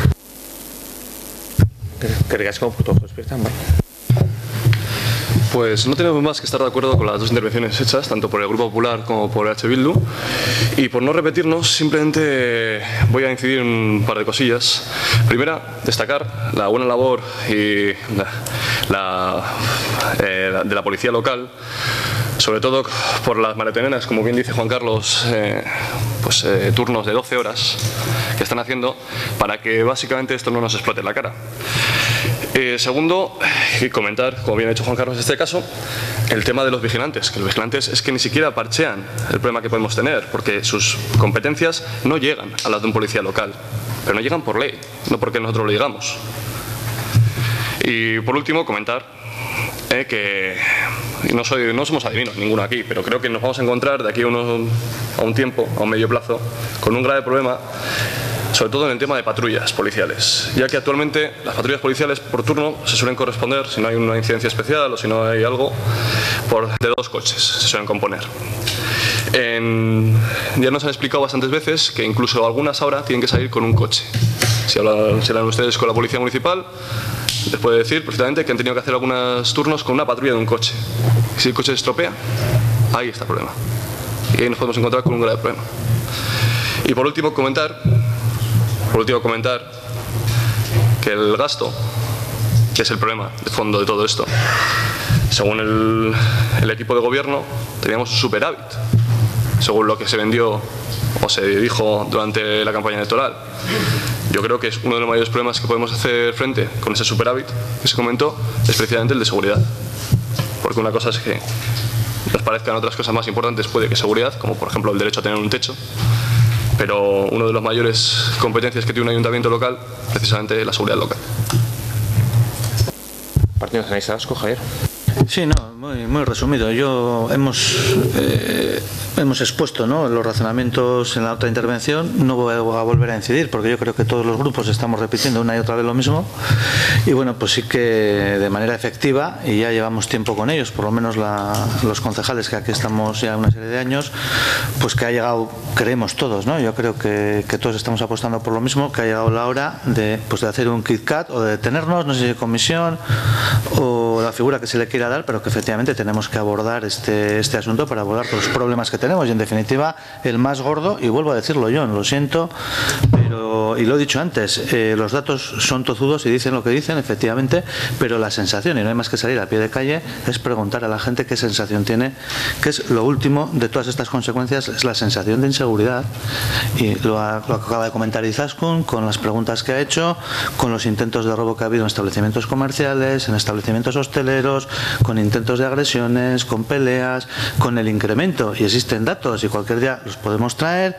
Pues no tenemos más que estar de acuerdo con las dos intervenciones hechas, tanto por el Grupo Popular como por H. Bildu. Y por no repetirnos, simplemente voy a incidir en un par de cosillas. Primera, destacar la buena labor y la, la, eh, de la policía local, sobre todo por las maratoneras, como bien dice Juan Carlos, eh, pues eh, turnos de doce horas que están haciendo para que básicamente esto no nos explote en la cara. Eh, segundo, y comentar, como bien ha hecho Juan Carlos en este caso, el tema de los vigilantes, que los vigilantes es que ni siquiera parchean el problema que podemos tener, porque sus competencias no llegan a las de un policía local, pero no llegan por ley, no porque nosotros lo digamos. Y por último, comentar eh, que no, soy, no somos adivinos ninguno aquí, pero creo que nos vamos a encontrar de aquí a, unos, a un tiempo, a un medio plazo, con un grave problema, sobre todo en el tema de patrullas policiales, ya que actualmente las patrullas policiales por turno se suelen corresponder, si no hay una incidencia especial o si no hay algo, por de dos coches se suelen componer. En, ya nos han explicado bastantes veces que incluso algunas ahora tienen que salir con un coche. Si hablan, si hablan ustedes con la policía municipal, les puede decir perfectamente que han tenido que hacer algunos turnos con una patrulla de un coche. Si el coche se estropea, ahí está el problema. Y ahí nos podemos encontrar con un grave problema. Y por último, comentar Por último, comentar que el gasto, que es el problema de fondo de todo esto, según el, el equipo de gobierno, teníamos un superávit, según lo que se vendió o se dijo durante la campaña electoral. Yo creo que es uno de los mayores problemas que podemos hacer frente con ese superávit que se comentó, es precisamente el de seguridad. Porque una cosa es que nos parezcan otras cosas más importantes, puede que seguridad, como por ejemplo el derecho a tener un techo, pero una de las mayores competencias que tiene un ayuntamiento local, precisamente es la seguridad local. Partido Nacionalista Vasco, Javier. Sí, no, muy, muy resumido. Yo hemos eh, hemos expuesto, ¿no?, los razonamientos en la otra intervención. No voy a volver a incidir porque yo creo que todos los grupos estamos repitiendo una y otra vez lo mismo. Y bueno, pues sí que de manera efectiva, y ya llevamos tiempo con ellos, por lo menos la, los concejales que aquí estamos ya una serie de años, pues que ha llegado, creemos todos, ¿no? Yo creo que, que todos estamos apostando por lo mismo, que ha llegado la hora de, pues de hacer un KitKat o de detenernos, no sé si comisión o la figura que se le quiera dar, pero que efectivamente tenemos que abordar este, este asunto para abordar los problemas que tenemos y en definitiva el más gordo, y vuelvo a decirlo yo, lo siento, pero, y lo he dicho antes, eh, los datos son tozudos y dicen lo que dicen, efectivamente, pero la sensación, y no hay más que salir a pie de calle, es preguntar a la gente qué sensación tiene, que es lo último de todas estas consecuencias, es la sensación de inseguridad, y lo, ha, lo acaba de comentar Izaskun con las preguntas que ha hecho, con los intentos de robo que ha habido en establecimientos comerciales, en establecimientos hosteleros, con intentos de agresiones, con peleas, con el incremento, y existen datos y cualquier día los podemos traer,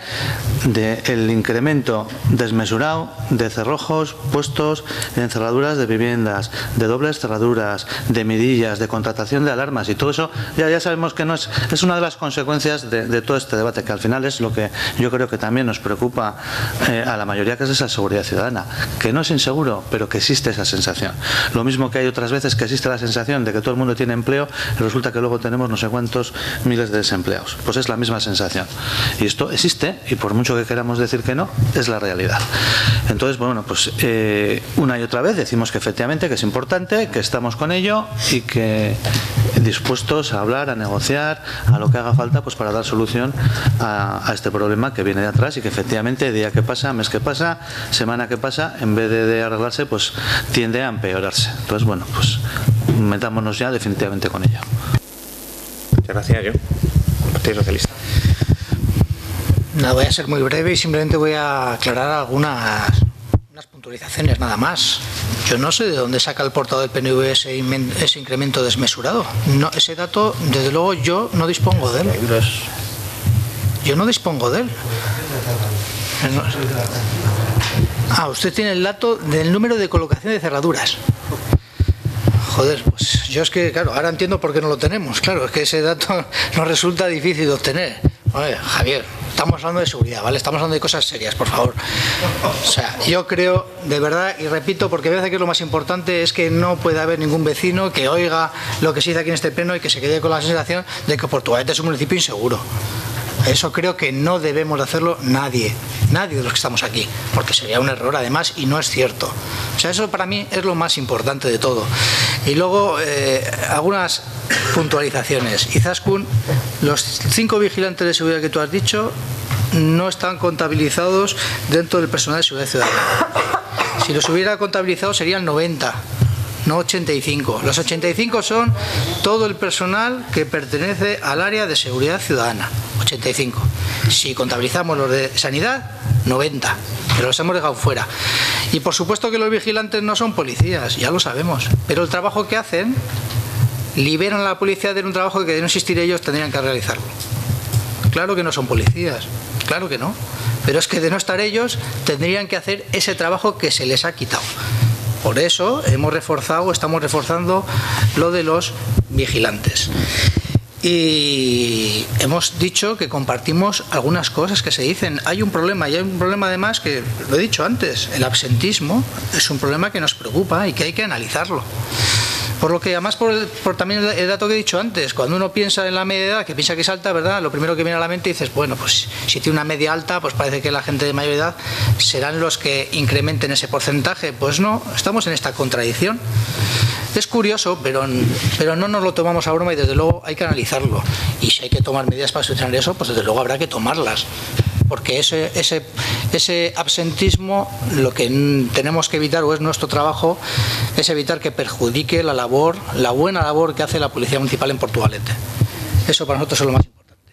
del incremento desmesurado de cerrojos puestos en cerraduras de viviendas, de dobles cerraduras, de midillas, de contratación de alarmas, y todo eso ya, ya sabemos que no es, es una de las consecuencias de, de todo este debate, que al final es lo que yo creo que también nos preocupa eh, a la mayoría, que es esa seguridad ciudadana, que no es inseguro, pero que existe esa sensación. Lo mismo que hay otras veces que existe la sensación de que todo el mundo tiene empleo y resulta que luego tenemos no sé cuántos miles de desempleados. Pues es la misma sensación. Y esto existe, y por mucho que queramos decir que no, es la realidad. Entonces, bueno, pues eh, una y otra vez decimos que efectivamente que es importante, que estamos con ello y que dispuestos a hablar, a negociar, a lo que haga falta, pues para dar solución a, a este problema que viene de atrás y que efectivamente día que pasa, mes que pasa, semana que pasa, en vez de, de arreglarse, pues tiende a empeorarse. Entonces, bueno, pues metámonos ya definitivamente con ello. Muchas gracias. Yo, Partido Socialista. No, voy a ser muy breve y simplemente voy a aclarar algunas unas puntualizaciones nada más. Yo no sé de dónde saca el portavoz del P N V ese, ese incremento desmesurado. No, ese dato, desde luego, yo no dispongo de él. Yo no dispongo de él. Ah, usted tiene el dato del número de colocación de cerraduras. Joder, pues yo es que, claro, ahora entiendo por qué no lo tenemos. Claro, es que ese dato nos resulta difícil de obtener. Oye, Javier, estamos hablando de seguridad, ¿vale? Estamos hablando de cosas serias, por favor. O sea, yo creo, de verdad, y repito, porque me parece que es lo más importante, es que no puede haber ningún vecino que oiga lo que se dice aquí en este pleno y que se quede con la sensación de que Portugalete es un municipio inseguro. Eso creo que no debemos de hacerlo nadie, nadie de los que estamos aquí, porque sería un error además y no es cierto. O sea, eso para mí es lo más importante de todo. Y luego, eh, algunas puntualizaciones. Izaskun, los cinco vigilantes de seguridad que tú has dicho no están contabilizados dentro del personal de seguridad ciudadana. Si los hubiera contabilizado serían noventa. No ochenta y cinco. Los ochenta y cinco son todo el personal que pertenece al área de seguridad ciudadana. ochenta y cinco. Si contabilizamos los de sanidad, noventa. Pero los hemos dejado fuera. Y por supuesto que los vigilantes no son policías, ya lo sabemos. Pero el trabajo que hacen, liberan a la policía de un trabajo que de no existir ellos tendrían que realizarlo. Claro que no son policías, claro que no. Pero es que de no estar ellos, tendrían que hacer ese trabajo que se les ha quitado. Por eso hemos reforzado, estamos reforzando lo de los vigilantes. Y hemos dicho que compartimos algunas cosas que se dicen. Hay un problema, y hay un problema además que, lo he dicho antes, el absentismo es un problema que nos preocupa y que hay que analizarlo. Por lo que además, por, por también el dato que he dicho antes, cuando uno piensa en la media edad, que piensa que es alta, ¿verdad? Lo primero que viene a la mente dices, bueno, pues si tiene una media alta, pues parece que la gente de mayor edad serán los que incrementen ese porcentaje. Pues no, estamos en esta contradicción. Es curioso, pero, pero no nos lo tomamos a broma y desde luego hay que analizarlo. Y si hay que tomar medidas para solucionar eso, pues desde luego habrá que tomarlas. Porque ese, ese, ese absentismo, lo que tenemos que evitar, o es nuestro trabajo, es evitar que perjudique la labor, la buena labor que hace la Policía Municipal en Portugalete. Eso para nosotros es lo más importante.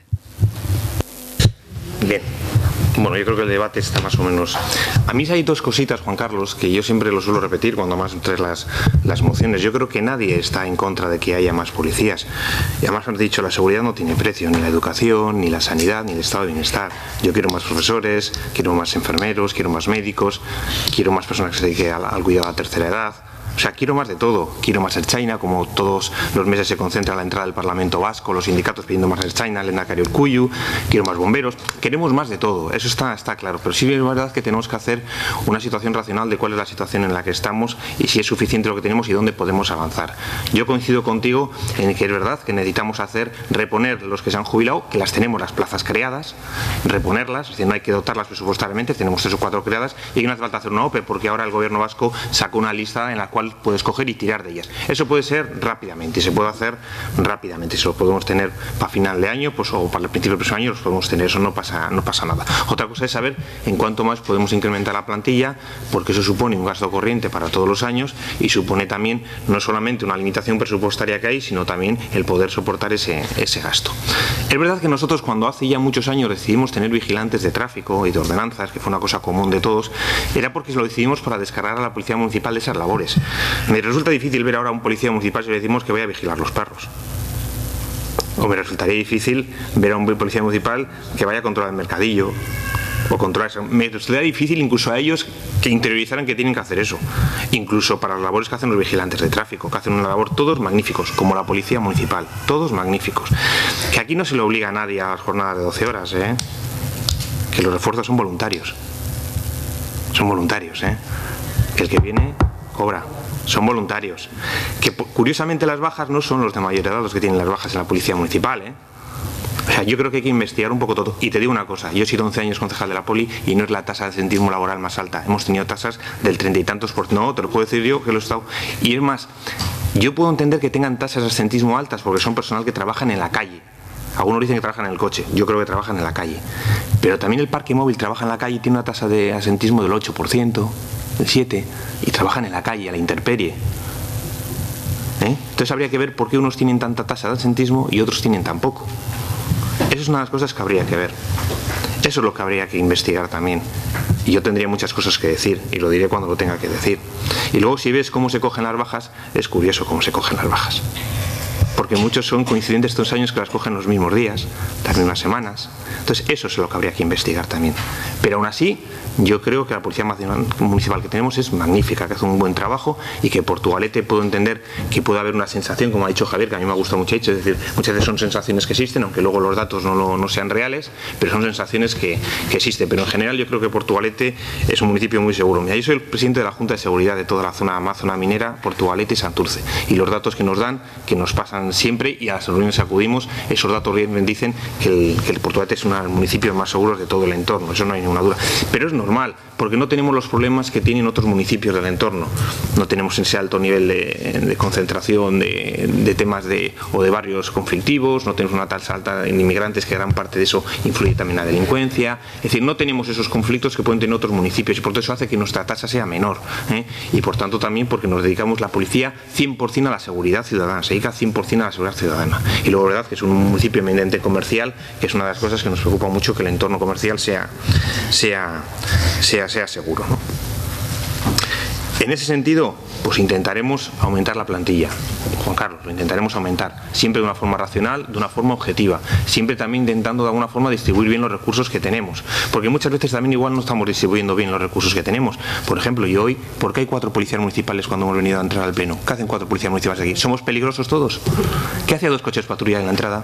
Bien. Bueno, yo creo que el debate está más o menos... A mí hay dos cositas, Juan Carlos, que yo siempre lo suelo repetir cuando más entre las, las mociones. Yo creo que nadie está en contra de que haya más policías. Y además has dicho, la seguridad no tiene precio, ni la educación, ni la sanidad, ni el estado de bienestar. Yo quiero más profesores, quiero más enfermeros, quiero más médicos, quiero más personas que se dediquen al, al cuidado de la tercera edad. O sea, quiero más de todo. Quiero más Ertzaina, como todos los meses se concentra la entrada del Parlamento Vasco, los sindicatos pidiendo más Ertzaina, el Lehendakari Urkullu, quiero más bomberos. Queremos más de todo, eso está, está claro. Pero sí es verdad que tenemos que hacer una situación racional de cuál es la situación en la que estamos y si es suficiente lo que tenemos y dónde podemos avanzar. Yo coincido contigo en que es verdad que necesitamos hacer, reponer los que se han jubilado, que las tenemos las plazas creadas, reponerlas, es decir, no hay que dotarlas presupuestariamente, tenemos tres o cuatro creadas y no hace falta hacer una O P E porque ahora el Gobierno vasco sacó una lista en la cual puedes coger y tirar de ellas. Eso puede ser rápidamente y se puede hacer rápidamente. Si lo podemos tener para final de año pues, o para el principio del próximo año, los podemos tener. Eso no pasa, no pasa nada. Otra cosa es saber en cuánto más podemos incrementar la plantilla, porque eso supone un gasto corriente para todos los años y supone también no solamente una limitación presupuestaria que hay, sino también el poder soportar ese, ese gasto. Es verdad que nosotros cuando hace ya muchos años decidimos tener vigilantes de tráfico y de ordenanzas, que fue una cosa común de todos, era porque lo decidimos para descargar a la Policía Municipal de esas labores. Me resulta difícil ver ahora a un policía municipal si le decimos que vaya a vigilar los perros. O me resultaría difícil ver a un policía municipal que vaya a controlar el mercadillo o controlar eso. Me resultaría difícil incluso a ellos que interiorizaran que tienen que hacer eso. Incluso para las labores que hacen los vigilantes de tráfico, que hacen una labor todos magníficos, como la policía municipal, todos magníficos. Que aquí no se le obliga a nadie a las jornadas de doce horas, ¿eh? Que los refuerzos son voluntarios. Son voluntarios, ¿eh? Que el que viene cobra. Son voluntarios. Que curiosamente las bajas no son los de mayor edad los que tienen las bajas en la policía municipal, ¿eh? O sea, yo creo que hay que investigar un poco todo. Y te digo una cosa, yo he sido once años concejal de la poli y no es la tasa de absentismo laboral más alta. Hemos tenido tasas del treinta y tantos por ciento. No, te lo puedo decir yo que lo he estado. Y es más, yo puedo entender que tengan tasas de absentismo altas porque son personal que trabajan en la calle. Algunos dicen que trabajan en el coche, yo creo que trabajan en la calle. Pero también el parque móvil trabaja en la calle y tiene una tasa de absentismo del ocho por ciento. El siete, y trabajan en la calle, a la intemperie. ¿Eh? Entonces habría que ver por qué unos tienen tanta tasa de absentismo y otros tienen tan poco. Eso es una de las cosas que habría que ver. Eso es lo que habría que investigar también. y yo tendría muchas cosas que decir y lo diré cuando lo tenga que decir. Y luego si ves cómo se cogen las bajas, es curioso cómo se cogen las bajas, porque muchos son coincidentes estos años que las cogen los mismos días, las mismas semanas. Entonces eso es lo que habría que investigar también. Pero aún así, yo creo que la Policía Municipal que tenemos es magnífica, que hace un buen trabajo y que Portugalete puedo entender que puede haber una sensación, como ha dicho Javier, que a mí me ha gustado mucho, es decir, muchas veces son sensaciones que existen, aunque luego los datos no, lo, no sean reales, pero son sensaciones que, que existen. Pero en general yo creo que Portugalete es un municipio muy seguro. Mira, yo soy el presidente de la Junta de Seguridad de toda la zona Amazona minera, Portugalete y Santurce, y los datos que nos dan, que nos pasan siempre y a las reuniones acudimos, esos datos bien dicen que el, que el Portugalete es uno de los municipios más seguros de todo el entorno, eso no hay ninguna duda. Pero es normal, porque no tenemos los problemas que tienen otros municipios del entorno. No tenemos ese alto nivel de, de concentración de, de temas de, o de barrios conflictivos, no tenemos una tasa alta de inmigrantes, que gran parte de eso influye también en la delincuencia. Es decir, no tenemos esos conflictos que pueden tener otros municipios y por eso hace que nuestra tasa sea menor, ¿eh? Y por tanto también porque nos dedicamos la policía cien por cien a la seguridad ciudadana, se dedica cien por cien a la seguridad ciudadana. Y luego, verdad, que es un municipio eminentemente comercial, que es una de las cosas que nos preocupa mucho, que el entorno comercial sea, sea, sea, sea seguro, ¿no? En ese sentido, pues intentaremos aumentar la plantilla, Juan Carlos, lo intentaremos aumentar, siempre de una forma racional, de una forma objetiva, siempre también intentando de alguna forma distribuir bien los recursos que tenemos, porque muchas veces también igual no estamos distribuyendo bien los recursos que tenemos. Por ejemplo, yo hoy, ¿por qué hay cuatro policías municipales cuando hemos venido a entrar al pleno? ¿Qué hacen cuatro policías municipales aquí? ¿Somos peligrosos todos? ¿Qué hacía dos coches patrulla en la entrada?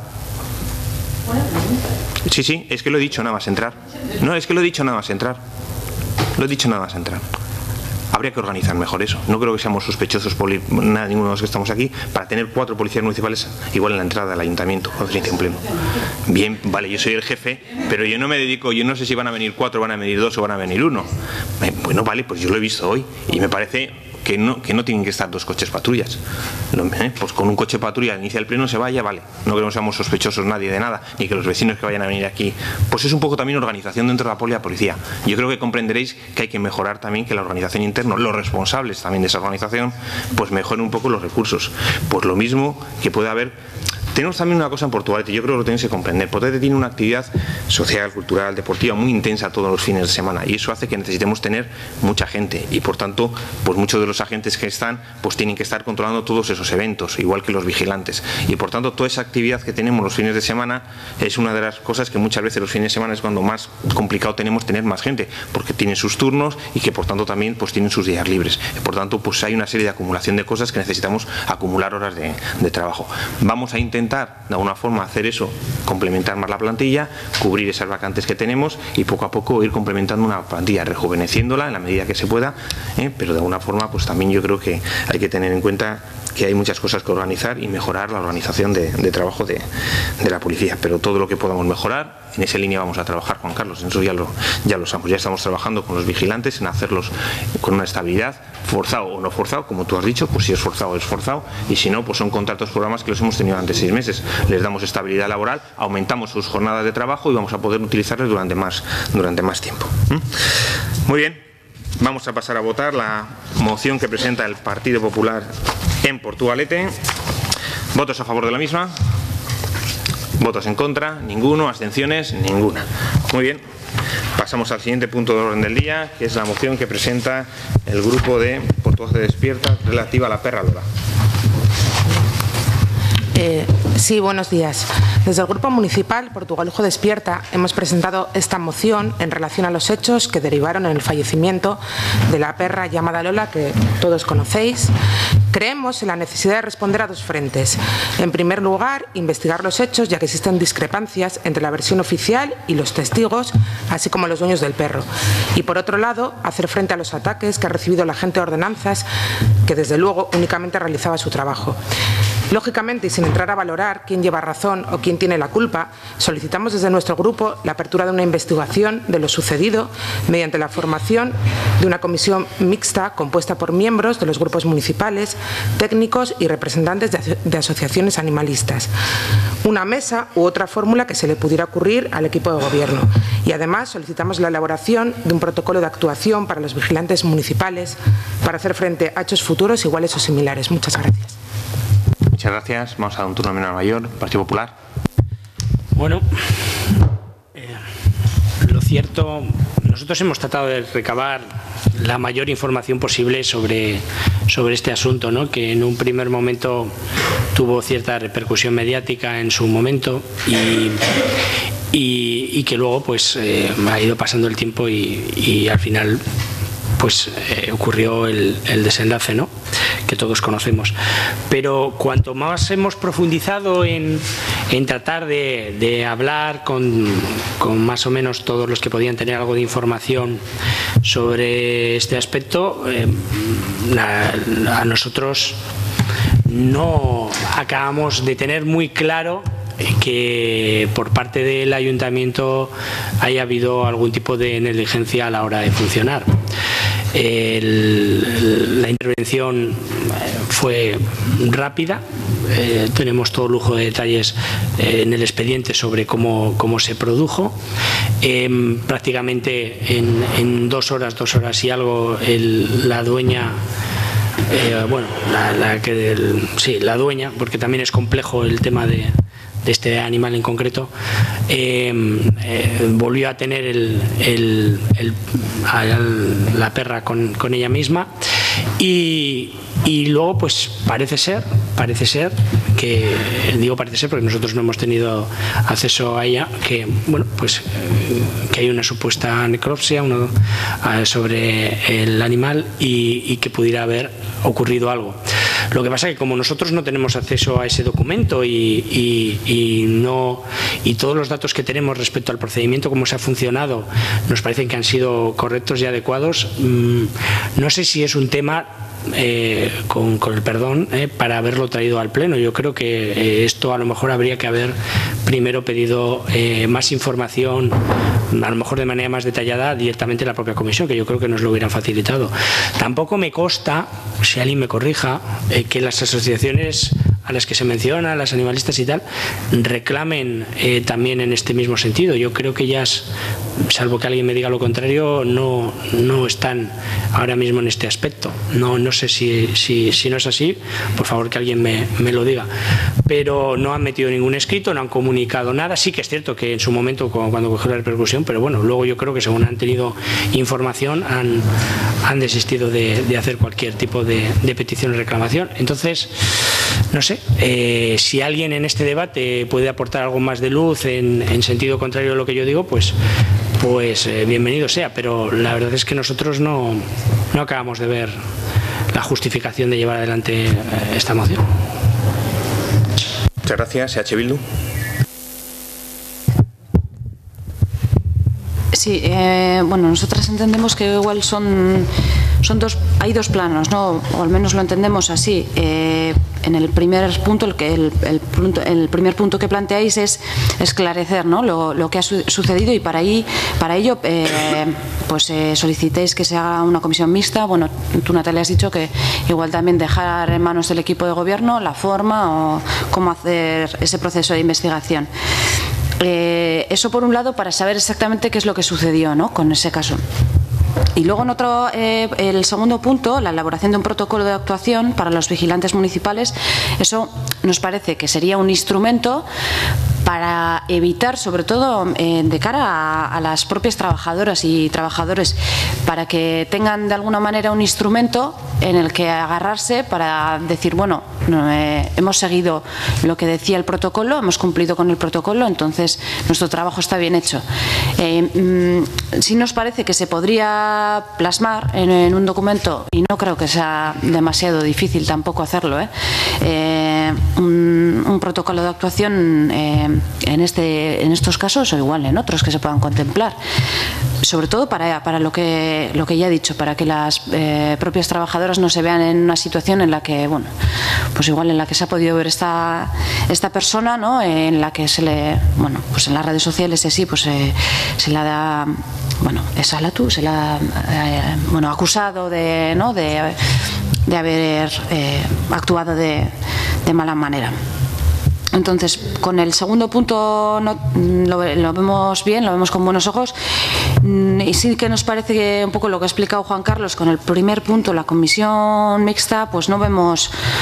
Sí, sí, es que lo he dicho nada más entrar. No, es que lo he dicho nada más entrar. Lo he dicho nada más entrar. Habría que organizar mejor eso. No creo que seamos sospechosos por nada, ninguno de los que estamos aquí, para tener cuatro policías municipales igual en la entrada del ayuntamiento cuando se inicia un pleno. Bien, vale, yo soy el jefe, pero yo no me dedico, yo no sé si van a venir cuatro, van a venir dos o van a venir uno. Bueno, vale, pues yo lo he visto hoy y me parece que no, que no tienen que estar dos coches patrullas. ¿Eh? Pues con un coche patrulla inicia el pleno, se vaya, vale. No que no seamos sospechosos nadie de nada, ni que los vecinos que vayan a venir aquí. Pues es un poco también organización dentro de la policía. Yo creo que comprenderéis que hay que mejorar también que la organización interna, los responsables también de esa organización, pues mejoren un poco los recursos. Pues lo mismo que puede haber. Tenemos también una cosa en Portugalete, yo creo que lo tenéis que comprender. Portugalete tiene una actividad social, cultural, deportiva muy intensa todos los fines de semana y eso hace que necesitemos tener mucha gente y por tanto pues muchos de los agentes que están pues tienen que estar controlando todos esos eventos, igual que los vigilantes, y por tanto toda esa actividad que tenemos los fines de semana es una de las cosas que muchas veces los fines de semana es cuando más complicado tenemos tener más gente, porque tienen sus turnos y que por tanto también pues tienen sus días libres, y por tanto pues hay una serie de acumulación de cosas que necesitamos acumular horas de, de trabajo. Vamos a intentar de alguna forma hacer eso, complementar más la plantilla, cubrir esas vacantes que tenemos y poco a poco ir complementando una plantilla, rejuveneciéndola en la medida que se pueda, ¿eh? Pero de alguna forma pues también yo creo que hay que tener en cuenta que hay muchas cosas que organizar y mejorar la organización de, de trabajo de, de la policía, pero todo lo que podamos mejorar, en esa línea vamos a trabajar, Juan Carlos, en eso ya lo, ya lo sabemos, ya estamos trabajando con los vigilantes en hacerlos con una estabilidad, forzado o no forzado, como tú has dicho, pues si es forzado es forzado y si no, pues son contratos, programas que los hemos tenido durante seis meses, les damos estabilidad laboral, aumentamos sus jornadas de trabajo y vamos a poder utilizarles durante más, durante más tiempo. ¿Mm? Muy bien, vamos a pasar a votar la moción que presenta el Partido Popular en Portugalete. ¿Votos a favor de la misma? ¿Votos en contra? Ninguno. ¿Abstenciones? Ninguna. Muy bien. Pasamos al siguiente punto de orden del día, que es la moción que presenta el grupo de Portugalete Despierta relativa a la perra Lola. Eh, sí, buenos días. Desde el Grupo Municipal Portugalete Despierta hemos presentado esta moción en relación a los hechos que derivaron en el fallecimiento de la perra llamada Lola, que todos conocéis. Creemos en la necesidad de responder a dos frentes. En primer lugar, investigar los hechos, ya que existen discrepancias entre la versión oficial y los testigos, así como los dueños del perro. Y por otro lado, hacer frente a los ataques que ha recibido la agente de ordenanzas, que desde luego únicamente realizaba su trabajo. Lógicamente, y sin entrar a valorar quién lleva razón o quién tiene la culpa, solicitamos desde nuestro grupo la apertura de una investigación de lo sucedido mediante la formación de una comisión mixta compuesta por miembros de los grupos municipales, técnicos y representantes de, de asociaciones animalistas. Una mesa u otra fórmula que se le pudiera ocurrir al equipo de gobierno. Y además solicitamos la elaboración de un protocolo de actuación para los vigilantes municipales para hacer frente a hechos futuros iguales o similares. Muchas gracias. Muchas gracias. Vamos a dar un turno a Menor Mayor, Partido Popular. Bueno, eh, lo cierto, nosotros hemos tratado de recabar la mayor información posible sobre, sobre este asunto, ¿no? Que en un primer momento tuvo cierta repercusión mediática en su momento y, y, y que luego pues eh, ha ido pasando el tiempo y, y al final pues eh, ocurrió el, el desenlace, ¿no? Que todos conocemos. Pero cuanto más hemos profundizado en, en tratar de, de hablar con, con más o menos todos los que podían tener algo de información sobre este aspecto, eh, la, a nosotros no acabamos de tener muy claro que por parte del ayuntamiento haya habido algún tipo de negligencia a la hora de funcionar. El, la intervención fue rápida, eh, tenemos todo lujo de detalles eh, en el expediente sobre cómo, cómo se produjo. Eh, prácticamente en, en dos horas, dos horas y algo, el, la dueña Eh, bueno, la, la que el, sí, la dueña, porque también es complejo el tema de, de este animal en concreto, eh, eh, volvió a tener el, el, el, a la perra con, con ella misma y, y luego pues parece ser, parece ser que, digo parece ser porque nosotros no hemos tenido acceso a ella, que bueno pues que hay una supuesta necropsia uno, sobre el animal y, y que pudiera haber ocurrido algo. Lo que pasa es que como nosotros no tenemos acceso a ese documento y, y, y, no, y todos los datos que tenemos respecto al procedimiento, cómo se ha funcionado, nos parecen que han sido correctos y adecuados, mmm, no sé si es un tema Eh, con, con el perdón eh, para haberlo traído al pleno. Yo creo que eh, esto a lo mejor habría que haber primero pedido eh, más información, a lo mejor de manera más detallada directamente a la propia comisión, que yo creo que nos lo hubieran facilitado. Tampoco me consta, si alguien me corrija, eh, que las asociaciones a las que se menciona, las animalistas y tal, reclamen eh, también en este mismo sentido. Yo creo que ellas, salvo que alguien me diga lo contrario, no, no están ahora mismo en este aspecto. No, no sé si, si, si no es así, por favor que alguien me, me lo diga. Pero no han metido ningún escrito, no han comunicado nada. Sí que es cierto que en su momento, cuando cogió la repercusión, pero bueno, luego yo creo que según han tenido información, han, han desistido de, de hacer cualquier tipo de, de petición o reclamación. Entonces, no sé, eh, si alguien en este debate puede aportar algo más de luz en, en sentido contrario a lo que yo digo, pues, pues eh, bienvenido sea, pero la verdad es que nosotros no, no acabamos de ver la justificación de llevar adelante eh, esta moción. Muchas gracias. E H Bildu. Sí, eh, bueno, nosotras entendemos que igual son, son dos, hay dos planos, ¿no? O al menos lo entendemos así. Eh, en el primer punto, el, que, el, el, punto, el primer punto que planteáis es esclarecer, ¿no? lo, lo que ha su sucedido y para, ahí, para ello eh, pues eh, solicitéis que se haga una comisión mixta. Bueno, tú, Natalia, has dicho que igual también dejar en manos del equipo de gobierno la forma o cómo hacer ese proceso de investigación. Eh, eso por un lado, para saber exactamente qué es lo que sucedió, ¿no? Con ese caso. Y luego en otro, eh, el segundo punto, la elaboración de un protocolo de actuación para los vigilantes municipales. Eso nos parece que sería un instrumento para evitar, sobre todo eh, de cara a, a las propias trabajadoras y trabajadores, para que tengan de alguna manera un instrumento en el que agarrarse para decir, bueno, eh, hemos seguido lo que decía el protocolo, hemos cumplido con el protocolo, entonces nuestro trabajo está bien hecho. Eh, mm, sí nos parece que se podría plasmar en, en un documento, y no creo que sea demasiado difícil tampoco hacerlo, ¿eh? Eh, un, un protocolo de actuación eh, en, este, en estos casos o igual en otros que se puedan contemplar, sobre todo para, para lo, que, lo que ya he dicho, para que las eh, propias trabajadoras no se vean en una situación en la que, bueno, pues igual en la que se ha podido ver esta, esta persona, ¿no? En la que se le, bueno, pues en las redes sociales y así, pues eh, se la da, bueno, esa la tú, se la eh, bueno, acusado de, ¿no? de, de haber eh, actuado de, de mala manera. Entonces, con el segundo punto no, lo, lo vemos bien, lo vemos con buenos ojos, y sí que nos parece que un poco lo que ha explicado Juan Carlos, con el primer punto, la comisión mixta, pues no vemos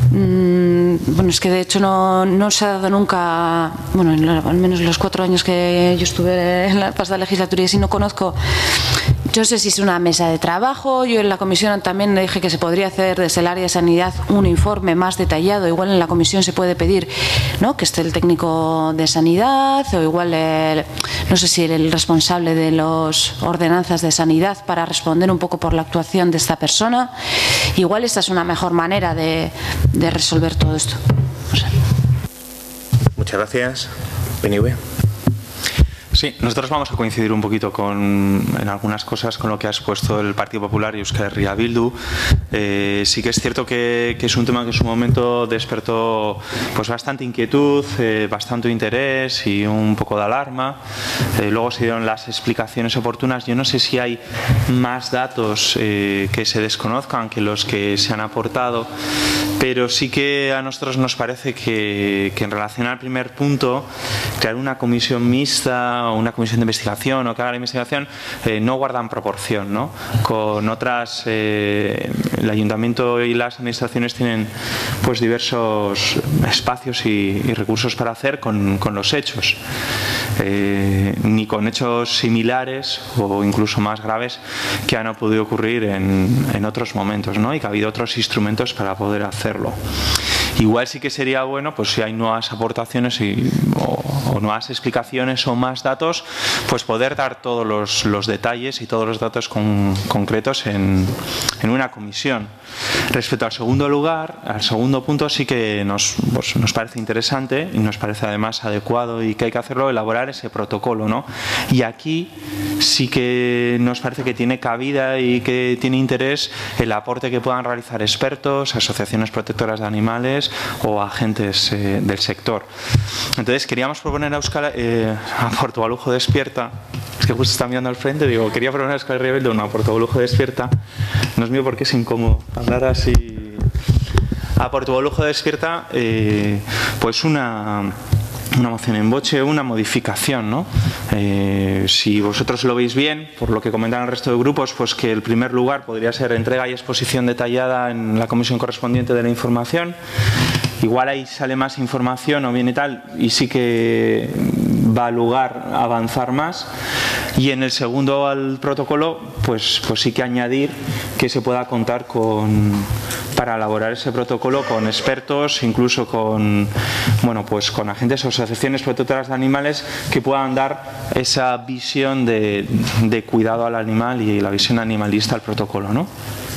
mmm, bueno, es que de hecho no, no se ha dado nunca, bueno, en la, al menos en los cuatro años que yo estuve en la pasada legislatura y así no conozco. Yo sé si es una mesa de trabajo. Yo en la comisión también le dije que se podría hacer desde el área de sanidad un informe más detallado. Igual en la comisión se puede pedir, ¿no?, que esté el técnico de sanidad o igual el, no sé si el responsable de las ordenanzas de sanidad para responder un poco por la actuación de esta persona. Igual esta es una mejor manera de, de resolver todo esto. No sé. Muchas gracias. P N V. Sí, nosotros vamos a coincidir un poquito con, en algunas cosas con lo que ha expuesto el Partido Popular y Euskal Herria Bildu. Eh, sí que es cierto que, que es un tema que en su momento despertó pues bastante inquietud, eh, bastante interés y un poco de alarma. Eh, luego se dieron las explicaciones oportunas. Yo no sé si hay más datos eh, que se desconozcan que los que se han aportado, pero sí que a nosotros nos parece que, que en relación al primer punto, crear una comisión mixta o una comisión de investigación o que haga la investigación eh, no guardan proporción, ¿no? Con otras, eh, el ayuntamiento y las administraciones tienen pues diversos espacios y, y recursos para hacer con, con los hechos, eh, ni con hechos similares o incluso más graves que han podido ocurrir en, en otros momentos, ¿no? Y que ha habido otros instrumentos para poder hacerlo. Igual sí que sería bueno, pues si hay nuevas aportaciones y, o, o nuevas explicaciones o más datos, pues poder dar todos los, los detalles y todos los datos con, concretos en, en una comisión. Respecto al segundo lugar, al segundo punto, sí que nos, pues, nos parece interesante y nos parece además adecuado y que hay que hacerlo, elaborar ese protocolo, ¿no? Y aquí sí que nos parece que tiene cabida y que tiene interés el aporte que puedan realizar expertos, asociaciones protectoras de animales o agentes eh, del sector. Entonces queríamos proponer a Euskal, eh, a Portugalujo Despierta, es que justo está mirando al frente, digo, quería proponer a Euskal Herria Bildu una Portugalujo Despierta, no es mío porque es incómodo hablar así, a Portugalujo Despierta, eh, pues una... una moción en boche, una modificación, ¿no? Eh, si vosotros lo veis bien, por lo que comentan el resto de grupos, pues que el primer lugar podría ser entrega y exposición detallada en la comisión correspondiente de la información. Igual ahí sale más información o bien y tal, y sí que va a lugar a avanzar más. Y en el segundo al protocolo, pues, pues sí que añadir que se pueda contar con, para elaborar ese protocolo con expertos, incluso con, bueno, pues con agentes o asociaciones protectoras de animales que puedan dar esa visión de, de cuidado al animal y la visión animalista al protocolo, ¿no?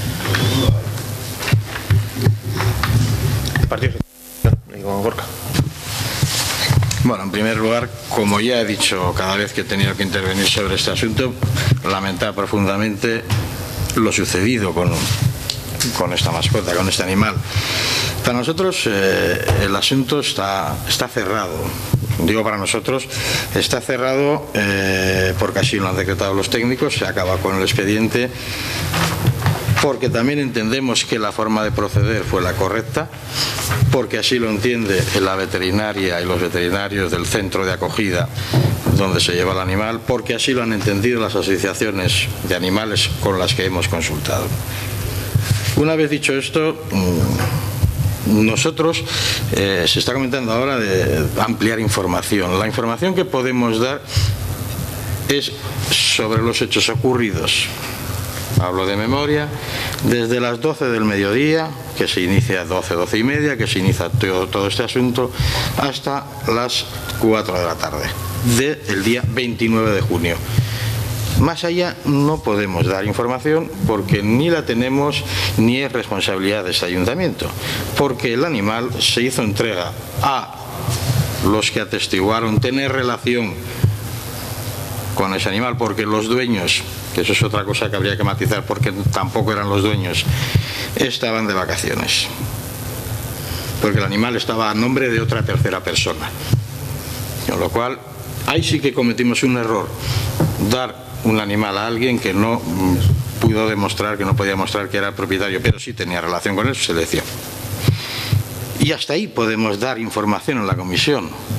Partido Gorka. Bueno, en primer lugar, como ya he dicho cada vez que he tenido que intervenir sobre este asunto, lamentar profundamente lo sucedido con, con esta mascota, con este animal. Para nosotros eh, el asunto está, está cerrado. Digo para nosotros, está cerrado eh, porque así lo han decretado los técnicos, se acaba con el expediente, porque también entendemos que la forma de proceder fue la correcta, porque así lo entiende la veterinaria y los veterinarios del centro de acogida donde se lleva el animal, porque así lo han entendido las asociaciones de animales con las que hemos consultado. Una vez dicho esto, nosotros, eh, se está comentando ahora de ampliar información. La información que podemos dar es sobre los hechos ocurridos. Hablo de memoria, desde las doce del mediodía, que se inicia doce, doce y media, que se inicia todo, todo este asunto, hasta las cuatro de la tarde, del día veintinueve de junio. Más allá no podemos dar información porque ni la tenemos ni es responsabilidad de este ayuntamiento, porque el animal se hizo entrega a los que atestiguaron tener relación con ese animal, porque los dueños, que eso es otra cosa que habría que matizar porque tampoco eran los dueños, estaban de vacaciones, porque el animal estaba a nombre de otra tercera persona, con lo cual ahí sí que cometimos un error, dar un animal a alguien que no pudo demostrar, que no podía demostrar que era propietario, pero sí tenía relación con él, selección. Y hasta ahí podemos dar información en la comisión.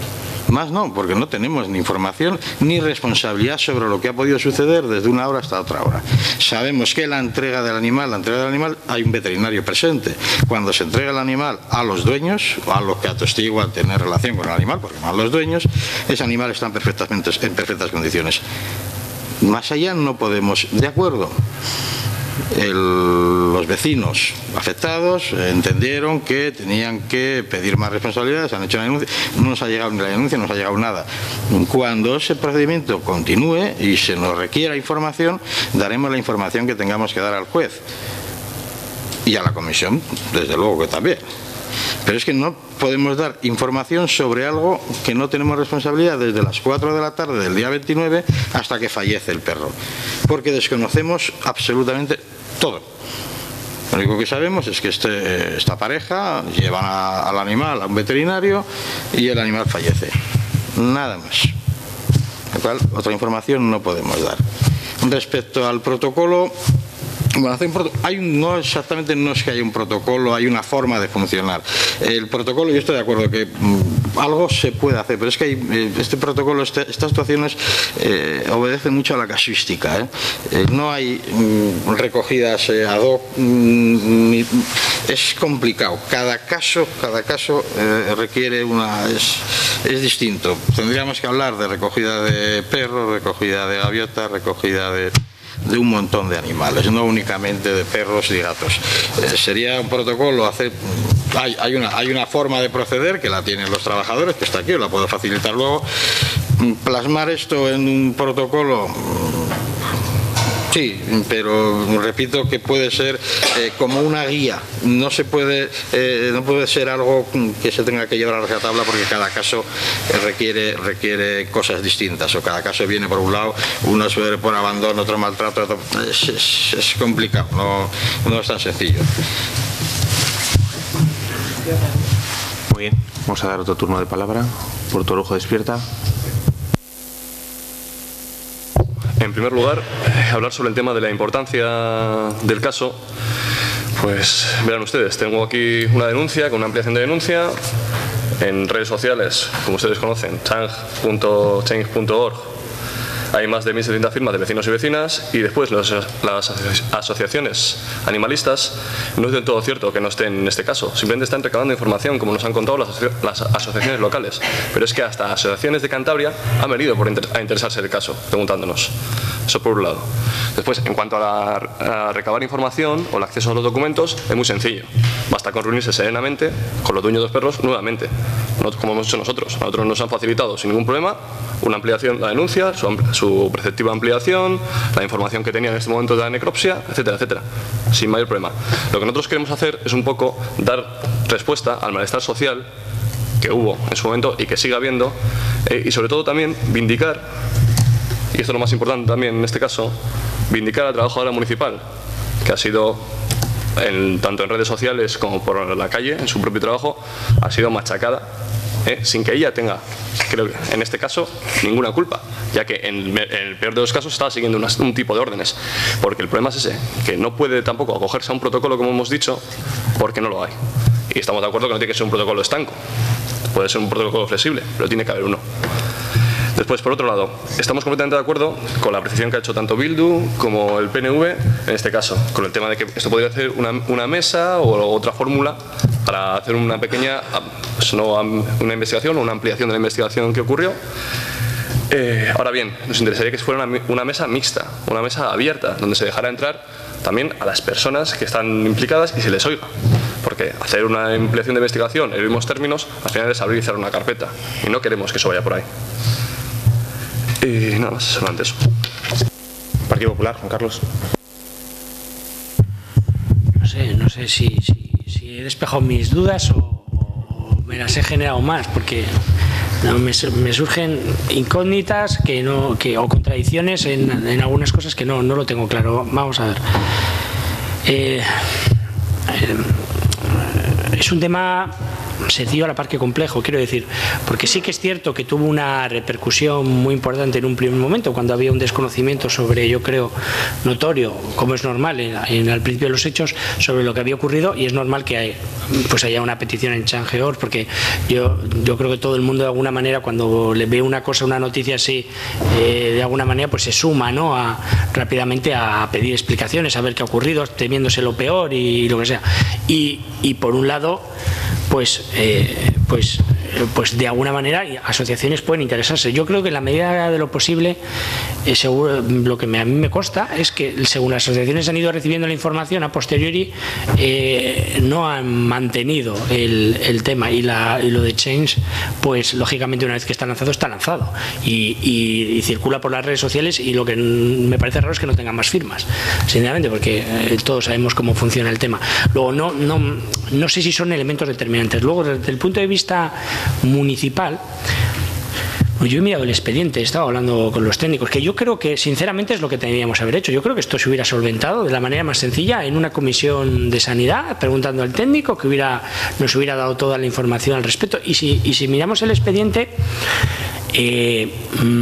Más no, porque no tenemos ni información ni responsabilidad sobre lo que ha podido suceder desde una hora hasta otra hora. Sabemos que la entrega del animal, la entrega del animal, hay un veterinario presente. Cuando se entrega el animal a los dueños, o a los que atestiguan tener relación con el animal, porque no a los dueños, ese animal está en, perfectamente, en perfectas condiciones. Más allá no podemos, de acuerdo. El, los vecinos afectados entendieron que tenían que pedir más responsabilidades, han hecho la denuncia, no nos ha llegado ni la denuncia, no nos ha llegado nada. Cuando ese procedimiento continúe y se nos requiera información, daremos la información que tengamos que dar al juez y a la comisión, desde luego que también. Pero es que no podemos dar información sobre algo que no tenemos responsabilidad desde las cuatro de la tarde del día veintinueve hasta que fallece el perro, porque desconocemos absolutamente todo. Lo único que sabemos es que este, esta pareja llevan a, al animal a un veterinario y el animal fallece. Nada más. Lo cual, otra información no podemos dar. Respecto al protocolo, bueno, hay un, no exactamente no es que haya un protocolo, hay una forma de funcionar. El protocolo, yo estoy de acuerdo que mm, algo se puede hacer, pero es que hay, eh, este protocolo, este, estas situaciones eh, obedecen mucho a la casuística. ¿eh? Eh, no hay mm, recogidas eh, ad hoc, mm, ni, es complicado. Cada caso, cada caso eh, requiere una, es, es distinto. Tendríamos que hablar de recogida de perros, recogida de gaviotas, recogida de de un montón de animales, no únicamente de perros y gatos. Eh, sería un protocolo hacer, hay, hay, una, hay una forma de proceder que la tienen los trabajadores, que está aquí, os la puedo facilitar luego. Plasmar esto en un protocolo, sí, pero repito que puede ser eh, como una guía, no se puede eh, no puede ser algo que se tenga que llevar a la tabla, porque cada caso eh, requiere requiere cosas distintas, o cada caso viene por un lado, uno es por abandono, otro maltrato, otro, es, es, es complicado, no, no es tan sencillo. Muy bien, vamos a dar otro turno de palabra. Puerto Lujo despierta. En primer lugar, hablar sobre el tema de la importancia del caso. Pues verán ustedes, tengo aquí una denuncia con una ampliación de denuncia en redes sociales, como ustedes conocen, change punto change punto org. Hay más de mil setecientas firmas de vecinos y vecinas, y después los, las asociaciones animalistas, no es del todo cierto que no estén en este caso, simplemente están recabando información, como nos han contado las, las asociaciones locales, pero es que hasta asociaciones de Cantabria han venido por inter, a interesarse del caso, preguntándonos. Eso por un lado. Después, en cuanto a, la, a recabar información o el acceso a los documentos, es muy sencillo. Basta con reunirse serenamente con los dueños de los perros nuevamente, no como hemos hecho nosotros. A nosotros nos han facilitado sin ningún problema una ampliación, la denuncia, su, su preceptiva ampliación, la información que tenía en este momento de la necropsia, etcétera, etcétera, sin mayor problema. Lo que nosotros queremos hacer es un poco dar respuesta al malestar social que hubo en su momento y que sigue habiendo, eh, y sobre todo también vindicar, y esto es lo más importante también en este caso, vindicar a la trabajadora municipal, que ha sido, en, tanto en redes sociales como por la calle, en su propio trabajo, ha sido machacada, eh, sin que ella tenga, creo que en este caso, ninguna culpa, ya que en el peor de los casos estaba siguiendo una, un tipo de órdenes, porque el problema es ese, que no puede tampoco acogerse a un protocolo, como hemos dicho, porque no lo hay. Y estamos de acuerdo que no tiene que ser un protocolo estanco, puede ser un protocolo flexible, pero tiene que haber uno. Después, por otro lado, estamos completamente de acuerdo con la apreciación que ha hecho tanto Bildu como el P N V, en este caso, con el tema de que esto podría ser una, una mesa o otra fórmula para hacer una pequeña, pues no, una investigación o una ampliación de la investigación que ocurrió. Eh, ahora bien, nos interesaría que fuera una, una mesa mixta, una mesa abierta, donde se dejara entrar también a las personas que están implicadas y se les oiga. Porque hacer una ampliación de investigación en los mismos términos, al final es abrir y cerrar una carpeta. Y no queremos que eso vaya por ahí. Y nada más, solamente eso. Partido Popular, Juan Carlos. No sé, no sé si, si, si he despejado mis dudas o, o me las he generado más, porque no, me, me surgen incógnitas que no, que, o contradicciones en, en algunas cosas que no, no lo tengo claro. Vamos a ver. Eh, eh, es un tema sencillo a la par que complejo, quiero decir, porque sí que es cierto que tuvo una repercusión muy importante en un primer momento, cuando había un desconocimiento sobre, yo creo, notorio, como es normal en, en el principio de los hechos, sobre lo que había ocurrido, y es normal que hay, pues haya una petición en Changeor, porque yo, yo creo que todo el mundo de alguna manera, cuando le ve una cosa, una noticia así, eh, de alguna manera pues se suma, ¿no?, a, rápidamente a pedir explicaciones, a ver qué ha ocurrido, temiéndose lo peor y, y lo que sea. Y, y por un lado, pues, eh, pues, pues de alguna manera asociaciones pueden interesarse. Yo creo que en la medida de lo posible, eh, seguro, lo que me, a mí me consta es que según las asociaciones han ido recibiendo la información a posteriori, eh, no han mantenido el, el tema, y, la, y lo de Change, pues lógicamente una vez que está lanzado, está lanzado y, y, y circula por las redes sociales, y lo que me parece raro es que no tengan más firmas, sinceramente, porque eh, todos sabemos cómo funciona el tema. Luego no, no, no sé si son elementos determinantes. Luego, desde el punto de vista municipal, yo he mirado el expediente, he estado hablando con los técnicos, que yo creo que sinceramente es lo que teníamos que haber hecho. Yo creo que esto se hubiera solventado de la manera más sencilla en una comisión de sanidad, preguntando al técnico que hubiera, nos hubiera dado toda la información al respecto. Y si, y si miramos el expediente, eh,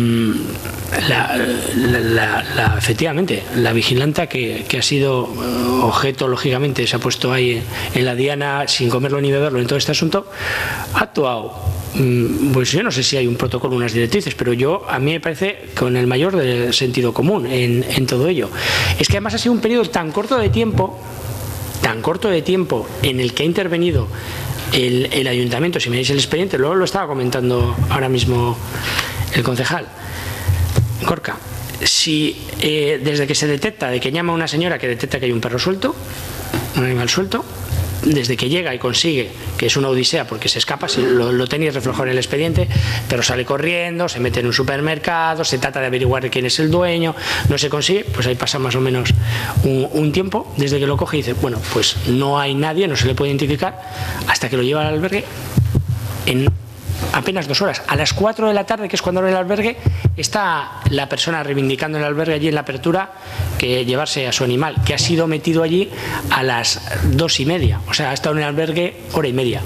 la, la, la, la, efectivamente, la vigilanta que, que ha sido objeto, lógicamente, se ha puesto ahí en la diana sin comerlo ni beberlo en todo este asunto, ha actuado. Pues yo no sé si hay un protocolo, unas directrices, pero yo, a mí me parece con el mayor del sentido común en, en todo ello. Es que además ha sido un periodo tan corto de tiempo, tan corto de tiempo en el que ha intervenido el, el ayuntamiento. Si me dais el expediente, luego lo estaba comentando ahora mismo el concejal Gorka. Si eh, desde que se detecta, de que llama a una señora que detecta que hay un perro suelto, un animal suelto, desde que llega y consigue, que es una odisea porque se escapa, si lo, lo tenéis reflejado en el expediente, pero sale corriendo, se mete en un supermercado, se trata de averiguar quién es el dueño, no se consigue, pues ahí pasa más o menos un, un tiempo, desde que lo coge y dice, bueno, pues no hay nadie, no se le puede identificar, hasta que lo lleva al albergue en apenas dos horas. A las cuatro de la tarde, que es cuando abre el albergue, está la persona reivindicando en el albergue allí en la apertura que llevarse a su animal, que ha sido metido allí a las dos y media, o sea, ha estado en el albergue hora y media.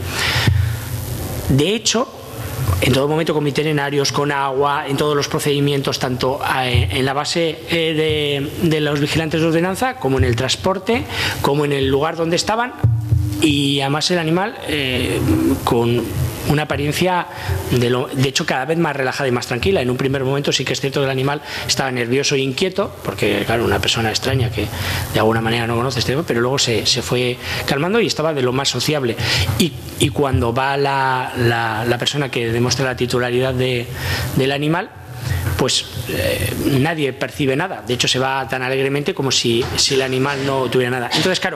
De hecho, en todo momento con veterinarios, con agua, en todos los procedimientos, tanto en la base de, de los vigilantes de ordenanza, como en el transporte, como en el lugar donde estaban, y además el animal eh, con una apariencia de, lo, de hecho cada vez más relajada y más tranquila. En un primer momento sí que es cierto que el animal estaba nervioso e inquieto, porque claro, una persona extraña que de alguna manera no conoce este tema, pero luego se, se fue calmando y estaba de lo más sociable. Y, y cuando va la, la, la persona que demuestra la titularidad de, del animal, pues eh, nadie percibe nada. De hecho se va tan alegremente como si, si el animal no tuviera nada. Entonces claro,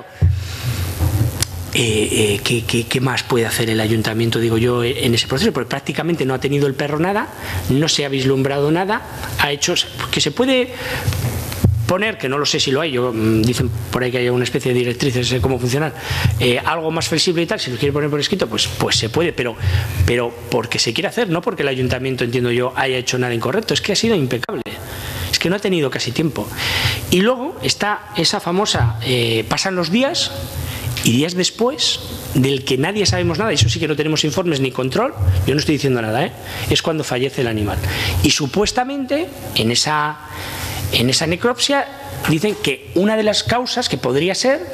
Eh, eh, ¿qué, qué, ¿qué más puede hacer el ayuntamiento, digo yo, en ese proceso? Porque prácticamente no ha tenido el perro nada, no se ha vislumbrado nada, ha hecho que se puede poner, que no lo sé si lo hay, yo, dicen por ahí que hay una especie de directrices de cómo funcionar, eh, algo más flexible y tal, si lo quiere poner por escrito, pues, pues se puede, pero, pero porque se quiere hacer, no porque el ayuntamiento, entiendo yo, haya hecho nada incorrecto, es que ha sido impecable. Es que no ha tenido casi tiempo. Y luego está esa famosa, eh, pasan los días, y días después, del que nadie sabemos nada, y eso sí que no tenemos informes ni control, yo no estoy diciendo nada, ¿eh? Es cuando fallece el animal. Y supuestamente, en esa, en esa necropsia, dicen que una de las causas que podría ser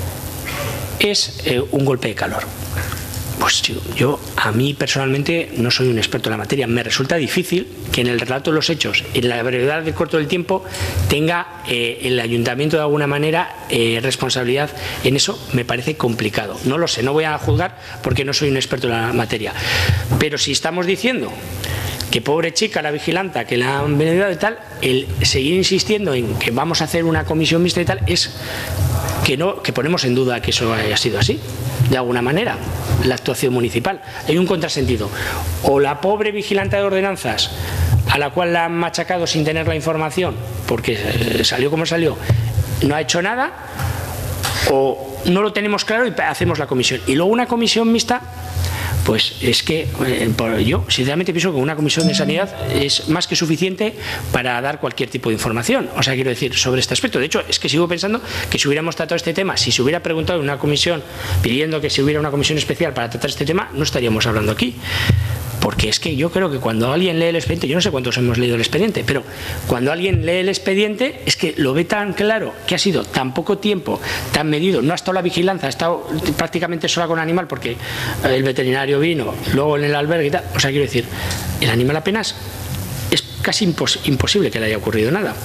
es eh, un golpe de calor. Pues yo, yo, a mí personalmente, no soy un experto en la materia, me resulta difícil que en el relato de los hechos, en la brevedad del corto del tiempo, tenga eh, el ayuntamiento de alguna manera eh, responsabilidad en eso. Me parece complicado. No lo sé, no voy a juzgar porque no soy un experto en la materia. Pero si estamos diciendo que pobre chica, la vigilanta, que la han venido y tal, el seguir insistiendo en que vamos a hacer una comisión mixta y tal, es que, no, que ponemos en duda que eso haya sido así, de alguna manera, la actuación municipal. Hay un contrasentido. O la pobre vigilante de ordenanzas, a la cual la han machacado sin tener la información, porque salió como salió, no ha hecho nada, o no lo tenemos claro y hacemos la comisión. Y luego una comisión mixta pues es que eh, por, yo sinceramente pienso que una comisión de sanidad es más que suficiente para dar cualquier tipo de información. O sea, quiero decir, sobre este aspecto. De hecho, es que sigo pensando que si hubiéramos tratado este tema, si se hubiera preguntado en una comisión, pidiendo que se hubiera una comisión especial para tratar este tema, no estaríamos hablando aquí. Porque es que yo creo que cuando alguien lee el expediente, yo no sé cuántos hemos leído el expediente, pero cuando alguien lee el expediente es que lo ve tan claro, que ha sido tan poco tiempo, tan medido, no ha estado la vigilancia, ha estado prácticamente sola con el animal porque el veterinario vino, luego en el albergue y tal. O sea, quiero decir, el animal apenas es casi impos imposible que le haya ocurrido nada.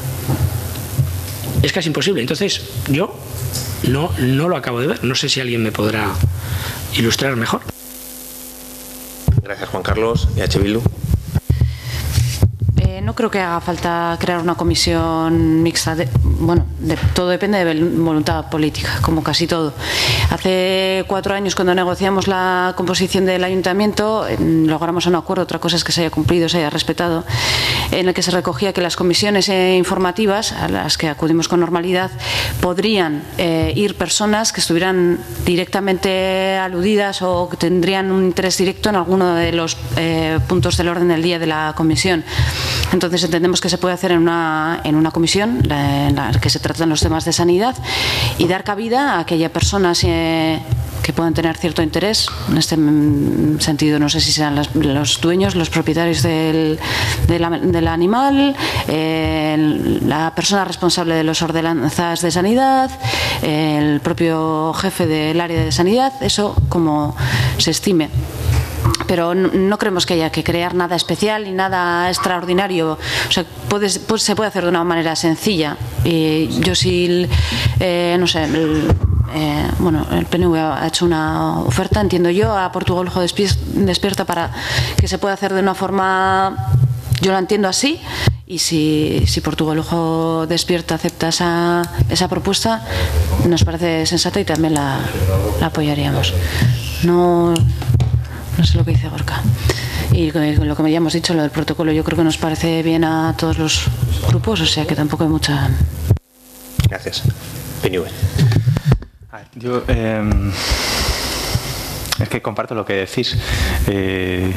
Es casi imposible. Entonces, yo no, no lo acabo de ver. No sé si alguien me podrá ilustrar mejor. Gracias, Juan Carlos. ¿Y H. Bildu? Eh, no creo que haga falta crear una comisión mixta. De, bueno, de, todo depende de voluntad política, como casi todo. Hace cuatro años, cuando negociamos la composición del ayuntamiento, eh, logramos un acuerdo, otra cosa es que se haya cumplido, se haya respetado, en el que se recogía que las comisiones eh, informativas, a las que acudimos con normalidad, podrían eh, ir personas que estuvieran directamente aludidas o que tendrían un interés directo en alguno de los eh, puntos del orden del día de la comisión. Entonces entendemos que se puede hacer en una, en una comisión la, en la que se tratan los temas de sanidad y dar cabida a aquellas personas eh, que puedan tener cierto interés. En este sentido, no sé si serán los, los dueños, los propietarios del, de la, del animal, eh, la persona responsable de las ordenanzas de sanidad, el propio jefe del área de sanidad, eso como se estime. Pero no, no creemos que haya que crear nada especial ni nada extraordinario. O sea, puede, pues se puede hacer de una manera sencilla. Y yo sí, eh, no sé, el, eh, bueno, el P N V ha hecho una oferta, entiendo yo, a Portugal Ojo Despierta para que se pueda hacer de una forma, yo la entiendo así. Y si, si Portugal Ojo Despierta acepta esa, esa propuesta, nos parece sensata y también la, la apoyaríamos. No... No sé lo que dice Gorka. Y lo que ya hemos dicho, lo del protocolo, yo creo que nos parece bien a todos los grupos, o sea que tampoco hay mucha... Gracias. P N V. Yo eh, es que comparto lo que decís. Eh,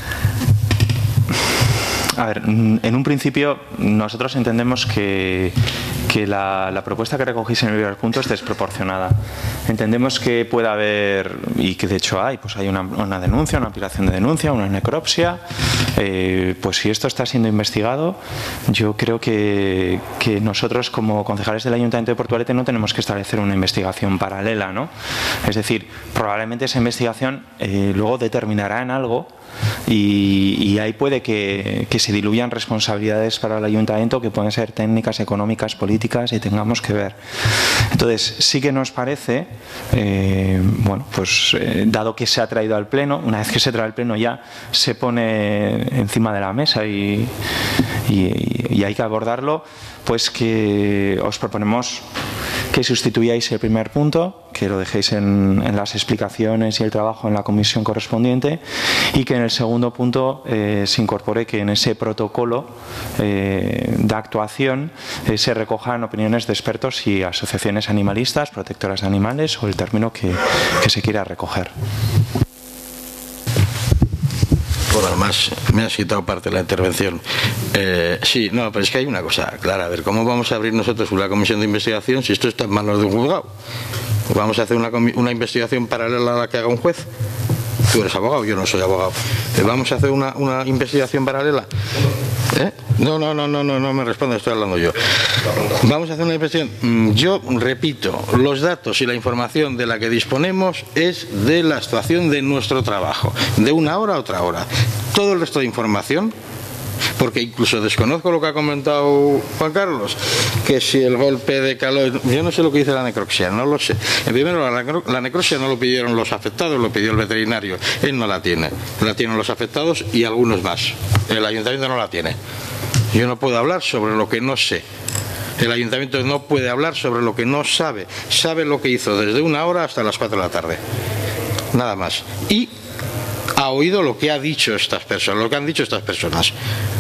a ver, en un principio nosotros entendemos que, que la, la propuesta que recogéis en el primer punto es desproporcionada. Entendemos que puede haber, y que de hecho hay, pues hay una, una denuncia, una ampliación de denuncia, una necropsia. Eh, pues si esto está siendo investigado, yo creo que, que nosotros como concejales del Ayuntamiento de Portugalete no tenemos que establecer una investigación paralela, ¿no? Es decir, probablemente esa investigación eh, luego determinará en algo y, y ahí puede que, que se diluyan responsabilidades para el Ayuntamiento que pueden ser técnicas, económicas, políticas y tengamos que ver. Entonces, sí que nos parece, eh, bueno, pues eh, dado que se ha traído al Pleno, una vez que se trae al Pleno ya se pone encima de la mesa y, y, y hay que abordarlo, pues que os proponemos que sustituyáis el primer punto, que lo dejéis en, en las explicaciones y el trabajo en la comisión correspondiente y que en el segundo punto eh, se incorpore que en ese protocolo eh, de actuación eh, se recojan opiniones de expertos y asociaciones animalistas, protectoras de animales o el término que, que se quiera recoger. Bueno, además me has quitado parte de la intervención. Eh, sí, no, pero es que hay una cosa clara. A ver, ¿cómo vamos a abrir nosotros una comisión de investigación si esto está en manos de un juzgado? ¿Vamos a hacer una, una investigación paralela a la que haga un juez? Tú eres abogado, yo no soy abogado. ¿Vamos a hacer una, una investigación paralela? ¿Eh? No, no, no, no, no, no me responda, estoy hablando yo. Vamos a hacer una investigación. Yo repito, los datos y la información de la que disponemos es de la actuación de nuestro trabajo, de una hora a otra hora. Todo el resto de información, porque incluso desconozco lo que ha comentado Juan Carlos, que si el golpe de calor, yo no sé lo que dice la necropsia, no lo sé. En primero, la, la necropsia no lo pidieron los afectados, lo pidió el veterinario, él no la tiene, la tienen los afectados y algunos más, el ayuntamiento no la tiene. Yo no puedo hablar sobre lo que no sé. El ayuntamiento no puede hablar sobre lo que no sabe, sabe lo que hizo desde una hora hasta las cuatro de la tarde, nada más. Y ha oído lo que ha dicho estas personas, lo que han dicho estas personas.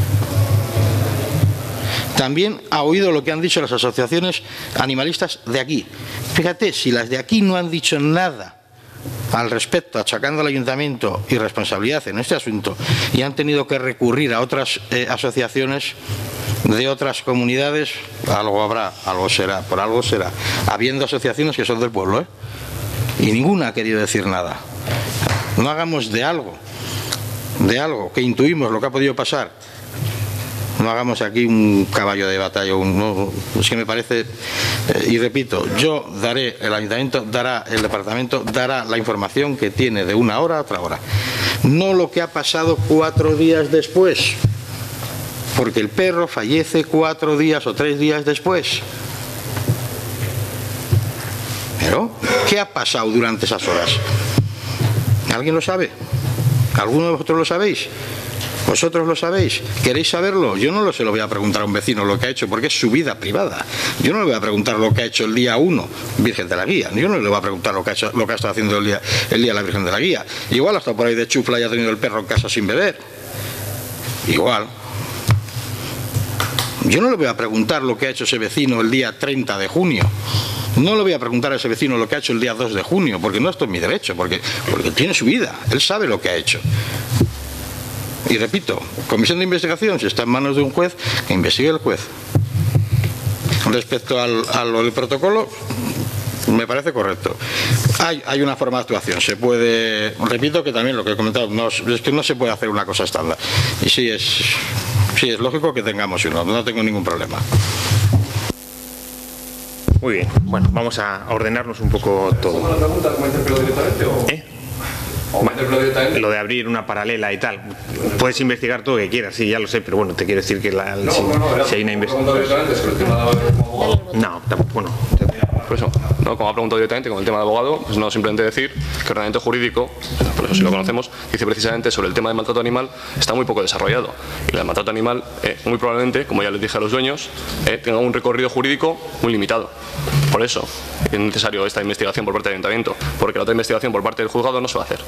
También ha oído lo que han dicho las asociaciones animalistas de aquí. Fíjate, si las de aquí no han dicho nada al respecto, achacando al ayuntamiento irresponsabilidad en este asunto, y han tenido que recurrir a otras eh, asociaciones de otras comunidades, algo habrá, algo será, por algo será, habiendo asociaciones que son del pueblo, ¿eh? Y ninguna ha querido decir nada. No hagamos de algo, de algo que intuimos lo que ha podido pasar, no hagamos aquí un caballo de batalla, un, no, es que me parece, eh, y repito, yo daré, el ayuntamiento dará, el departamento dará la información que tiene de una hora a otra hora, no lo que ha pasado cuatro días después, porque el perro fallece cuatro días o tres días después. Pero, ¿qué ha pasado durante esas horas? ¿Alguien lo sabe? ¿Alguno de vosotros lo sabéis? ¿Vosotros lo sabéis? ¿Queréis saberlo? Yo no lo se lo voy a preguntar a un vecino lo que ha hecho, porque es su vida privada. Yo no le voy a preguntar lo que ha hecho el día uno, Virgen de la Guía. Yo no le voy a preguntar lo que ha, hecho, lo que ha estado haciendo el día, el día de la Virgen de la Guía. Igual ha estado por ahí de chufla y ha tenido el perro en casa sin beber. Igual. Yo no le voy a preguntar lo que ha hecho ese vecino el día treinta de junio. No le voy a preguntar a ese vecino lo que ha hecho el día dos de junio, porque no esto es mi derecho, porque, porque tiene su vida. Él sabe lo que ha hecho. Y repito, comisión de investigación, si está en manos de un juez, que investigue el juez. Respecto al, a lo del protocolo, me parece correcto. Hay, hay una forma de actuación, se puede, repito que también lo que he comentado, no, es que no se puede hacer una cosa estándar. Y sí es, sí es lógico que tengamos uno, no tengo ningún problema. Muy bien, bueno, vamos a ordenarnos un poco todo. ¿Hacemos la pregunta, cómo interpreto directamente o...? ¿Eh? Bueno, lo de abrir una paralela y tal, puedes investigar todo lo que quieras, sí, ya lo sé, pero bueno, te quiero decir que la, no, si, no, no, si hay una investigación. No, bueno, por eso, no, como ha preguntado directamente con el tema de abogado, pues no simplemente decir que el ordenamiento jurídico, por eso si lo conocemos, dice precisamente sobre el tema del maltrato animal, está muy poco desarrollado. Y el maltrato animal, eh, muy probablemente, como ya les dije a los dueños, eh, tenga un recorrido jurídico muy limitado. Por eso es necesario esta investigación por parte del ayuntamiento, porque la otra investigación por parte del juzgado no se va a hacer.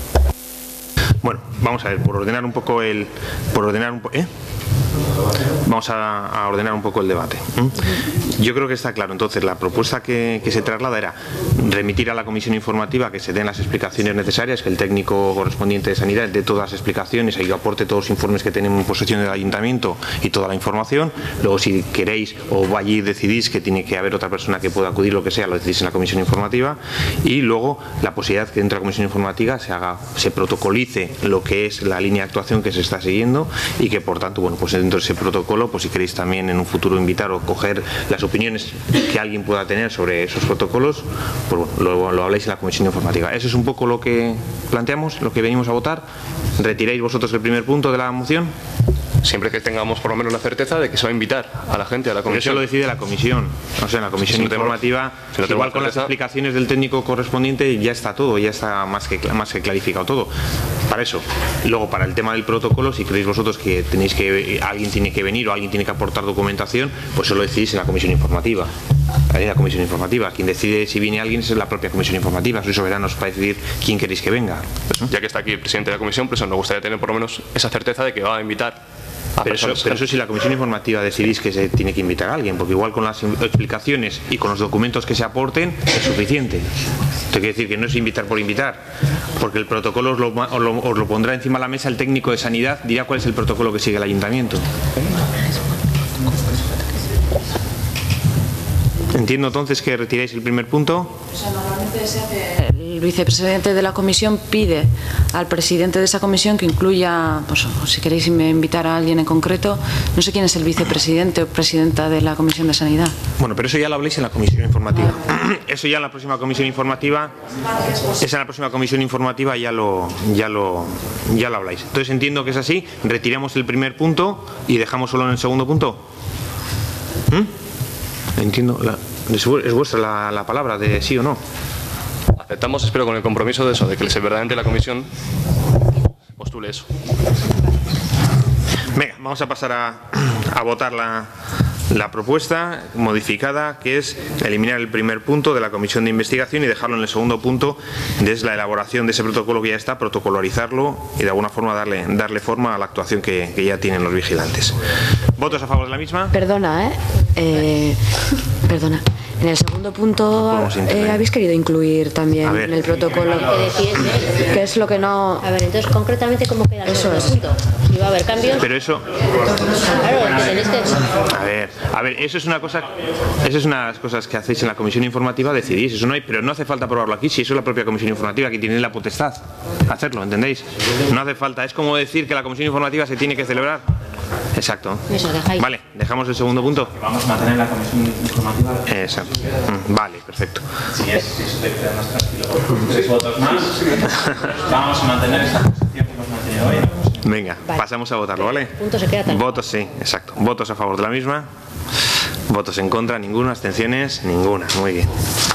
Bueno, vamos a ver, por ordenar un poco el... Por ordenar un poco... ¿Eh? Vamos a, a ordenar un poco el debate. ¿Mm? Yo creo que está claro. Entonces, la propuesta que, que se traslada era remitir a la comisión informativa que se den las explicaciones necesarias, que el técnico correspondiente de sanidad dé todas las explicaciones y aporte todos los informes que tenemos en posesión del ayuntamiento y toda la información. Luego, si queréis o allí decidís que tiene que haber otra persona que pueda acudir, lo que sea, lo decidís en la comisión informativa. Y luego, la posibilidad que dentro de la comisión informativa se haga, se protocolice lo que es la línea de actuación que se está siguiendo y que, por tanto, bueno, pues dentro de ese protocolo, pues si queréis también en un futuro invitar o coger las opiniones que alguien pueda tener sobre esos protocolos, pues bueno, lo, lo habláis en la comisión informativa. Eso es un poco lo que planteamos, lo que venimos a votar. ¿Retiráis vosotros el primer punto de la moción? Siempre que tengamos por lo menos la certeza de que se va a invitar a la gente a la comisión. Pero eso lo decide la comisión. O sea, en la comisión si no informativa, tenemos, si no igual con las explicaciones del técnico correspondiente ya está todo, ya está más que, más que clarificado todo. Para eso. Luego, para el tema del protocolo, si creéis vosotros que tenéis que alguien tiene que venir o alguien tiene que aportar documentación, pues eso lo decidís en la comisión informativa. En la comisión informativa. Quien decide si viene alguien es la propia comisión informativa. Sois soberanos para decidir quién queréis que venga. Pues, ya que está aquí el presidente de la comisión, pues nos gustaría tener por lo menos esa certeza de que va a invitar. Pero eso, pero eso si la comisión informativa decidís que se tiene que invitar a alguien, porque igual con las explicaciones y con los documentos que se aporten es suficiente. Te quiero decir que no es invitar por invitar, porque el protocolo os lo, os lo, os lo pondrá encima de la mesa el técnico de sanidad, dirá cuál es el protocolo que sigue el ayuntamiento. Entiendo entonces que retiráis el primer punto. O sea, normalmente se hace, el vicepresidente de la comisión pide al presidente de esa comisión que incluya, pues, si queréis invitar a alguien en concreto, no sé quién es el vicepresidente o presidenta de la comisión de sanidad. Bueno, pero eso ya lo habléis en la comisión informativa. Eso ya en la próxima comisión informativa, esa en la próxima comisión informativa ya lo, ya lo, ya lo habláis. Entonces entiendo que es así. Retiramos el primer punto y dejamos solo en el segundo punto. ¿Mm? Entiendo, la, es vuestra la, la palabra de sí o no. Aceptamos, espero, con el compromiso de eso, de que verdaderamente la comisión postule eso. Venga, vamos a pasar a, a votar la, la propuesta modificada, que es eliminar el primer punto de la comisión de investigación y dejarlo en el segundo punto, desde la elaboración de ese protocolo que ya está, protocolarizarlo y de alguna forma darle, darle forma a la actuación que, que ya tienen los vigilantes. ¿Votos a favor de la misma? Perdona, ¿eh? eh perdona. En el segundo punto eh, habéis querido incluir también en el protocolo. ¿Qué es lo que no...? A ver, entonces concretamente cómo queda el Eso segundo es. punto. Si va a haber cambios. Pero eso... Claro, que tenéis que... A ver, a ver, eso es una cosa, eso es una de las cosas que hacéis en la comisión informativa, decidís, eso no hay, pero no hace falta aprobarlo aquí, si eso es la propia comisión informativa que tiene la potestad hacerlo, ¿entendéis? No hace falta, es como decir que la comisión informativa se tiene que celebrar. Exacto. Eso, dejáis. Vale, dejamos el segundo punto. Vamos a mantener la comisión informativa. Exacto. Mm, Vale, perfecto. Si es, si eso te queda más tranquilo con seis votos más, vamos a mantener esta posición que hemos mantenido hoy. Venga, Vale. pasamos a votarlo, ¿vale? Punto se queda tal. Votos, sí, exacto. Votos a favor de la misma. Votos en contra, ninguno. Abstenciones, ninguna. Muy bien.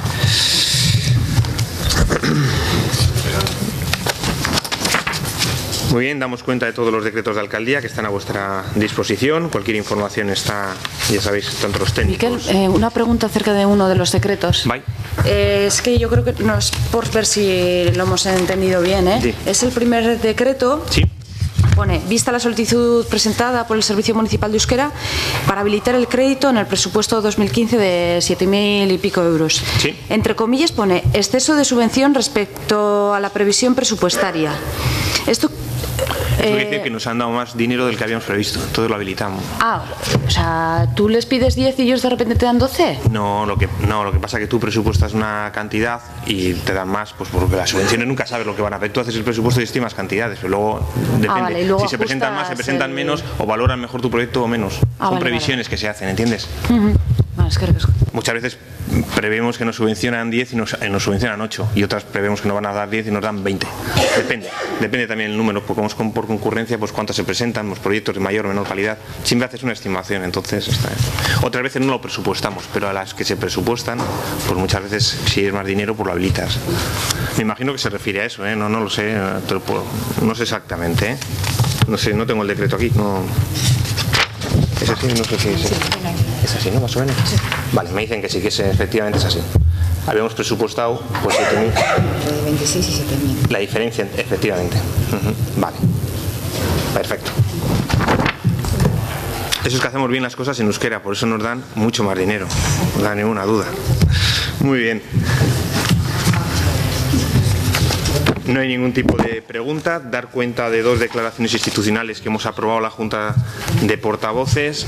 Muy bien, damos cuenta de todos los decretos de alcaldía que están a vuestra disposición. Cualquier información está, ya sabéis, tanto los técnicos. Miquel, eh, una pregunta acerca de uno de los decretos. Bye. Eh, es que yo creo que no es por ver si lo hemos entendido bien, ¿eh? Sí. Es el primer decreto. Sí. Pone, vista la solicitud presentada por el Servicio Municipal de Euskera para habilitar el crédito en el presupuesto dos mil quince de siete mil y pico euros. Sí. Entre comillas pone, exceso de subvención respecto a la previsión presupuestaria. Esto... Eso quiere eh, decir que nos han dado más dinero del que habíamos previsto. Entonces lo habilitamos. Ah, o sea, ¿tú les pides diez y ellos de repente te dan doce? No, lo que no, lo que pasa es que tú presupuestas una cantidad y te dan más, pues porque las subvenciones nunca sabes lo que van a hacer. Tú haces el presupuesto y estimas cantidades, pero luego depende. Ah, vale, y luego si se presentan más, se presentan el... menos o valoran mejor tu proyecto o menos. Ah, Son vale, previsiones que se hacen, ¿entiendes? Uh-huh. Vale, es que... Muchas veces prevemos que nos subvencionan diez y nos, eh, nos subvencionan ocho y otras prevemos que nos van a dar diez y nos dan veinte. Depende. Depende también el número, porque como es con- por concurrencia, pues cuántos se presentan, los proyectos de mayor o menor calidad. Siempre haces una estimación, entonces está. Otras veces no lo presupuestamos, pero a las que se presupuestan, pues muchas veces si es más dinero, pues lo habilitas. Me imagino que se refiere a eso, ¿eh? No, no lo sé, eh, te lo puedo- no sé exactamente, ¿eh? No sé, no tengo el decreto aquí, no. ¿Es así? No sé si es. ¿Es así, no? Más o menos. Vale, me dicen que sí, que es, efectivamente es así. Habíamos presupuestado pues siete mil. De veintiséis y siete mil. La diferencia, efectivamente. Ujú, vale. Perfecto. Eso es que hacemos bien las cosas en euskera, por eso nos dan mucho más dinero. No da ninguna duda. Muy bien. No hay ningún tipo de pregunta. Dar cuenta de dos declaraciones institucionales que hemos aprobado la Junta de Portavoces.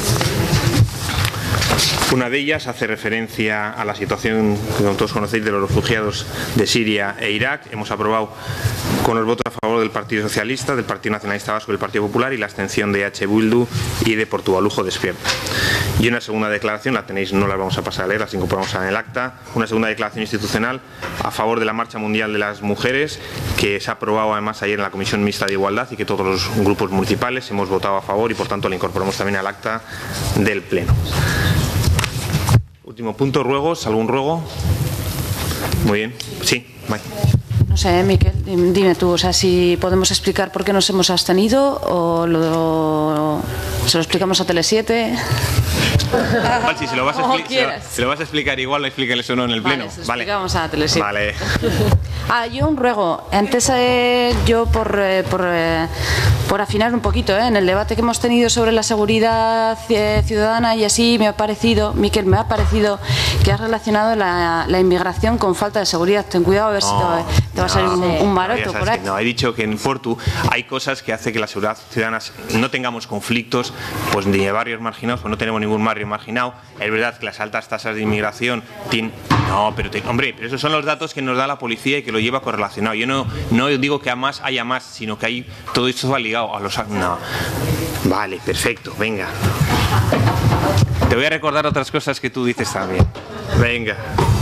Una de ellas hace referencia a la situación que todos conocéis de los refugiados de Siria e Irak. Hemos aprobado con los votos a favor del Partido Socialista, del Partido Nacionalista Vasco y del Partido Popular y la abstención de H. Bildu y de Portugalujo Despierta. Y una segunda declaración, la tenéis, no la vamos a pasar a leer, las incorporamos en el acta. Una segunda declaración institucional a favor de la Marcha Mundial de las Mujeres, que se ha aprobado además ayer en la Comisión Mixta de Igualdad y que todos los grupos municipales hemos votado a favor y por tanto la incorporamos también al acta del Pleno. Último punto, ruegos. ¿Algún ruego? Muy bien. Sí, May. No sé, Miquel, dim- dime tú, o sea, si podemos explicar por qué nos hemos abstenido o lo, se lo explicamos a Tele siete. Igual, si se lo vas a, Como expli- se lo, quieras. se lo vas a explicar igual, no explíquenle eso no en el Vale, Pleno. se lo explicamos a Tele siete. Vale. Ah, yo un ruego. Antes eh, yo por, eh, por, eh, por afinar un poquito, ¿eh? En el debate que hemos tenido sobre la seguridad eh, ciudadana y así me ha parecido, Miquel, me ha parecido que has relacionado la, la inmigración con falta de seguridad. Ten cuidado a ver si te, te va a salir un, un No, ya maroto sabes por ahí. que no, he dicho que en Portu hay cosas que hace que la seguridad ciudadana no tengamos conflictos, pues ni de barrios marginados, pues no tenemos ningún barrio marginado. Es verdad que las altas tasas de inmigración tienen... No, pero te- hombre, pero esos son los datos que nos da la policía y que lo lleva correlacionado. Yo no, no digo que a más haya más, sino que hay todo esto va ligado a los... No. Vale, perfecto, venga. Te voy a recordar otras cosas que tú dices también. Venga.